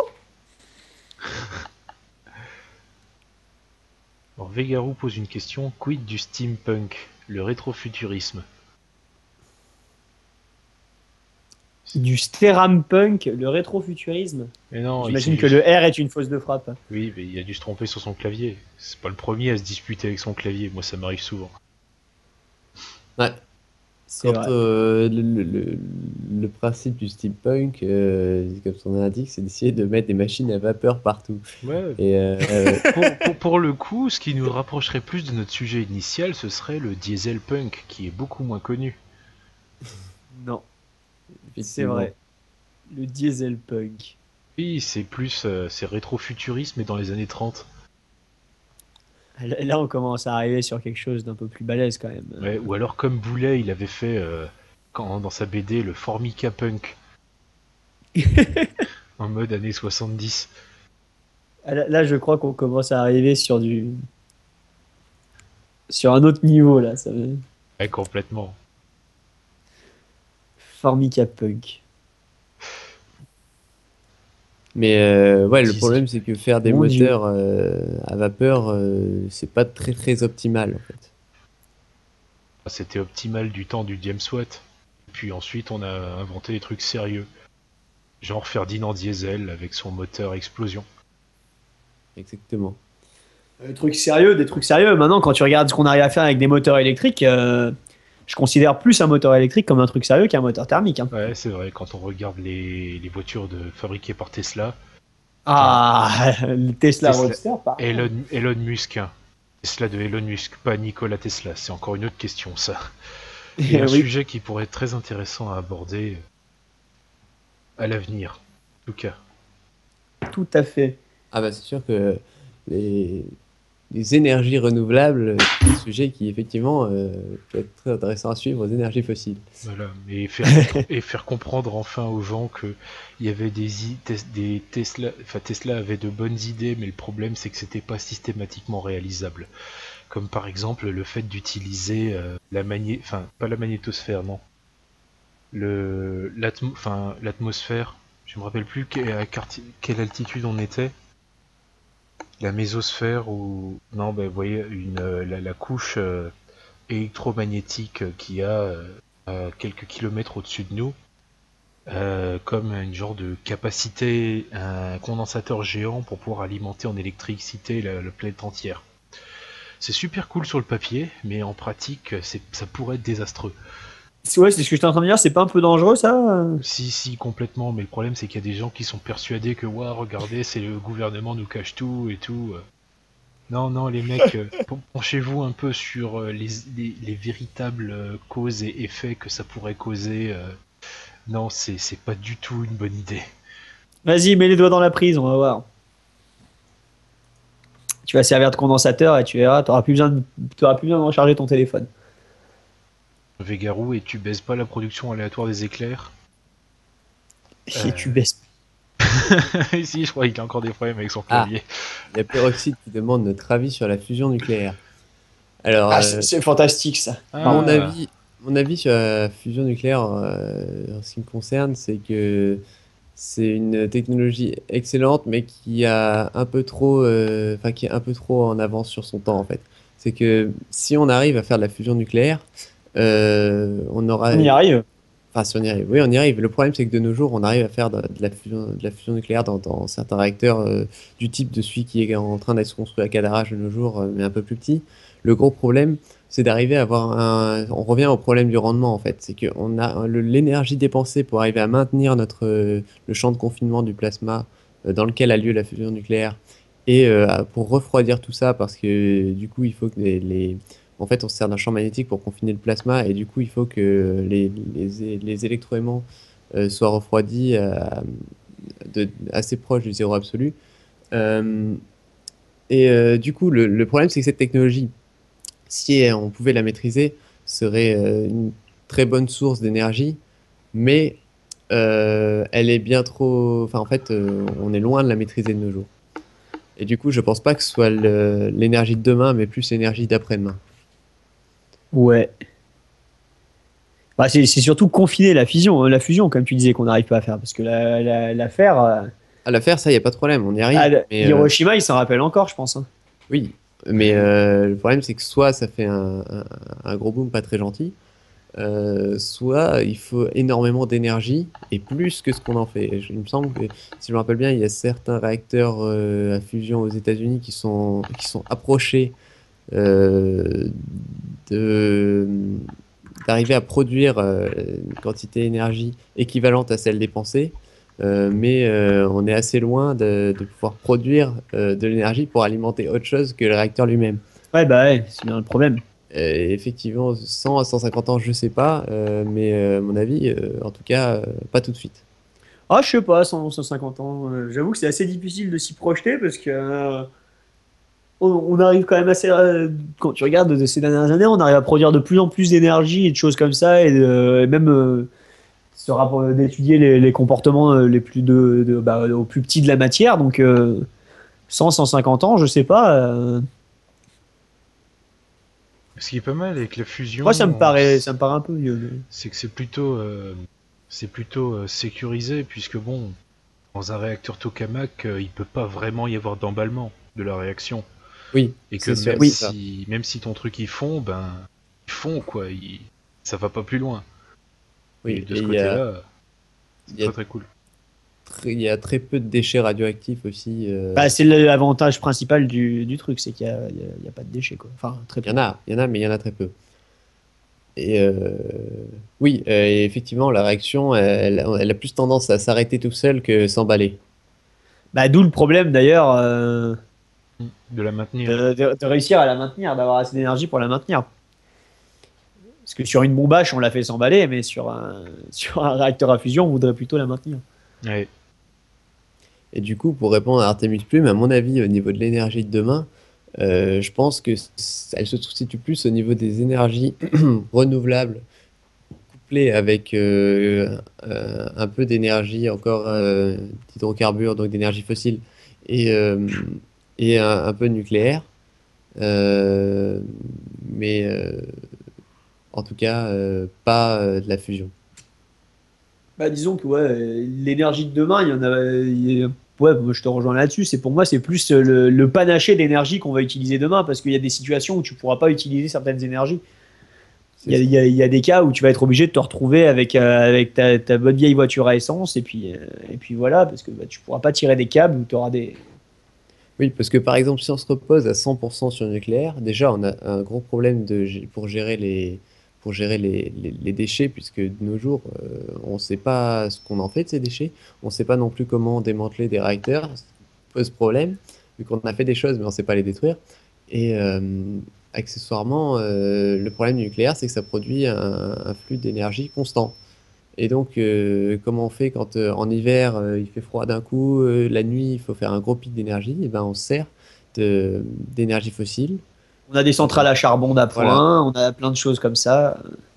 Alors Vegarou pose une question, quid du steampunk, le rétrofuturisme? Du steampunk, le rétrofuturisme. Mais non, il J'imagine s'est que juste- le R est une fausse de frappe. Oui, mais il a dû se tromper sur son clavier. C'est pas le premier à se disputer avec son clavier. Moi, ça m'arrive souvent. Ouais. C'est Quand vrai. euh, le, le- le- le principe du steampunk, euh, comme son nom l'indique, c'est d'essayer de mettre des machines à vapeur partout. Ouais. Et euh, Pour, pour- pour le coup, ce qui nous rapprocherait plus de notre sujet initial, ce serait le diesel punk, qui est beaucoup moins connu. Non, c'est effectivement. vrai. Le dieselpunk. Oui, c'est plus, euh, c'est rétrofuturisme, mais dans les années trente. Là, là, on commence à arriver sur quelque chose d'un peu plus balèze quand même. Ouais, ou alors comme Boulet, il avait fait euh, quand, dans sa B D le Formica Punk en mode années soixante-dix. Ah, Là, là, je crois qu'on commence à arriver sur du sur un autre niveau là. Ça va- Ouais, complètement. Formica punk. Mais euh, ouais, le Diesel. problème c'est que faire des Mon Dieu. moteurs euh, à vapeur, euh, c'est pas très très optimal en fait. C'était optimal du temps du James Watt. Puis ensuite, on a inventé des trucs sérieux. Genre Ferdinand Diesel avec son moteur explosion. Exactement. Des trucs sérieux, des trucs sérieux. Maintenant, quand tu regardes ce qu'on arrive à faire avec des moteurs électriques, euh, je considère plus un moteur électrique comme un truc sérieux qu'un moteur thermique. hein. Ouais, c'est vrai, quand on regarde les, les voitures de, fabriquées par Tesla, Ah, le Tesla, Tesla. Roadster, par contre. Elon, Elon Musk, hein. Tesla de Elon Musk, pas Nikola Tesla, c'est encore une autre question ça. Et un Oui. sujet qui pourrait être très intéressant à aborder à l'avenir, en tout cas. Tout à fait. Ah bah c'est sûr que les, les énergies renouvelables, c'est un sujet qui effectivement euh, peut être très intéressant à suivre aux énergies fossiles. Voilà, et faire, et faire comprendre enfin aux gens que il y avait des, i- tes- des Tesla, enfin Tesla avait de bonnes idées, mais le problème c'est que c'était pas systématiquement réalisable. Comme par exemple le fait d'utiliser euh, la magné, enfin pas la magnétosphère, non, le l'atmo, enfin l'atmosphère. Je me rappelle plus que- à quarti- quelle altitude on était. La mésosphère ou non, ben vous voyez une euh, la, la couche euh, électromagnétique qui a euh, à quelques kilomètres au-dessus de nous, euh, comme une genre de capacité, un condensateur géant pour pouvoir alimenter en électricité la, la planète entière. C'est super cool sur le papier, mais en pratique, c'est, ça pourrait être désastreux. C'est- Ouais, c'est ce que j'étais en train de dire. C'est pas un peu dangereux ça Si, si, complètement, mais le problème c'est qu'il y a des gens qui sont persuadés que, ouah, regardez, c'est le gouvernement nous cache tout et tout. Non, non, les mecs, euh, penchez-vous un peu sur euh, les, les- les véritables euh, causes et effets que ça pourrait causer. euh. Non, c'est c'est pas du tout une bonne idée. Vas-y, mets les doigts dans la prise, on va voir. Tu vas servir de condensateur et tu verras, t'auras plus besoin de, t'auras plus besoin de recharger ton téléphone. Végarou, et tu baisses pas la production aléatoire des éclairs. Et Euh. tu baisses. Si, je crois qu'il a encore des problèmes avec son Ah. clavier. Il y a Peroxide qui demande notre avis sur la fusion nucléaire. Alors, Ah, euh, c'est c'est fantastique ça. Ah. mon avis, mon avis sur la fusion nucléaire, euh, en ce qui me concerne, c'est que c'est une technologie excellente, mais qui a un peu trop, euh, enfin qui est un peu trop en avance sur son temps en fait. C'est que si on arrive à faire de la fusion nucléaire, euh, on aura, On y arrive. enfin si on y arrive, oui on y arrive. Le problème c'est que de nos jours, on arrive à faire de, de la fusion, de la fusion nucléaire dans, dans certains réacteurs euh, du type de celui qui est en train d'être construit à Cadarache de nos jours, euh, mais un peu plus petit. Le gros problème, c'est d'arriver à avoir un. On revient au problème du rendement en fait. C'est que on a le- l'énergie dépensée pour arriver à maintenir notre euh, le champ de confinement du plasma euh, dans lequel a lieu la fusion nucléaire et euh, à- pour refroidir tout ça parce que du coup il faut que les, les- en fait on se sert d'un champ magnétique pour confiner le plasma et du coup il faut que les, les, les électroaimants euh, soient refroidis à- de, assez proche du zéro absolu. Euh, et euh, du coup le, le problème c'est que cette technologie, si on pouvait la maîtriser, serait euh, une très bonne source d'énergie, mais euh, elle est bien trop. Enfin, en fait, euh, on est loin de la maîtriser de nos jours. Et du coup, je pense pas que ce soit le- l'énergie de demain, mais plus l'énergie d'après-demain. Ouais. Bah, c'est c'est surtout confiner la fusion, hein, la fusion, comme tu disais, qu'on n'arrive pas à faire. Parce que la, la, la faire. euh, À la faire, ça, il n'y a pas de problème, on y arrive. ah, le- mais, euh, Hiroshima, il s'en rappelle encore, je pense. hein. oui, mais euh, le problème, c'est que soit ça fait un, un- un gros boom pas très gentil, euh, soit il faut énormément d'énergie et plus que ce qu'on en fait. Je- Il me semble que, si je me rappelle bien, il y a certains réacteurs euh, à fusion aux États-Unis qui sont, qui sont approchés euh, de, d'arriver à produire euh, une quantité d'énergie équivalente à celle dépensée. Euh, mais euh, on est assez loin de, de pouvoir produire euh, de l'énergie pour alimenter autre chose que le réacteur lui-même. Ouais, bah ouais, c'est bien le problème. Euh, effectivement, cent à cent cinquante ans, je sais pas, euh, mais euh, à mon avis, euh, en tout cas, euh, pas tout de suite. Ah, je sais pas, cent, cent cinquante ans. euh, J'avoue que c'est assez difficile de s'y projeter parce que euh, on, on arrive quand même assez. euh, quand tu regardes de ces dernières années, on arrive à produire de plus en plus d'énergie et de choses comme ça, et, de- et même euh, ce rapport d'étudier les, les comportements euh, les plus de, de- bah, au plus petit de la matière. Donc euh, cent, cent cinquante ans, je sais pas. euh, Ce qui est pas mal avec la moi, ça me fusion, paraît, ça me paraît un peu vieux. mais- c'est que c'est plutôt, euh, c'est plutôt euh, sécurisé, puisque bon, dans un réacteur tokamak, euh, il peut pas vraiment y avoir d'emballement de la réaction. Oui, Et que c'est sûr, même c'est ça. si, même si ton truc il fond, ben, ils font quoi, ils- ça va pas plus loin. Et Oui, de et ce il y a, côté-là, c'est il y a très très cool. très, il y a très peu de déchets radioactifs aussi. euh, Bah, c'est l'avantage principal du, du truc, c'est qu'il n'y a, il y a- il y a pas de déchets, quoi. Enfin, très Il y peu. en a, il y en a, mais il y en a très peu. Et euh, oui, euh, et effectivement, la réaction, elle, elle a plus tendance à s'arrêter tout seul que s'emballer. Bah, d'où le problème d'ailleurs euh, De la maintenir. de, de- de réussir à la maintenir, d'avoir assez d'énergie pour la maintenir. Parce que sur une bombache, on la fait s'emballer, mais sur un, sur un réacteur à fusion, on voudrait plutôt la maintenir. Ouais. Et du coup, pour répondre à Artemis Plume, à mon avis, au niveau de l'énergie de demain, euh, je pense que c- elle se situe plus au niveau des énergies renouvelables, couplées avec euh, euh, un peu d'énergie encore euh, d'hydrocarbures, donc d'énergie fossile, et, euh, et un, un peu de nucléaire. Euh, mais euh, en tout cas, euh, pas euh, de la fusion. Bah, disons que ouais, l'énergie de demain, il y en a. il y a- ouais, moi, je te rejoins là-dessus. C'est pour moi, c'est plus le, le panaché d'énergie qu'on va utiliser demain, parce qu'il y a des situations où tu pourras pas utiliser certaines énergies. Il C'est y a, ça. il y a- il y a des cas où tu vas être obligé de te retrouver avec, euh, avec ta, ta bonne vieille voiture à essence, et puis, euh, et puis voilà, parce que bah, tu pourras pas tirer des câbles ou tu auras des. Oui, parce que par exemple, si on se repose à cent pour cent sur le nucléaire, déjà, on a un gros problème de, gé- pour gérer les, pour gérer les, les- les déchets, puisque de nos jours, euh, on ne sait pas ce qu'on en fait de ces déchets. On ne sait pas non plus comment démanteler des réacteurs. Ça pose problème, vu qu'on a fait des choses, mais on ne sait pas les détruire. Et euh, accessoirement, euh, le problème du nucléaire, c'est que ça produit un, un flux d'énergie constant. Et donc, euh, comment on fait quand euh, en hiver euh, il fait froid d'un coup, euh, la nuit il faut faire un gros pic d'énergie, et ben on se sert de d'énergie fossile. On a des Euh, centrales à charbon voilà. d'appoint, on a plein de choses comme ça.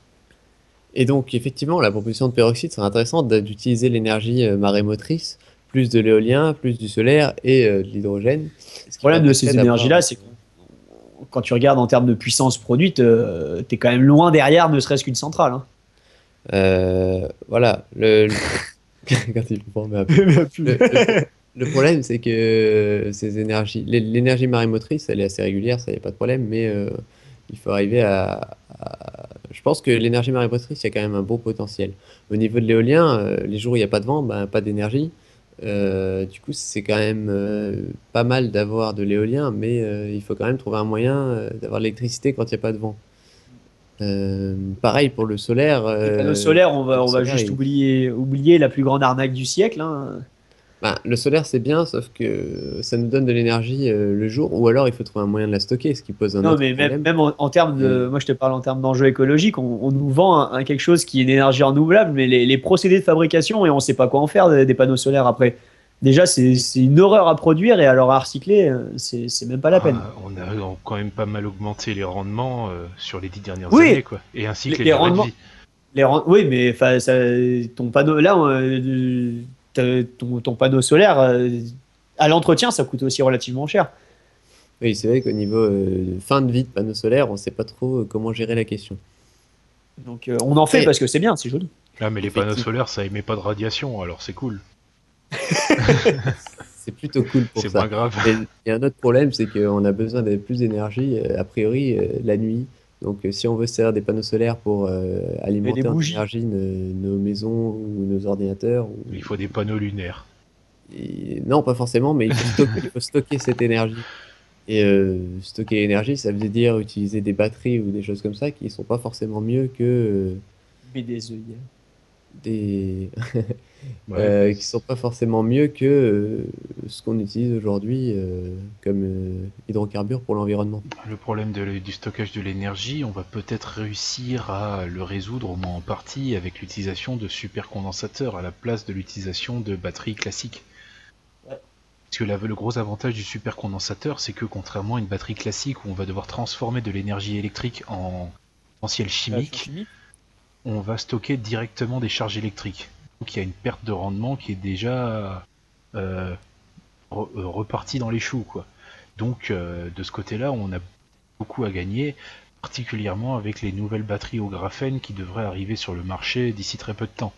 Et donc, effectivement, la proposition de peroxyde serait intéressante de- d'utiliser l'énergie euh, marémotrice, plus de l'éolien, plus du solaire et euh, de l'hydrogène, Le ce qui problème de permettrait ces d'avoir. énergies-là, c'est que quand tu regardes en termes de puissance produite, euh, tu es quand même loin derrière, ne serait-ce qu'une centrale. Hein. Euh, voilà. Le, le- Quand il faut mais après. Mais plus. Le, le pro- le problème, c'est que ces énergies, l'é- l'énergie marémotrice, elle est assez régulière, ça y a pas de problème, mais euh, il faut arriver à, à- Je pense que l'énergie marémotrice, il y a quand même un beau potentiel. Au niveau de l'éolien, euh, les jours où il n'y a pas de vent, ben, pas d'énergie. Euh, du coup, c'est quand même euh, pas mal d'avoir de l'éolien, mais euh, il faut quand même trouver un moyen euh, d'avoir de l'électricité quand il n'y a pas de vent. Euh, pareil pour le solaire. Les panneaux euh, solaires, on le va, on va solaire, juste il- oublier, oublier la plus grande arnaque du siècle. Hein. ben, le solaire, c'est bien, sauf que ça nous donne de l'énergie euh, le jour, ou alors il faut trouver un moyen de la stocker, ce qui pose un Non, autre mais même, problème. même en, en termes de. Et Moi, je te parle en termes d'enjeux écologiques. On, on nous vend un, un quelque chose qui est une énergie renouvelable, mais les, les procédés de fabrication, et on ne sait pas quoi en faire des, des panneaux solaires après. Déjà, c'est c'est une horreur à produire, et alors à recycler, euh, c'est c'est même pas la peine. Ah, on a quand même pas mal augmenté les rendements euh, sur les dix dernières Oui, années, quoi. Et ainsi les, que les les durées de rendements. vie. Les rend- Oui, mais enfin, ça- ton panneau, là, euh, t'as- ton, ton panneau solaire, euh, à l'entretien, ça coûte aussi relativement cher. oui, c'est vrai qu'au niveau euh, fin de vie de panneaux solaires, on ne sait pas trop euh, comment gérer la question. Donc, euh, on en fait Et parce que c'est bien, c'est joli. Ah, mais les panneaux effectivement, solaires, ça émet pas de radiation, alors c'est cool. c'est plutôt cool pour C'est moins ça. grave. Mais il y a un autre problème, c'est qu'on a besoin de plus d'énergie, euh, a priori, euh, la nuit. Donc, euh, si on veut se servir des panneaux solaires pour euh, Et des alimenter en bougies. énergie nos, nos maisons ou nos ordinateurs, ou... Il faut des panneaux lunaires. et- non, pas forcément, mais il faut stocker, il faut stocker cette énergie. Et euh, stocker l'énergie, ça veut dire utiliser des batteries ou des choses comme ça qui sont pas forcément mieux que euh, Mais des œillets. des Ouais, euh, des- qui sont pas forcément mieux que euh, ce qu'on utilise aujourd'hui euh, comme euh, hydrocarbures pour l'environnement. Le problème de l- du stockage de l'énergie, on va peut-être réussir à le résoudre au moins en partie avec l'utilisation de supercondensateurs à la place de l'utilisation de batteries classiques. Ouais. Parce que la- le gros avantage du supercondensateur, c'est que contrairement à une batterie classique où on va devoir transformer de l'énergie électrique en potentiel Réaction chimique, chimique. on va stocker directement des charges électriques. Donc il y a une perte de rendement qui est déjà euh, re- euh, repartie dans les choux, quoi. Donc euh, de ce côté-là, on a beaucoup à gagner, particulièrement avec les nouvelles batteries au graphène qui devraient arriver sur le marché d'ici très peu de temps.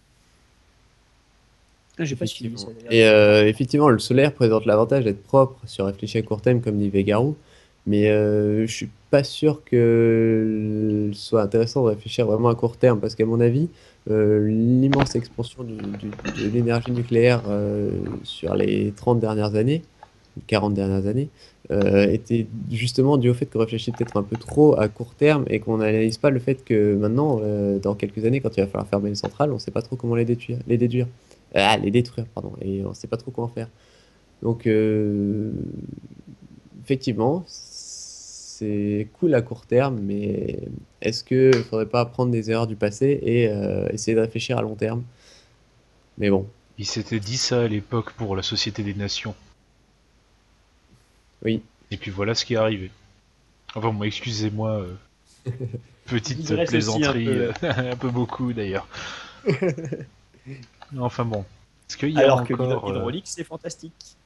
Ah, j'ai pas suivi ça Effectivement. d'ailleurs. Et euh, effectivement, le solaire présente l'avantage d'être propre, se réfléchir à court terme, comme dit Végarou. Mais euh, je suis pas sûr que ce soit intéressant de réfléchir vraiment à court terme, parce qu'à mon avis, euh, l'immense expansion du- du- de l'énergie nucléaire euh, sur les trente dernières années, quarante dernières années, euh, était justement dû au fait qu'on réfléchit peut-être un peu trop à court terme et qu'on n'analyse pas le fait que maintenant, euh, dans quelques années, quand il va falloir fermer les centrales, on ne sait pas trop comment les détruire, les déduire. Ah, les détruire, pardon, et on ne sait pas trop comment faire. Donc, euh, effectivement, c'est cool à court terme, mais est-ce qu'il ne faudrait pas apprendre des erreurs du passé et euh, essayer de réfléchir à long terme? Mais bon, Il s'était dit ça à l'époque pour la Société des Nations. oui. Et puis voilà ce qui est arrivé. Enfin, moi, excusez-moi, euh, Je petite digresse aussi un plaisanterie, peu. euh, un peu beaucoup d'ailleurs. Enfin bon, est-ce qu'il y a Alors que l'hydro- encore... euh, l'hydraulique, c'est fantastique.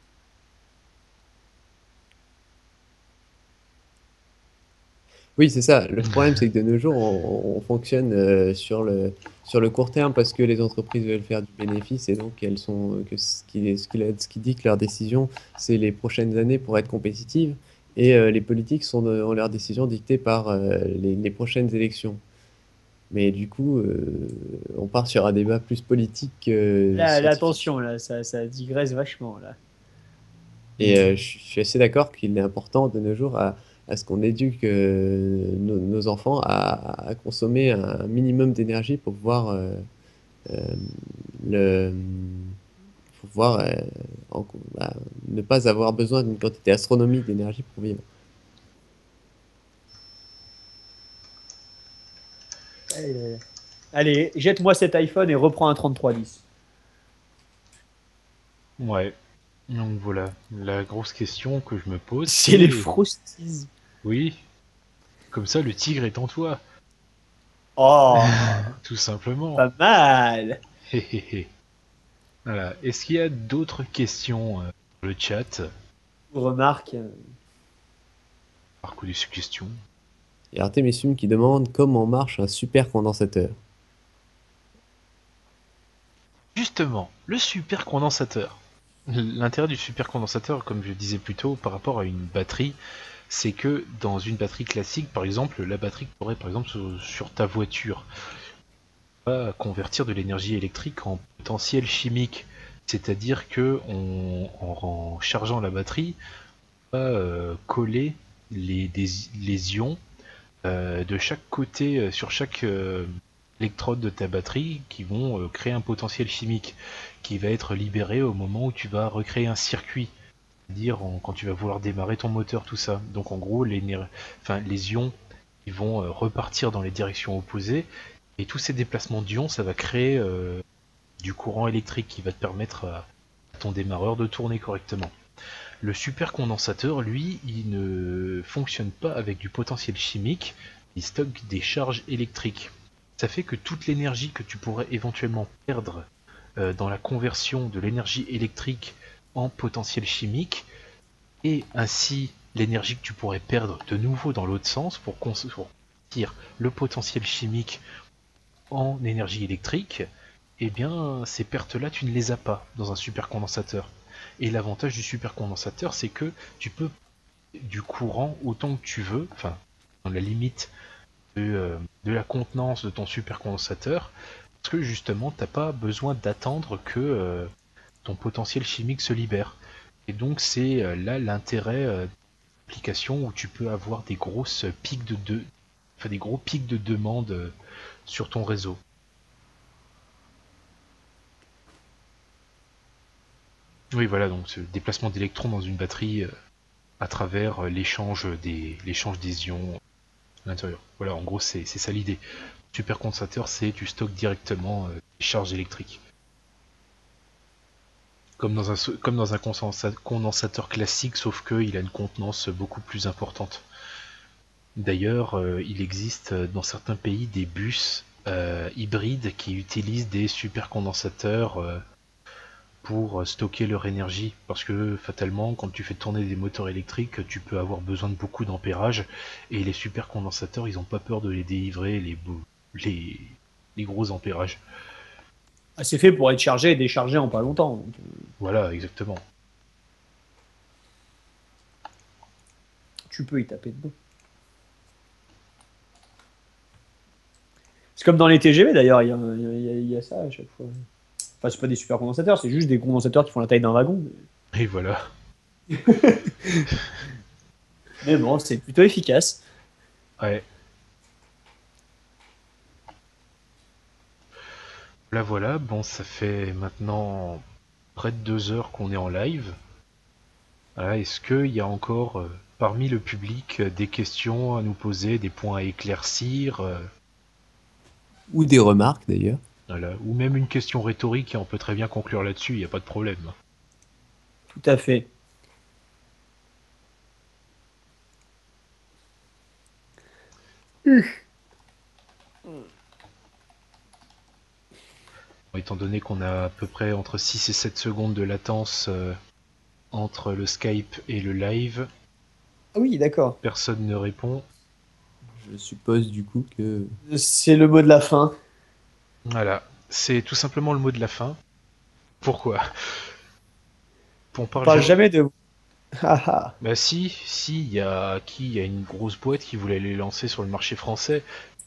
Oui, c'est ça. Le problème, c'est que de nos jours, on, on fonctionne euh, sur le, sur le court terme parce que les entreprises veulent faire du bénéfice et donc elles sont, que ce qui, ce qui, ce qui dicte leurs décisions, c'est les prochaines années pour être compétitives. Et euh, les politiques sont, de- ont leurs décisions dictées par euh, les, les prochaines élections. Mais du coup, euh, on part sur un débat plus politique que Là, là, scientifique. attention, là, ça, ça digresse vachement là. Et euh, je je suis assez d'accord qu'il est important de nos jours à, à ce qu'on éduque euh, nos, nos enfants à, à consommer un minimum d'énergie pour pouvoir, euh, euh, le, pour pouvoir euh, en- bah, ne pas avoir besoin d'une quantité astronomique d'énergie pour vivre. Allez, allez, jette-moi cet iPhone et reprends un trente-trois dix. Ouais. Donc voilà, la grosse question que je me pose, C'est les c'est... Frosties. Oui, comme ça le tigre est en toi, Oh, tout simplement. pas mal. Hé hé hé. Voilà. Est-ce qu'il y a d'autres questions euh, dans le chat? Remarque. euh, Par coup des suggestions. Il y a Artemisium qui demande comment marche un supercondensateur. Justement, le supercondensateur. L'intérêt du supercondensateur, comme je disais plus tôt, par rapport à une batterie, c'est que dans une batterie classique, par exemple, la batterie que tu aurais par exemple sur, sur ta voiture, va convertir de l'énergie électrique en potentiel chimique. C'est-à-dire que on- en, en chargeant la batterie, on va euh, coller les, des- les ions euh, de chaque côté, euh, sur chaque euh, électrode de ta batterie, qui vont euh, créer un potentiel chimique qui va être libéré au moment où tu vas recréer un circuit. C'est-à-dire en- quand tu vas vouloir démarrer ton moteur, tout ça. Donc en gros, les, enfin, les ions ils vont euh, repartir dans les directions opposées, et tous ces déplacements d'ions, ça va créer euh, du courant électrique qui va te permettre à ton démarreur de tourner correctement. Le supercondensateur, lui, il ne fonctionne pas avec du potentiel chimique, il stocke des charges électriques. Ça fait que toute l'énergie que tu pourrais éventuellement perdre euh, dans la conversion de l'énergie électrique en potentiel chimique, et ainsi l'énergie que tu pourrais perdre de nouveau dans l'autre sens pour convertir le potentiel chimique en énergie électrique, eh bien ces pertes-là tu ne les as pas dans un supercondensateur. Et l'avantage du supercondensateur, c'est que tu peux du courant autant que tu veux, enfin dans la limite de, euh, de la contenance de ton supercondensateur, parce que justement, t'as pas besoin d'attendre que euh, ton potentiel chimique se libère. Et donc c'est euh, là l'intérêt euh, d'application où tu peux avoir des grosses pics de, de enfin, des gros pics de demande euh, sur ton réseau. Oui, voilà, donc ce déplacement d'électrons dans une batterie euh, à travers euh, l'échange des l'échange des ions à l'intérieur. Voilà, en gros, c'est c'est ça l'idée. Supercondensateur, c'est tu stockes directement euh, des charges électriques. Comme dans un, so- comme dans un condensa- condensateur classique, sauf qu'il a une contenance beaucoup plus importante. D'ailleurs, euh, il existe euh, dans certains pays des bus euh, hybrides qui utilisent des supercondensateurs euh, pour stocker leur énergie, parce que fatalement, quand tu fais tourner des moteurs électriques, tu peux avoir besoin de beaucoup d'ampérage, et les supercondensateurs, ils ont pas peur de les délivrer les, bou- les, les gros ampérages. Ah, c'est fait pour être chargé et déchargé en pas longtemps. Donc, euh, Voilà, exactement. tu peux y taper dedans. C'est comme dans les T G V d'ailleurs, il y, a- il y a- il y a ça à chaque fois. Enfin, c'est pas des supercondensateurs, c'est juste des condensateurs qui font la taille d'un wagon. Et voilà. Mais bon, c'est plutôt efficace. Ouais. Là voilà, bon, ça fait maintenant près de deux heures qu'on est en live. Voilà, est-ce qu'il y a encore euh, parmi le public euh, des questions à nous poser, des points à éclaircir, euh, Ou des remarques d'ailleurs. voilà, ou même une question rhétorique et on peut très bien conclure là-dessus, il n'y a pas de problème. Tout à fait. Bon, étant donné qu'on a à peu près entre six et sept secondes de latence euh, entre le Skype et le live, Ah oui, d'accord. personne ne répond. Je suppose du coup que... C'est le mot de la fin. Voilà, c'est tout simplement le mot de la fin. Pourquoi? On On parle parle jamais... jamais de. Ah ah. Bah si, si, il y a qui, il y a une grosse boîte qui voulait les lancer sur le marché français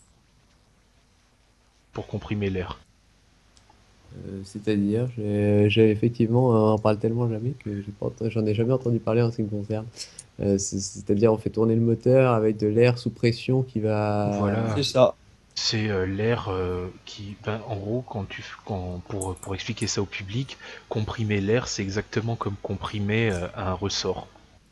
pour comprimer l'air. euh, c'est-à-dire, j'ai j'ai effectivement, on en parle tellement jamais que j'ai pas ent- j'en ai jamais entendu parler en ce qui me concerne. Euh, c'est- c'est-à-dire, on fait tourner le moteur avec de l'air sous pression qui va... Voilà. C'est ça. C'est euh, l'air euh, qui, ben, en gros, quand tu, f- quand, pour, pour expliquer ça au public, comprimer l'air, c'est exactement comme comprimer euh, un ressort.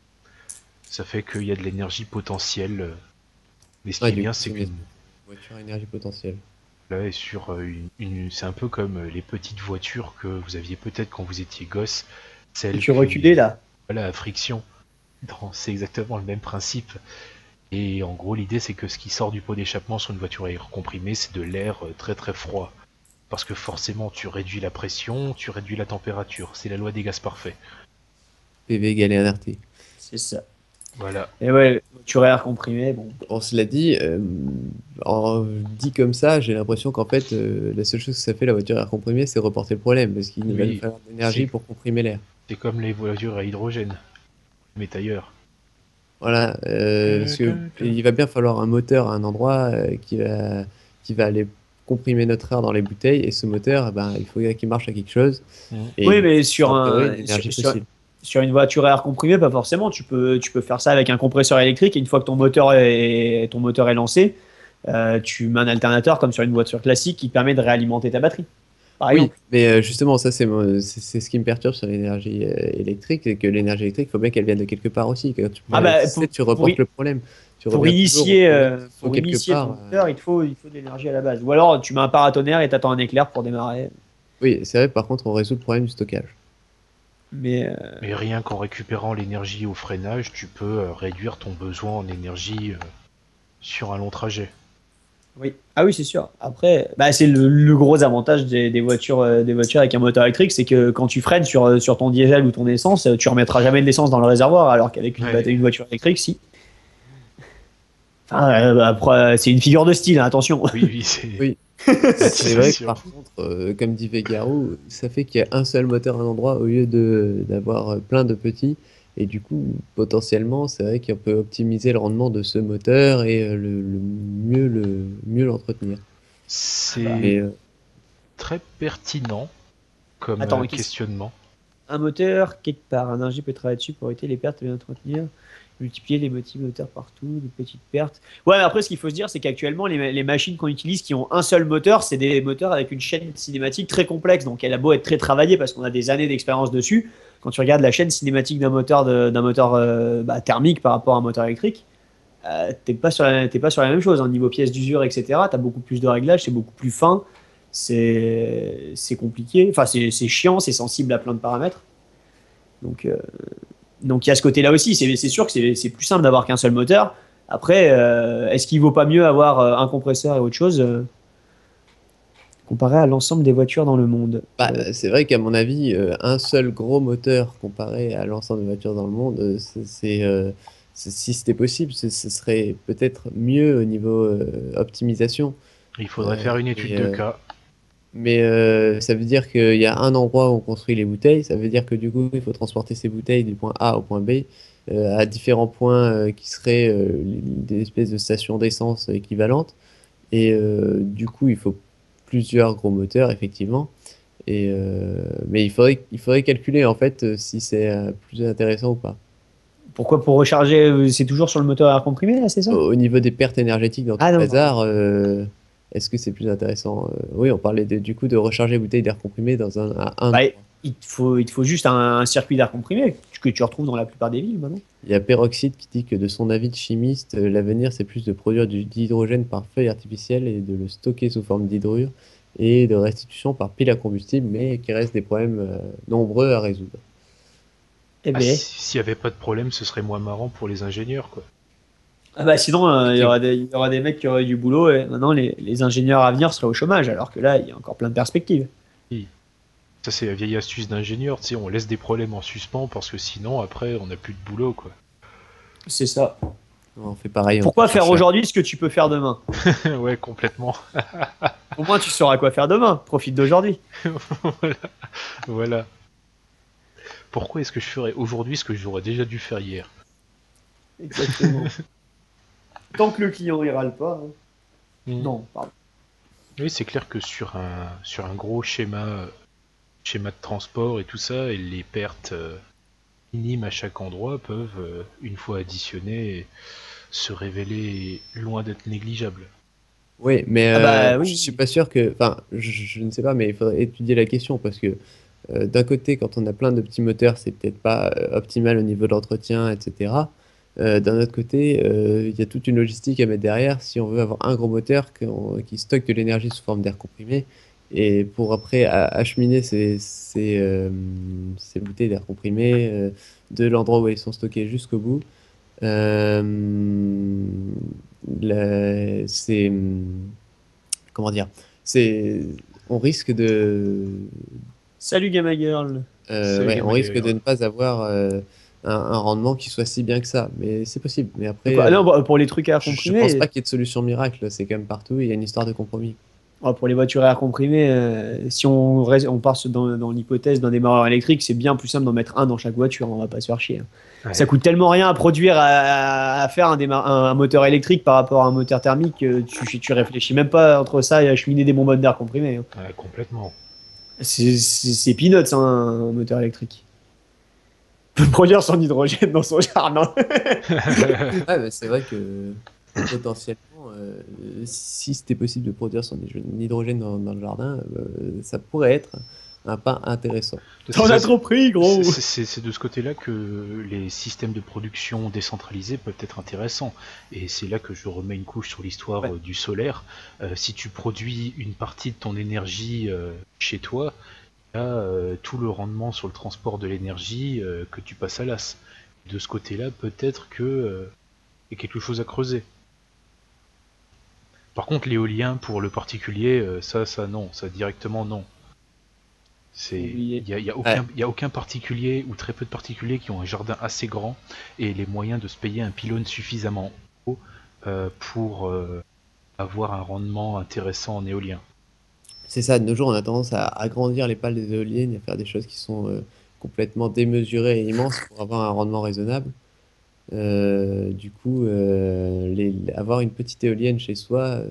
Ça fait qu'il y a de l'énergie potentielle. euh, Mais ce qui Ouais, est du bien, coup, c'est c'est une qu'une voiture à énergie potentielle. là est sur euh, une, une- c'est un peu comme euh, les petites voitures que vous aviez peut-être quand vous étiez gosse, Et celles tu reculais qui, là. voilà, à friction. Non, c'est exactement le même principe. Et en gros, l'idée, c'est que ce qui sort du pot d'échappement sur une voiture à air comprimé, c'est de l'air euh, très très froid. Parce que forcément, tu réduis la pression, tu réduis la température. C'est la loi des gaz parfaits. P V égale N R T. C'est ça. Voilà. Et ouais, voiture à air comprimé, bon. On se l'a dit, euh, en dit comme ça, j'ai l'impression qu'en fait, euh, la seule chose que ça fait la voiture à air comprimé, c'est reporter le problème, parce qu'il va Oui, nous falloir de l'énergie c'est- pour comprimer l'air. C'est comme les voitures à hydrogène, mais ailleurs. Voilà, euh, parce que il va bien falloir un moteur à un endroit euh, qui va, qui va aller comprimer notre air dans les bouteilles, et ce moteur, eh ben, il faut qu'il marche à quelque chose. Mhm. Et Oui, il mais faut sur en théorie un une énergie sur, sur- fossile. sur une voiture à air comprimé, pas forcément. Tu peux, tu peux faire ça avec un compresseur électrique et une fois que ton moteur est, ton moteur est lancé, euh, tu mets un alternateur comme sur une voiture classique qui permet de réalimenter ta batterie. Par Oui, exemple. mais euh, justement, ça, c'est mon- c'est c'est ce qui me perturbe sur l'énergie euh, électrique, c'est que l'énergie électrique, il faut bien qu'elle vienne de quelque part aussi. Quand tu, Ah bah, tu sais, pour- tu pour reportes y- le problème. Tu Pour reviens initier, toujours au euh, problème. Il faut pour quelque initier part, ton euh, moteur, il faut, il faut de l'énergie à la base. Ou alors tu mets un paratonnerre et t'attends un éclair pour démarrer. Oui, c'est vrai, par contre, on résout le problème du stockage. Mais euh, Mais rien qu'en récupérant l'énergie au freinage, tu peux euh, réduire ton besoin en énergie euh, sur un long trajet. oui. Ah oui, c'est sûr. Après, bah, c'est le, le gros avantage des, des voitures, euh, des voitures avec un moteur électrique, c'est que quand tu freines sur, euh, sur ton diesel ou ton essence, euh, tu remettras jamais de l'essence dans le réservoir, alors qu'avec une, Ouais. bat- une voiture électrique, si. Enfin, euh, bah, après, c'est une figure de style, hein, attention. Oui, oui, c'est Oui. c'est C'est vrai que sûr. par contre, euh, comme dit Vegaro, ça fait qu'il y a un seul moteur à un endroit au lieu de d'avoir euh, plein de petits. Et du coup, potentiellement, c'est vrai qu'on peut optimiser le rendement de ce moteur et euh, le, le mieux le mieux l'entretenir. C'est Mais euh, très pertinent comme Attends, euh, mais qu'est-ce- questionnement. un moteur, quelque part, un ingé peut travailler dessus pour éviter les pertes et les entretenir, multiplier les motifs moteurs partout, des petites pertes. Ouais, mais après, ce qu'il faut se dire, c'est qu'actuellement, les, les machines qu'on utilise qui ont un seul moteur, c'est des moteurs avec une chaîne cinématique très complexe. Donc, elle a beau être très travaillée parce qu'on a des années d'expérience dessus. Quand tu regardes la chaîne cinématique d'un moteur, de- d'un moteur euh, bah, thermique par rapport à un moteur électrique, euh, t'es pas sur la, t'es pas sur la même chose. Hein. Niveau pièces d'usure, et cetera, t'as beaucoup plus de réglages, c'est beaucoup plus fin, c'est c'est compliqué. Enfin, c'est c'est chiant, c'est sensible à plein de paramètres. Donc, euh, donc il y a ce côté-là aussi. C'est c'est sûr que c'est c'est plus simple d'avoir qu'un seul moteur. Après, euh, est-ce qu'il vaut pas mieux avoir euh, un compresseur et autre chose euh, comparé à l'ensemble des voitures dans le monde? bah, Euh, c'est vrai qu'à mon avis, euh, un seul gros moteur comparé à l'ensemble des voitures dans le monde, euh, c'est, c'est, euh, c'est- si c'était possible, ce, ce serait peut-être mieux au niveau euh, optimisation. Il faudrait Euh, faire une étude mais de euh, cas. mais euh, ça veut dire qu'il y a un endroit où on construit les bouteilles. Ça veut dire que du coup, il faut transporter ces bouteilles du point A au point B euh, à différents points euh, qui seraient euh, des espèces de stations d'essence équivalentes. Et euh, du coup, il faut plusieurs gros moteurs, effectivement. Et, euh, mais il faudrait, il faudrait calculer en fait euh, si c'est euh, plus intéressant ou pas. Pourquoi pour recharger, euh, c'est toujours sur le moteur à air comprimé, là, c'est ça? Au, au niveau des pertes énergétiques dans tout Ah le non, pardon. bazar, euh, est-ce que c'est plus intéressant? Euh, Oui, on parlait de- du coup de recharger les bouteilles d'air comprimé dans un, à un Bah, endroit. il te faut, il te faut juste un, un circuit d'air comprimé que tu retrouves dans la plupart des villes maintenant. Il y a Peroxide qui dit que de son avis de chimiste, euh, l'avenir c'est plus de produire du d'hydrogène par feuille artificielle et de le stocker sous forme d'hydrure et de restitution par pile à combustible, mais qui reste des problèmes euh, nombreux à résoudre. Eh Ah, ben. si- S'il n'y avait pas de problème, ce serait moins marrant pour les ingénieurs, quoi. Ah bah sinon, euh, il y Effectivement. aura des, il y aura des mecs qui auraient du boulot et maintenant les, les ingénieurs à venir seraient au chômage, alors que là, il y a encore plein de perspectives. Oui. Ça, c'est la vieille astuce d'ingénieur, tu sais, on laisse des problèmes en suspens parce que sinon, après, on n'a plus de boulot, quoi. C'est ça. On fait pareil en tant Pourquoi que faire chercheur. aujourd'hui ce que tu peux faire demain? Ouais, complètement. Au moins, tu sauras quoi faire demain. Profite d'aujourd'hui. Voilà. Voilà. Pourquoi est-ce que je ferais aujourd'hui ce que j'aurais déjà dû faire hier? Exactement. Tant que le client ira râle pas. Hein. Mm. Non, pardon. Oui, c'est clair que sur un, sur un gros schéma, euh, schéma de transport et tout ça, et les pertes euh, minimes à chaque endroit peuvent, euh, une fois additionnées, se révéler loin d'être négligeables. Oui, mais Ah euh, bah je suis oui. pas sûr que, enfin, je, je ne sais pas, mais il faudrait étudier la question parce que euh, d'un côté, quand on a plein de petits moteurs, c'est peut-être pas euh, optimal au niveau de l'entretien, et cetera. Euh, d'un autre côté, euh, il y a toute une logistique à mettre derrière si on veut avoir un gros moteur qu'on- qui stocke de l'énergie sous forme d'air comprimé et pour après a- acheminer ces, ces, euh, ces bouteilles d'air comprimé euh, de l'endroit où elles sont stockées jusqu'au bout. Euh, la- c'est comment dire? C'est on risque de Salut Gamma Girl. euh, C'est ouais, les on risque de magasins. ne pas avoir euh, un, un rendement qui soit si bien que ça, mais c'est possible. Mais De après, quoi? Ah euh, non, bah, pour les trucs à air je, je pense comprimé, pas qu'il y ait de solution miracle. C'est quand même partout. Il y a une histoire de compromis. oh, pour les voitures à air comprimé, euh, si on, rais- on part dans, dans l'hypothèse d'un démarreur électrique, c'est bien plus simple d'en mettre un dans chaque voiture. On va pas se faire chier. Hein. Ça Ouais, coûte tellement rien à produire, à, à faire un, déma- un, un moteur électrique par rapport à un moteur thermique. que Tu, tu réfléchis même pas entre ça et acheminer des bonbonnes d'air comprimé. Hein. ouais, complètement. C'est c'est- c'est peanuts, hein, un moteur électrique. Peut produire son hydrogène dans son jardin. Ouais, mais c'est vrai que potentiellement, euh, si c'était possible de produire son hydro- hydrogène dans, dans le jardin, euh, ça pourrait être un pas intéressant. C'est T'en ça, as c'est- trop pris, c'est- gros. c'est- c'est de ce côté-là que les systèmes de production décentralisés peuvent être intéressants. Et c'est là que je remets une couche sur l'histoire Ouais. euh, du solaire. Euh, si tu produis une partie de ton énergie euh, chez toi, il y a euh, tout le rendement sur le transport de l'énergie euh, que tu passes à l'as. De ce côté-là, peut-être que euh, il y a quelque chose à creuser. Par contre, l'éolien pour le particulier, euh, ça, ça non, ça directement non. C'est, Oublié. il y a, y a Ouais. aucun, y a aucun particulier ou très peu de particuliers qui ont un jardin assez grand et les moyens de se payer un pylône suffisamment haut euh, pour euh, avoir un rendement intéressant en éolien. C'est ça, de nos jours, on a tendance à agrandir les pales des éoliennes et à faire des choses qui sont euh, complètement démesuré et immense pour avoir un rendement raisonnable. Euh, du coup, euh, les, avoir une petite éolienne chez soi, euh,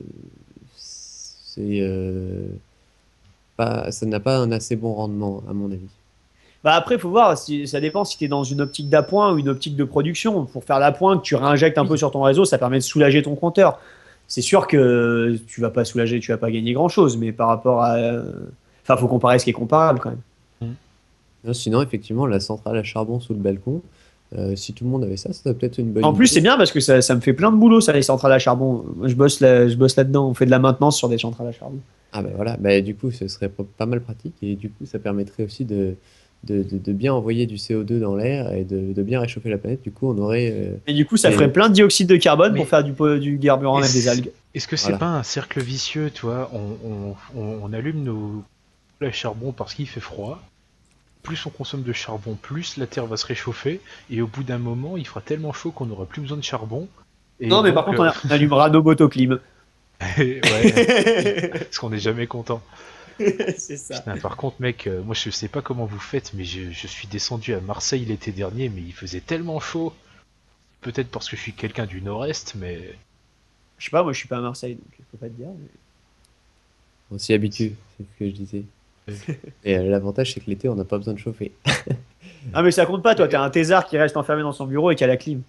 c'est euh, pas, ça n'a pas un assez bon rendement, à mon avis. Bah après, il faut voir, si, ça dépend si tu es dans une optique d'appoint ou une optique de production. Pour faire l'appoint, que tu réinjectes un peu sur ton réseau, ça permet de soulager ton compteur. C'est sûr que tu vas pas soulager, tu vas pas gagner grand-chose, mais par rapport à... Enfin, faut comparer ce qui est comparable quand même. Non, sinon, effectivement, la centrale à charbon sous le balcon, euh, si tout le monde avait ça, ça serait peut-être une bonne En idée. plus, c'est bien parce que ça, ça me fait plein de boulot, ça, les centrales à charbon. Moi, je bosse là, je bosse là-dedans. On fait de la maintenance sur des centrales à charbon. Ah ben voilà, bah, du coup, ce serait pas pas mal pratique et du coup, ça permettrait aussi de, de, de- de bien envoyer du C O deux dans l'air et de, de bien réchauffer la planète. Du coup, on aurait... euh, Et du coup, ça Et- ferait plein de dioxyde de carbone Mais- pour faire du, po- du carburant avec des Est-ce algues. est-ce que c'est Voilà. pas un cercle vicieux, tu vois on, on, on- on allume nos le charbon parce qu'il fait froid. Plus on consomme de charbon, plus la Terre va se réchauffer. Et au bout d'un moment, il fera tellement chaud qu'on n'aura plus besoin de charbon. Et Non, mais par donc, contre, on, on allumera nos motoclim. euh, ouais, parce qu'on n'est jamais content. C'est ça. Putain, par contre, mec, euh, moi je sais pas comment vous faites, mais je, je suis descendu à Marseille l'été dernier, mais il faisait tellement chaud. Peut-être parce que je suis quelqu'un du Nord-Est, mais Je sais pas, moi je suis pas à Marseille, donc je peux pas te dire. mais- On s'y habitue, c'est ce que je disais. Et euh, l'avantage, c'est que l'été, on n'a pas besoin de chauffer. Ah, mais ça compte pas, toi, t'es un thésard qui reste enfermé dans son bureau et qui a la clim.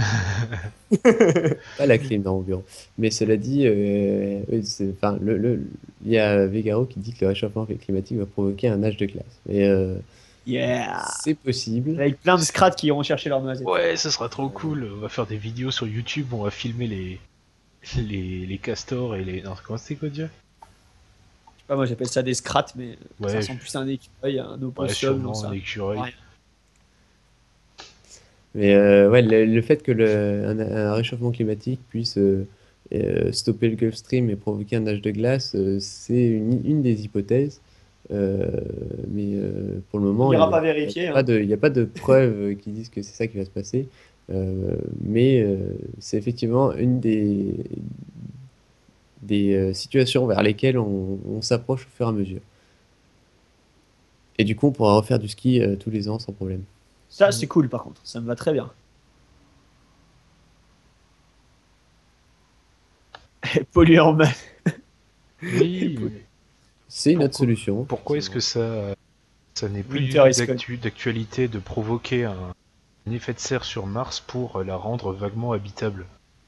Pas la clim dans mon bureau. Mais cela dit, euh, oui, c'est- enfin, le, le- il y a Vegaro qui dit que le réchauffement climatique va provoquer un âge de glace. Et euh, Yeah! c'est possible. Avec plein de scrats qui iront chercher leur noisette. ouais, ça sera trop cool. On va faire des vidéos sur YouTube, on va filmer les les, les castors et les. Non, comment c'est quoi dire Je sais pas, moi j'appelle ça des scrats, mais Ouais, ça je- ressemble plus à un écureuil, à un Ouais, opossum, sûrement non, ça. un écureuil. Ouais. Mais euh, ouais, le, le fait que le, un, un réchauffement climatique puisse euh, euh, stopper le Gulf Stream et provoquer un âge de glace, euh, c'est une, une des hypothèses. Euh, mais euh, pour le moment, On ira il y a- pas vérifier, il y a hein. pas de- il n'y a pas de preuves qui disent que c'est ça qui va se passer. Euh, mais euh, c'est effectivement une des, des euh, situations vers lesquelles on, on s'approche au fur et à mesure. Et du coup, on pourra refaire du ski euh, tous les ans sans problème. Ça, c'est cool par contre, ça me va très bien. Polluer en main. Oui, mais C'est une autre Pourquoi- solution. pourquoi est-ce que ça ça n'est plus Winter is d'actu- d'actualité de provoquer un, un effet de serre sur Mars pour la rendre vaguement habitable?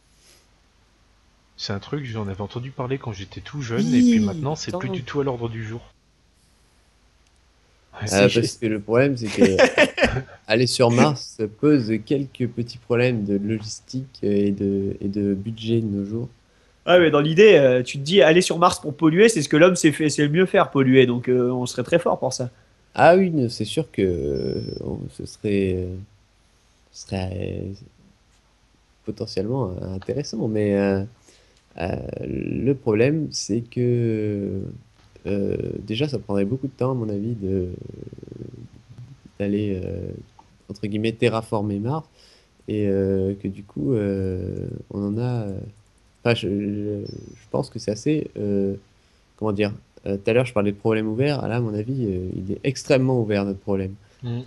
C'est un truc, j'en avais entendu parler quand j'étais tout jeune, et Oui, puis maintenant c'est plus attends. du tout à l'ordre du jour. Ouais, Ah, C'est- parce que le problème, c'est que aller sur Mars ça pose quelques petits problèmes de logistique et de, et de budget de nos jours. Ouais, mais dans l'idée, euh, tu te dis aller sur Mars pour polluer, c'est ce que l'homme sait fait, c'est le mieux faire, polluer, donc euh, on serait très fort pour ça. Ah oui, non, c'est sûr que euh, on- ce serait, euh, ce serait euh, potentiellement euh, intéressant, mais euh, euh, le problème, c'est que euh, déjà, ça prendrait beaucoup de temps, à mon avis, de d'aller euh, entre guillemets terraformer Mars et euh, que du coup, euh, on en a. euh, Enfin, je, je- je pense que c'est assez. euh, comment dire? euh, Tout à l'heure, je parlais de problème ouvert. Là, à mon avis, euh, il est extrêmement ouvert, notre problème. Mm.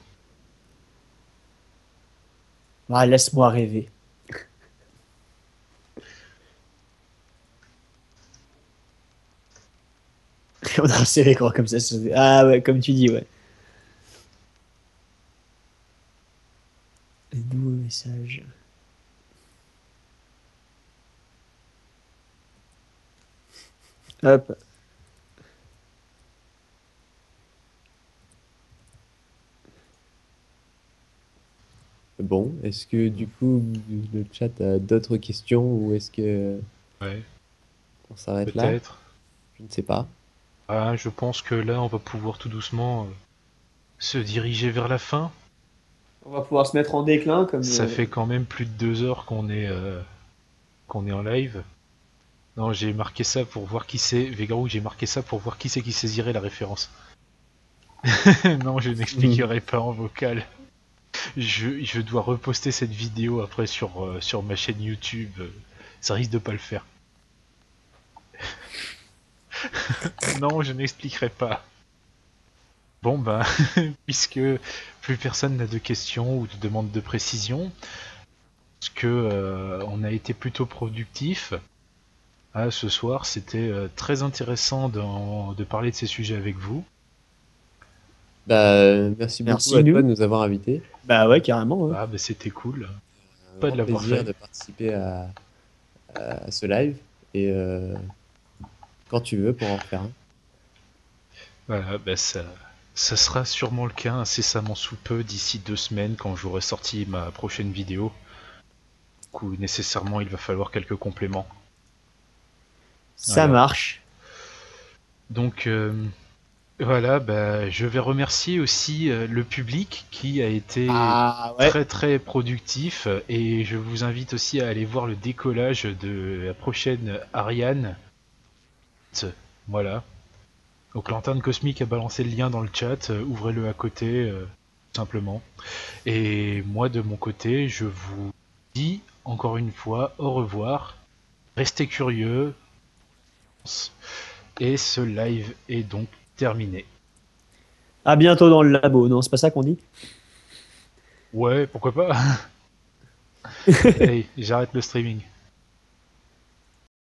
Ah, laisse-moi rêver. On a un C V quoi, comme ça. c'est- Ah ouais, comme tu dis, ouais. Nouveau message. Hop. Bon, est-ce que du coup, le chat a d'autres questions ou est-ce que Ouais, on s'arrête là? peut-être. Je ne sais pas. Ah, je pense que là on va pouvoir tout doucement euh, se diriger vers la fin. On va pouvoir se mettre en déclin comme. Ça euh, fait quand même plus de deux heures qu'on est euh, qu'on est en live. Non, j'ai marqué ça pour voir qui c'est. Végarou, j'ai marqué ça pour voir qui c'est qui saisirait la référence. Non, je n'expliquerai pas en vocal. Je, je dois reposter cette vidéo après sur, euh, sur ma chaîne YouTube. Ça risque de pas le faire. Non, je n'expliquerai pas. Bon, ben, puisque plus personne n'a de questions ou de demandes de précision, parce que euh, on a été plutôt productif. Ah, ce soir, c'était euh, très intéressant d'en- de parler de ces sujets avec vous. Bah, euh, merci beaucoup Merci, à toi nous. de nous avoir invités. Bah ouais, carrément. Ouais. Ah, ben, c'était cool. Un Pas de grand l'avoir plaisir fait. de participer à, à ce live et euh, quand tu veux pour en refaire un. Voilà, ben, ça, ça sera sûrement le cas incessamment sous peu, d'ici deux semaines, quand j'aurai sorti ma prochaine vidéo. Du coup, nécessairement, il va falloir quelques compléments. Ça Voilà. marche. Donc, euh, voilà, bah, je vais remercier aussi euh, le public qui a été Ah ouais. très très productif et je vous invite aussi à aller voir le décollage de la prochaine Ariane. Voilà. Donc Lanterne Cosmique a balancé le lien dans le chat, euh, ouvrez-le à côté, euh, simplement. Et moi de mon côté, je vous dis encore une fois au revoir, restez curieux, et ce live est donc terminé. À bientôt dans le labo. Non, c'est pas ça qu'on dit? Ouais, pourquoi pas. Allez, j'arrête le streaming.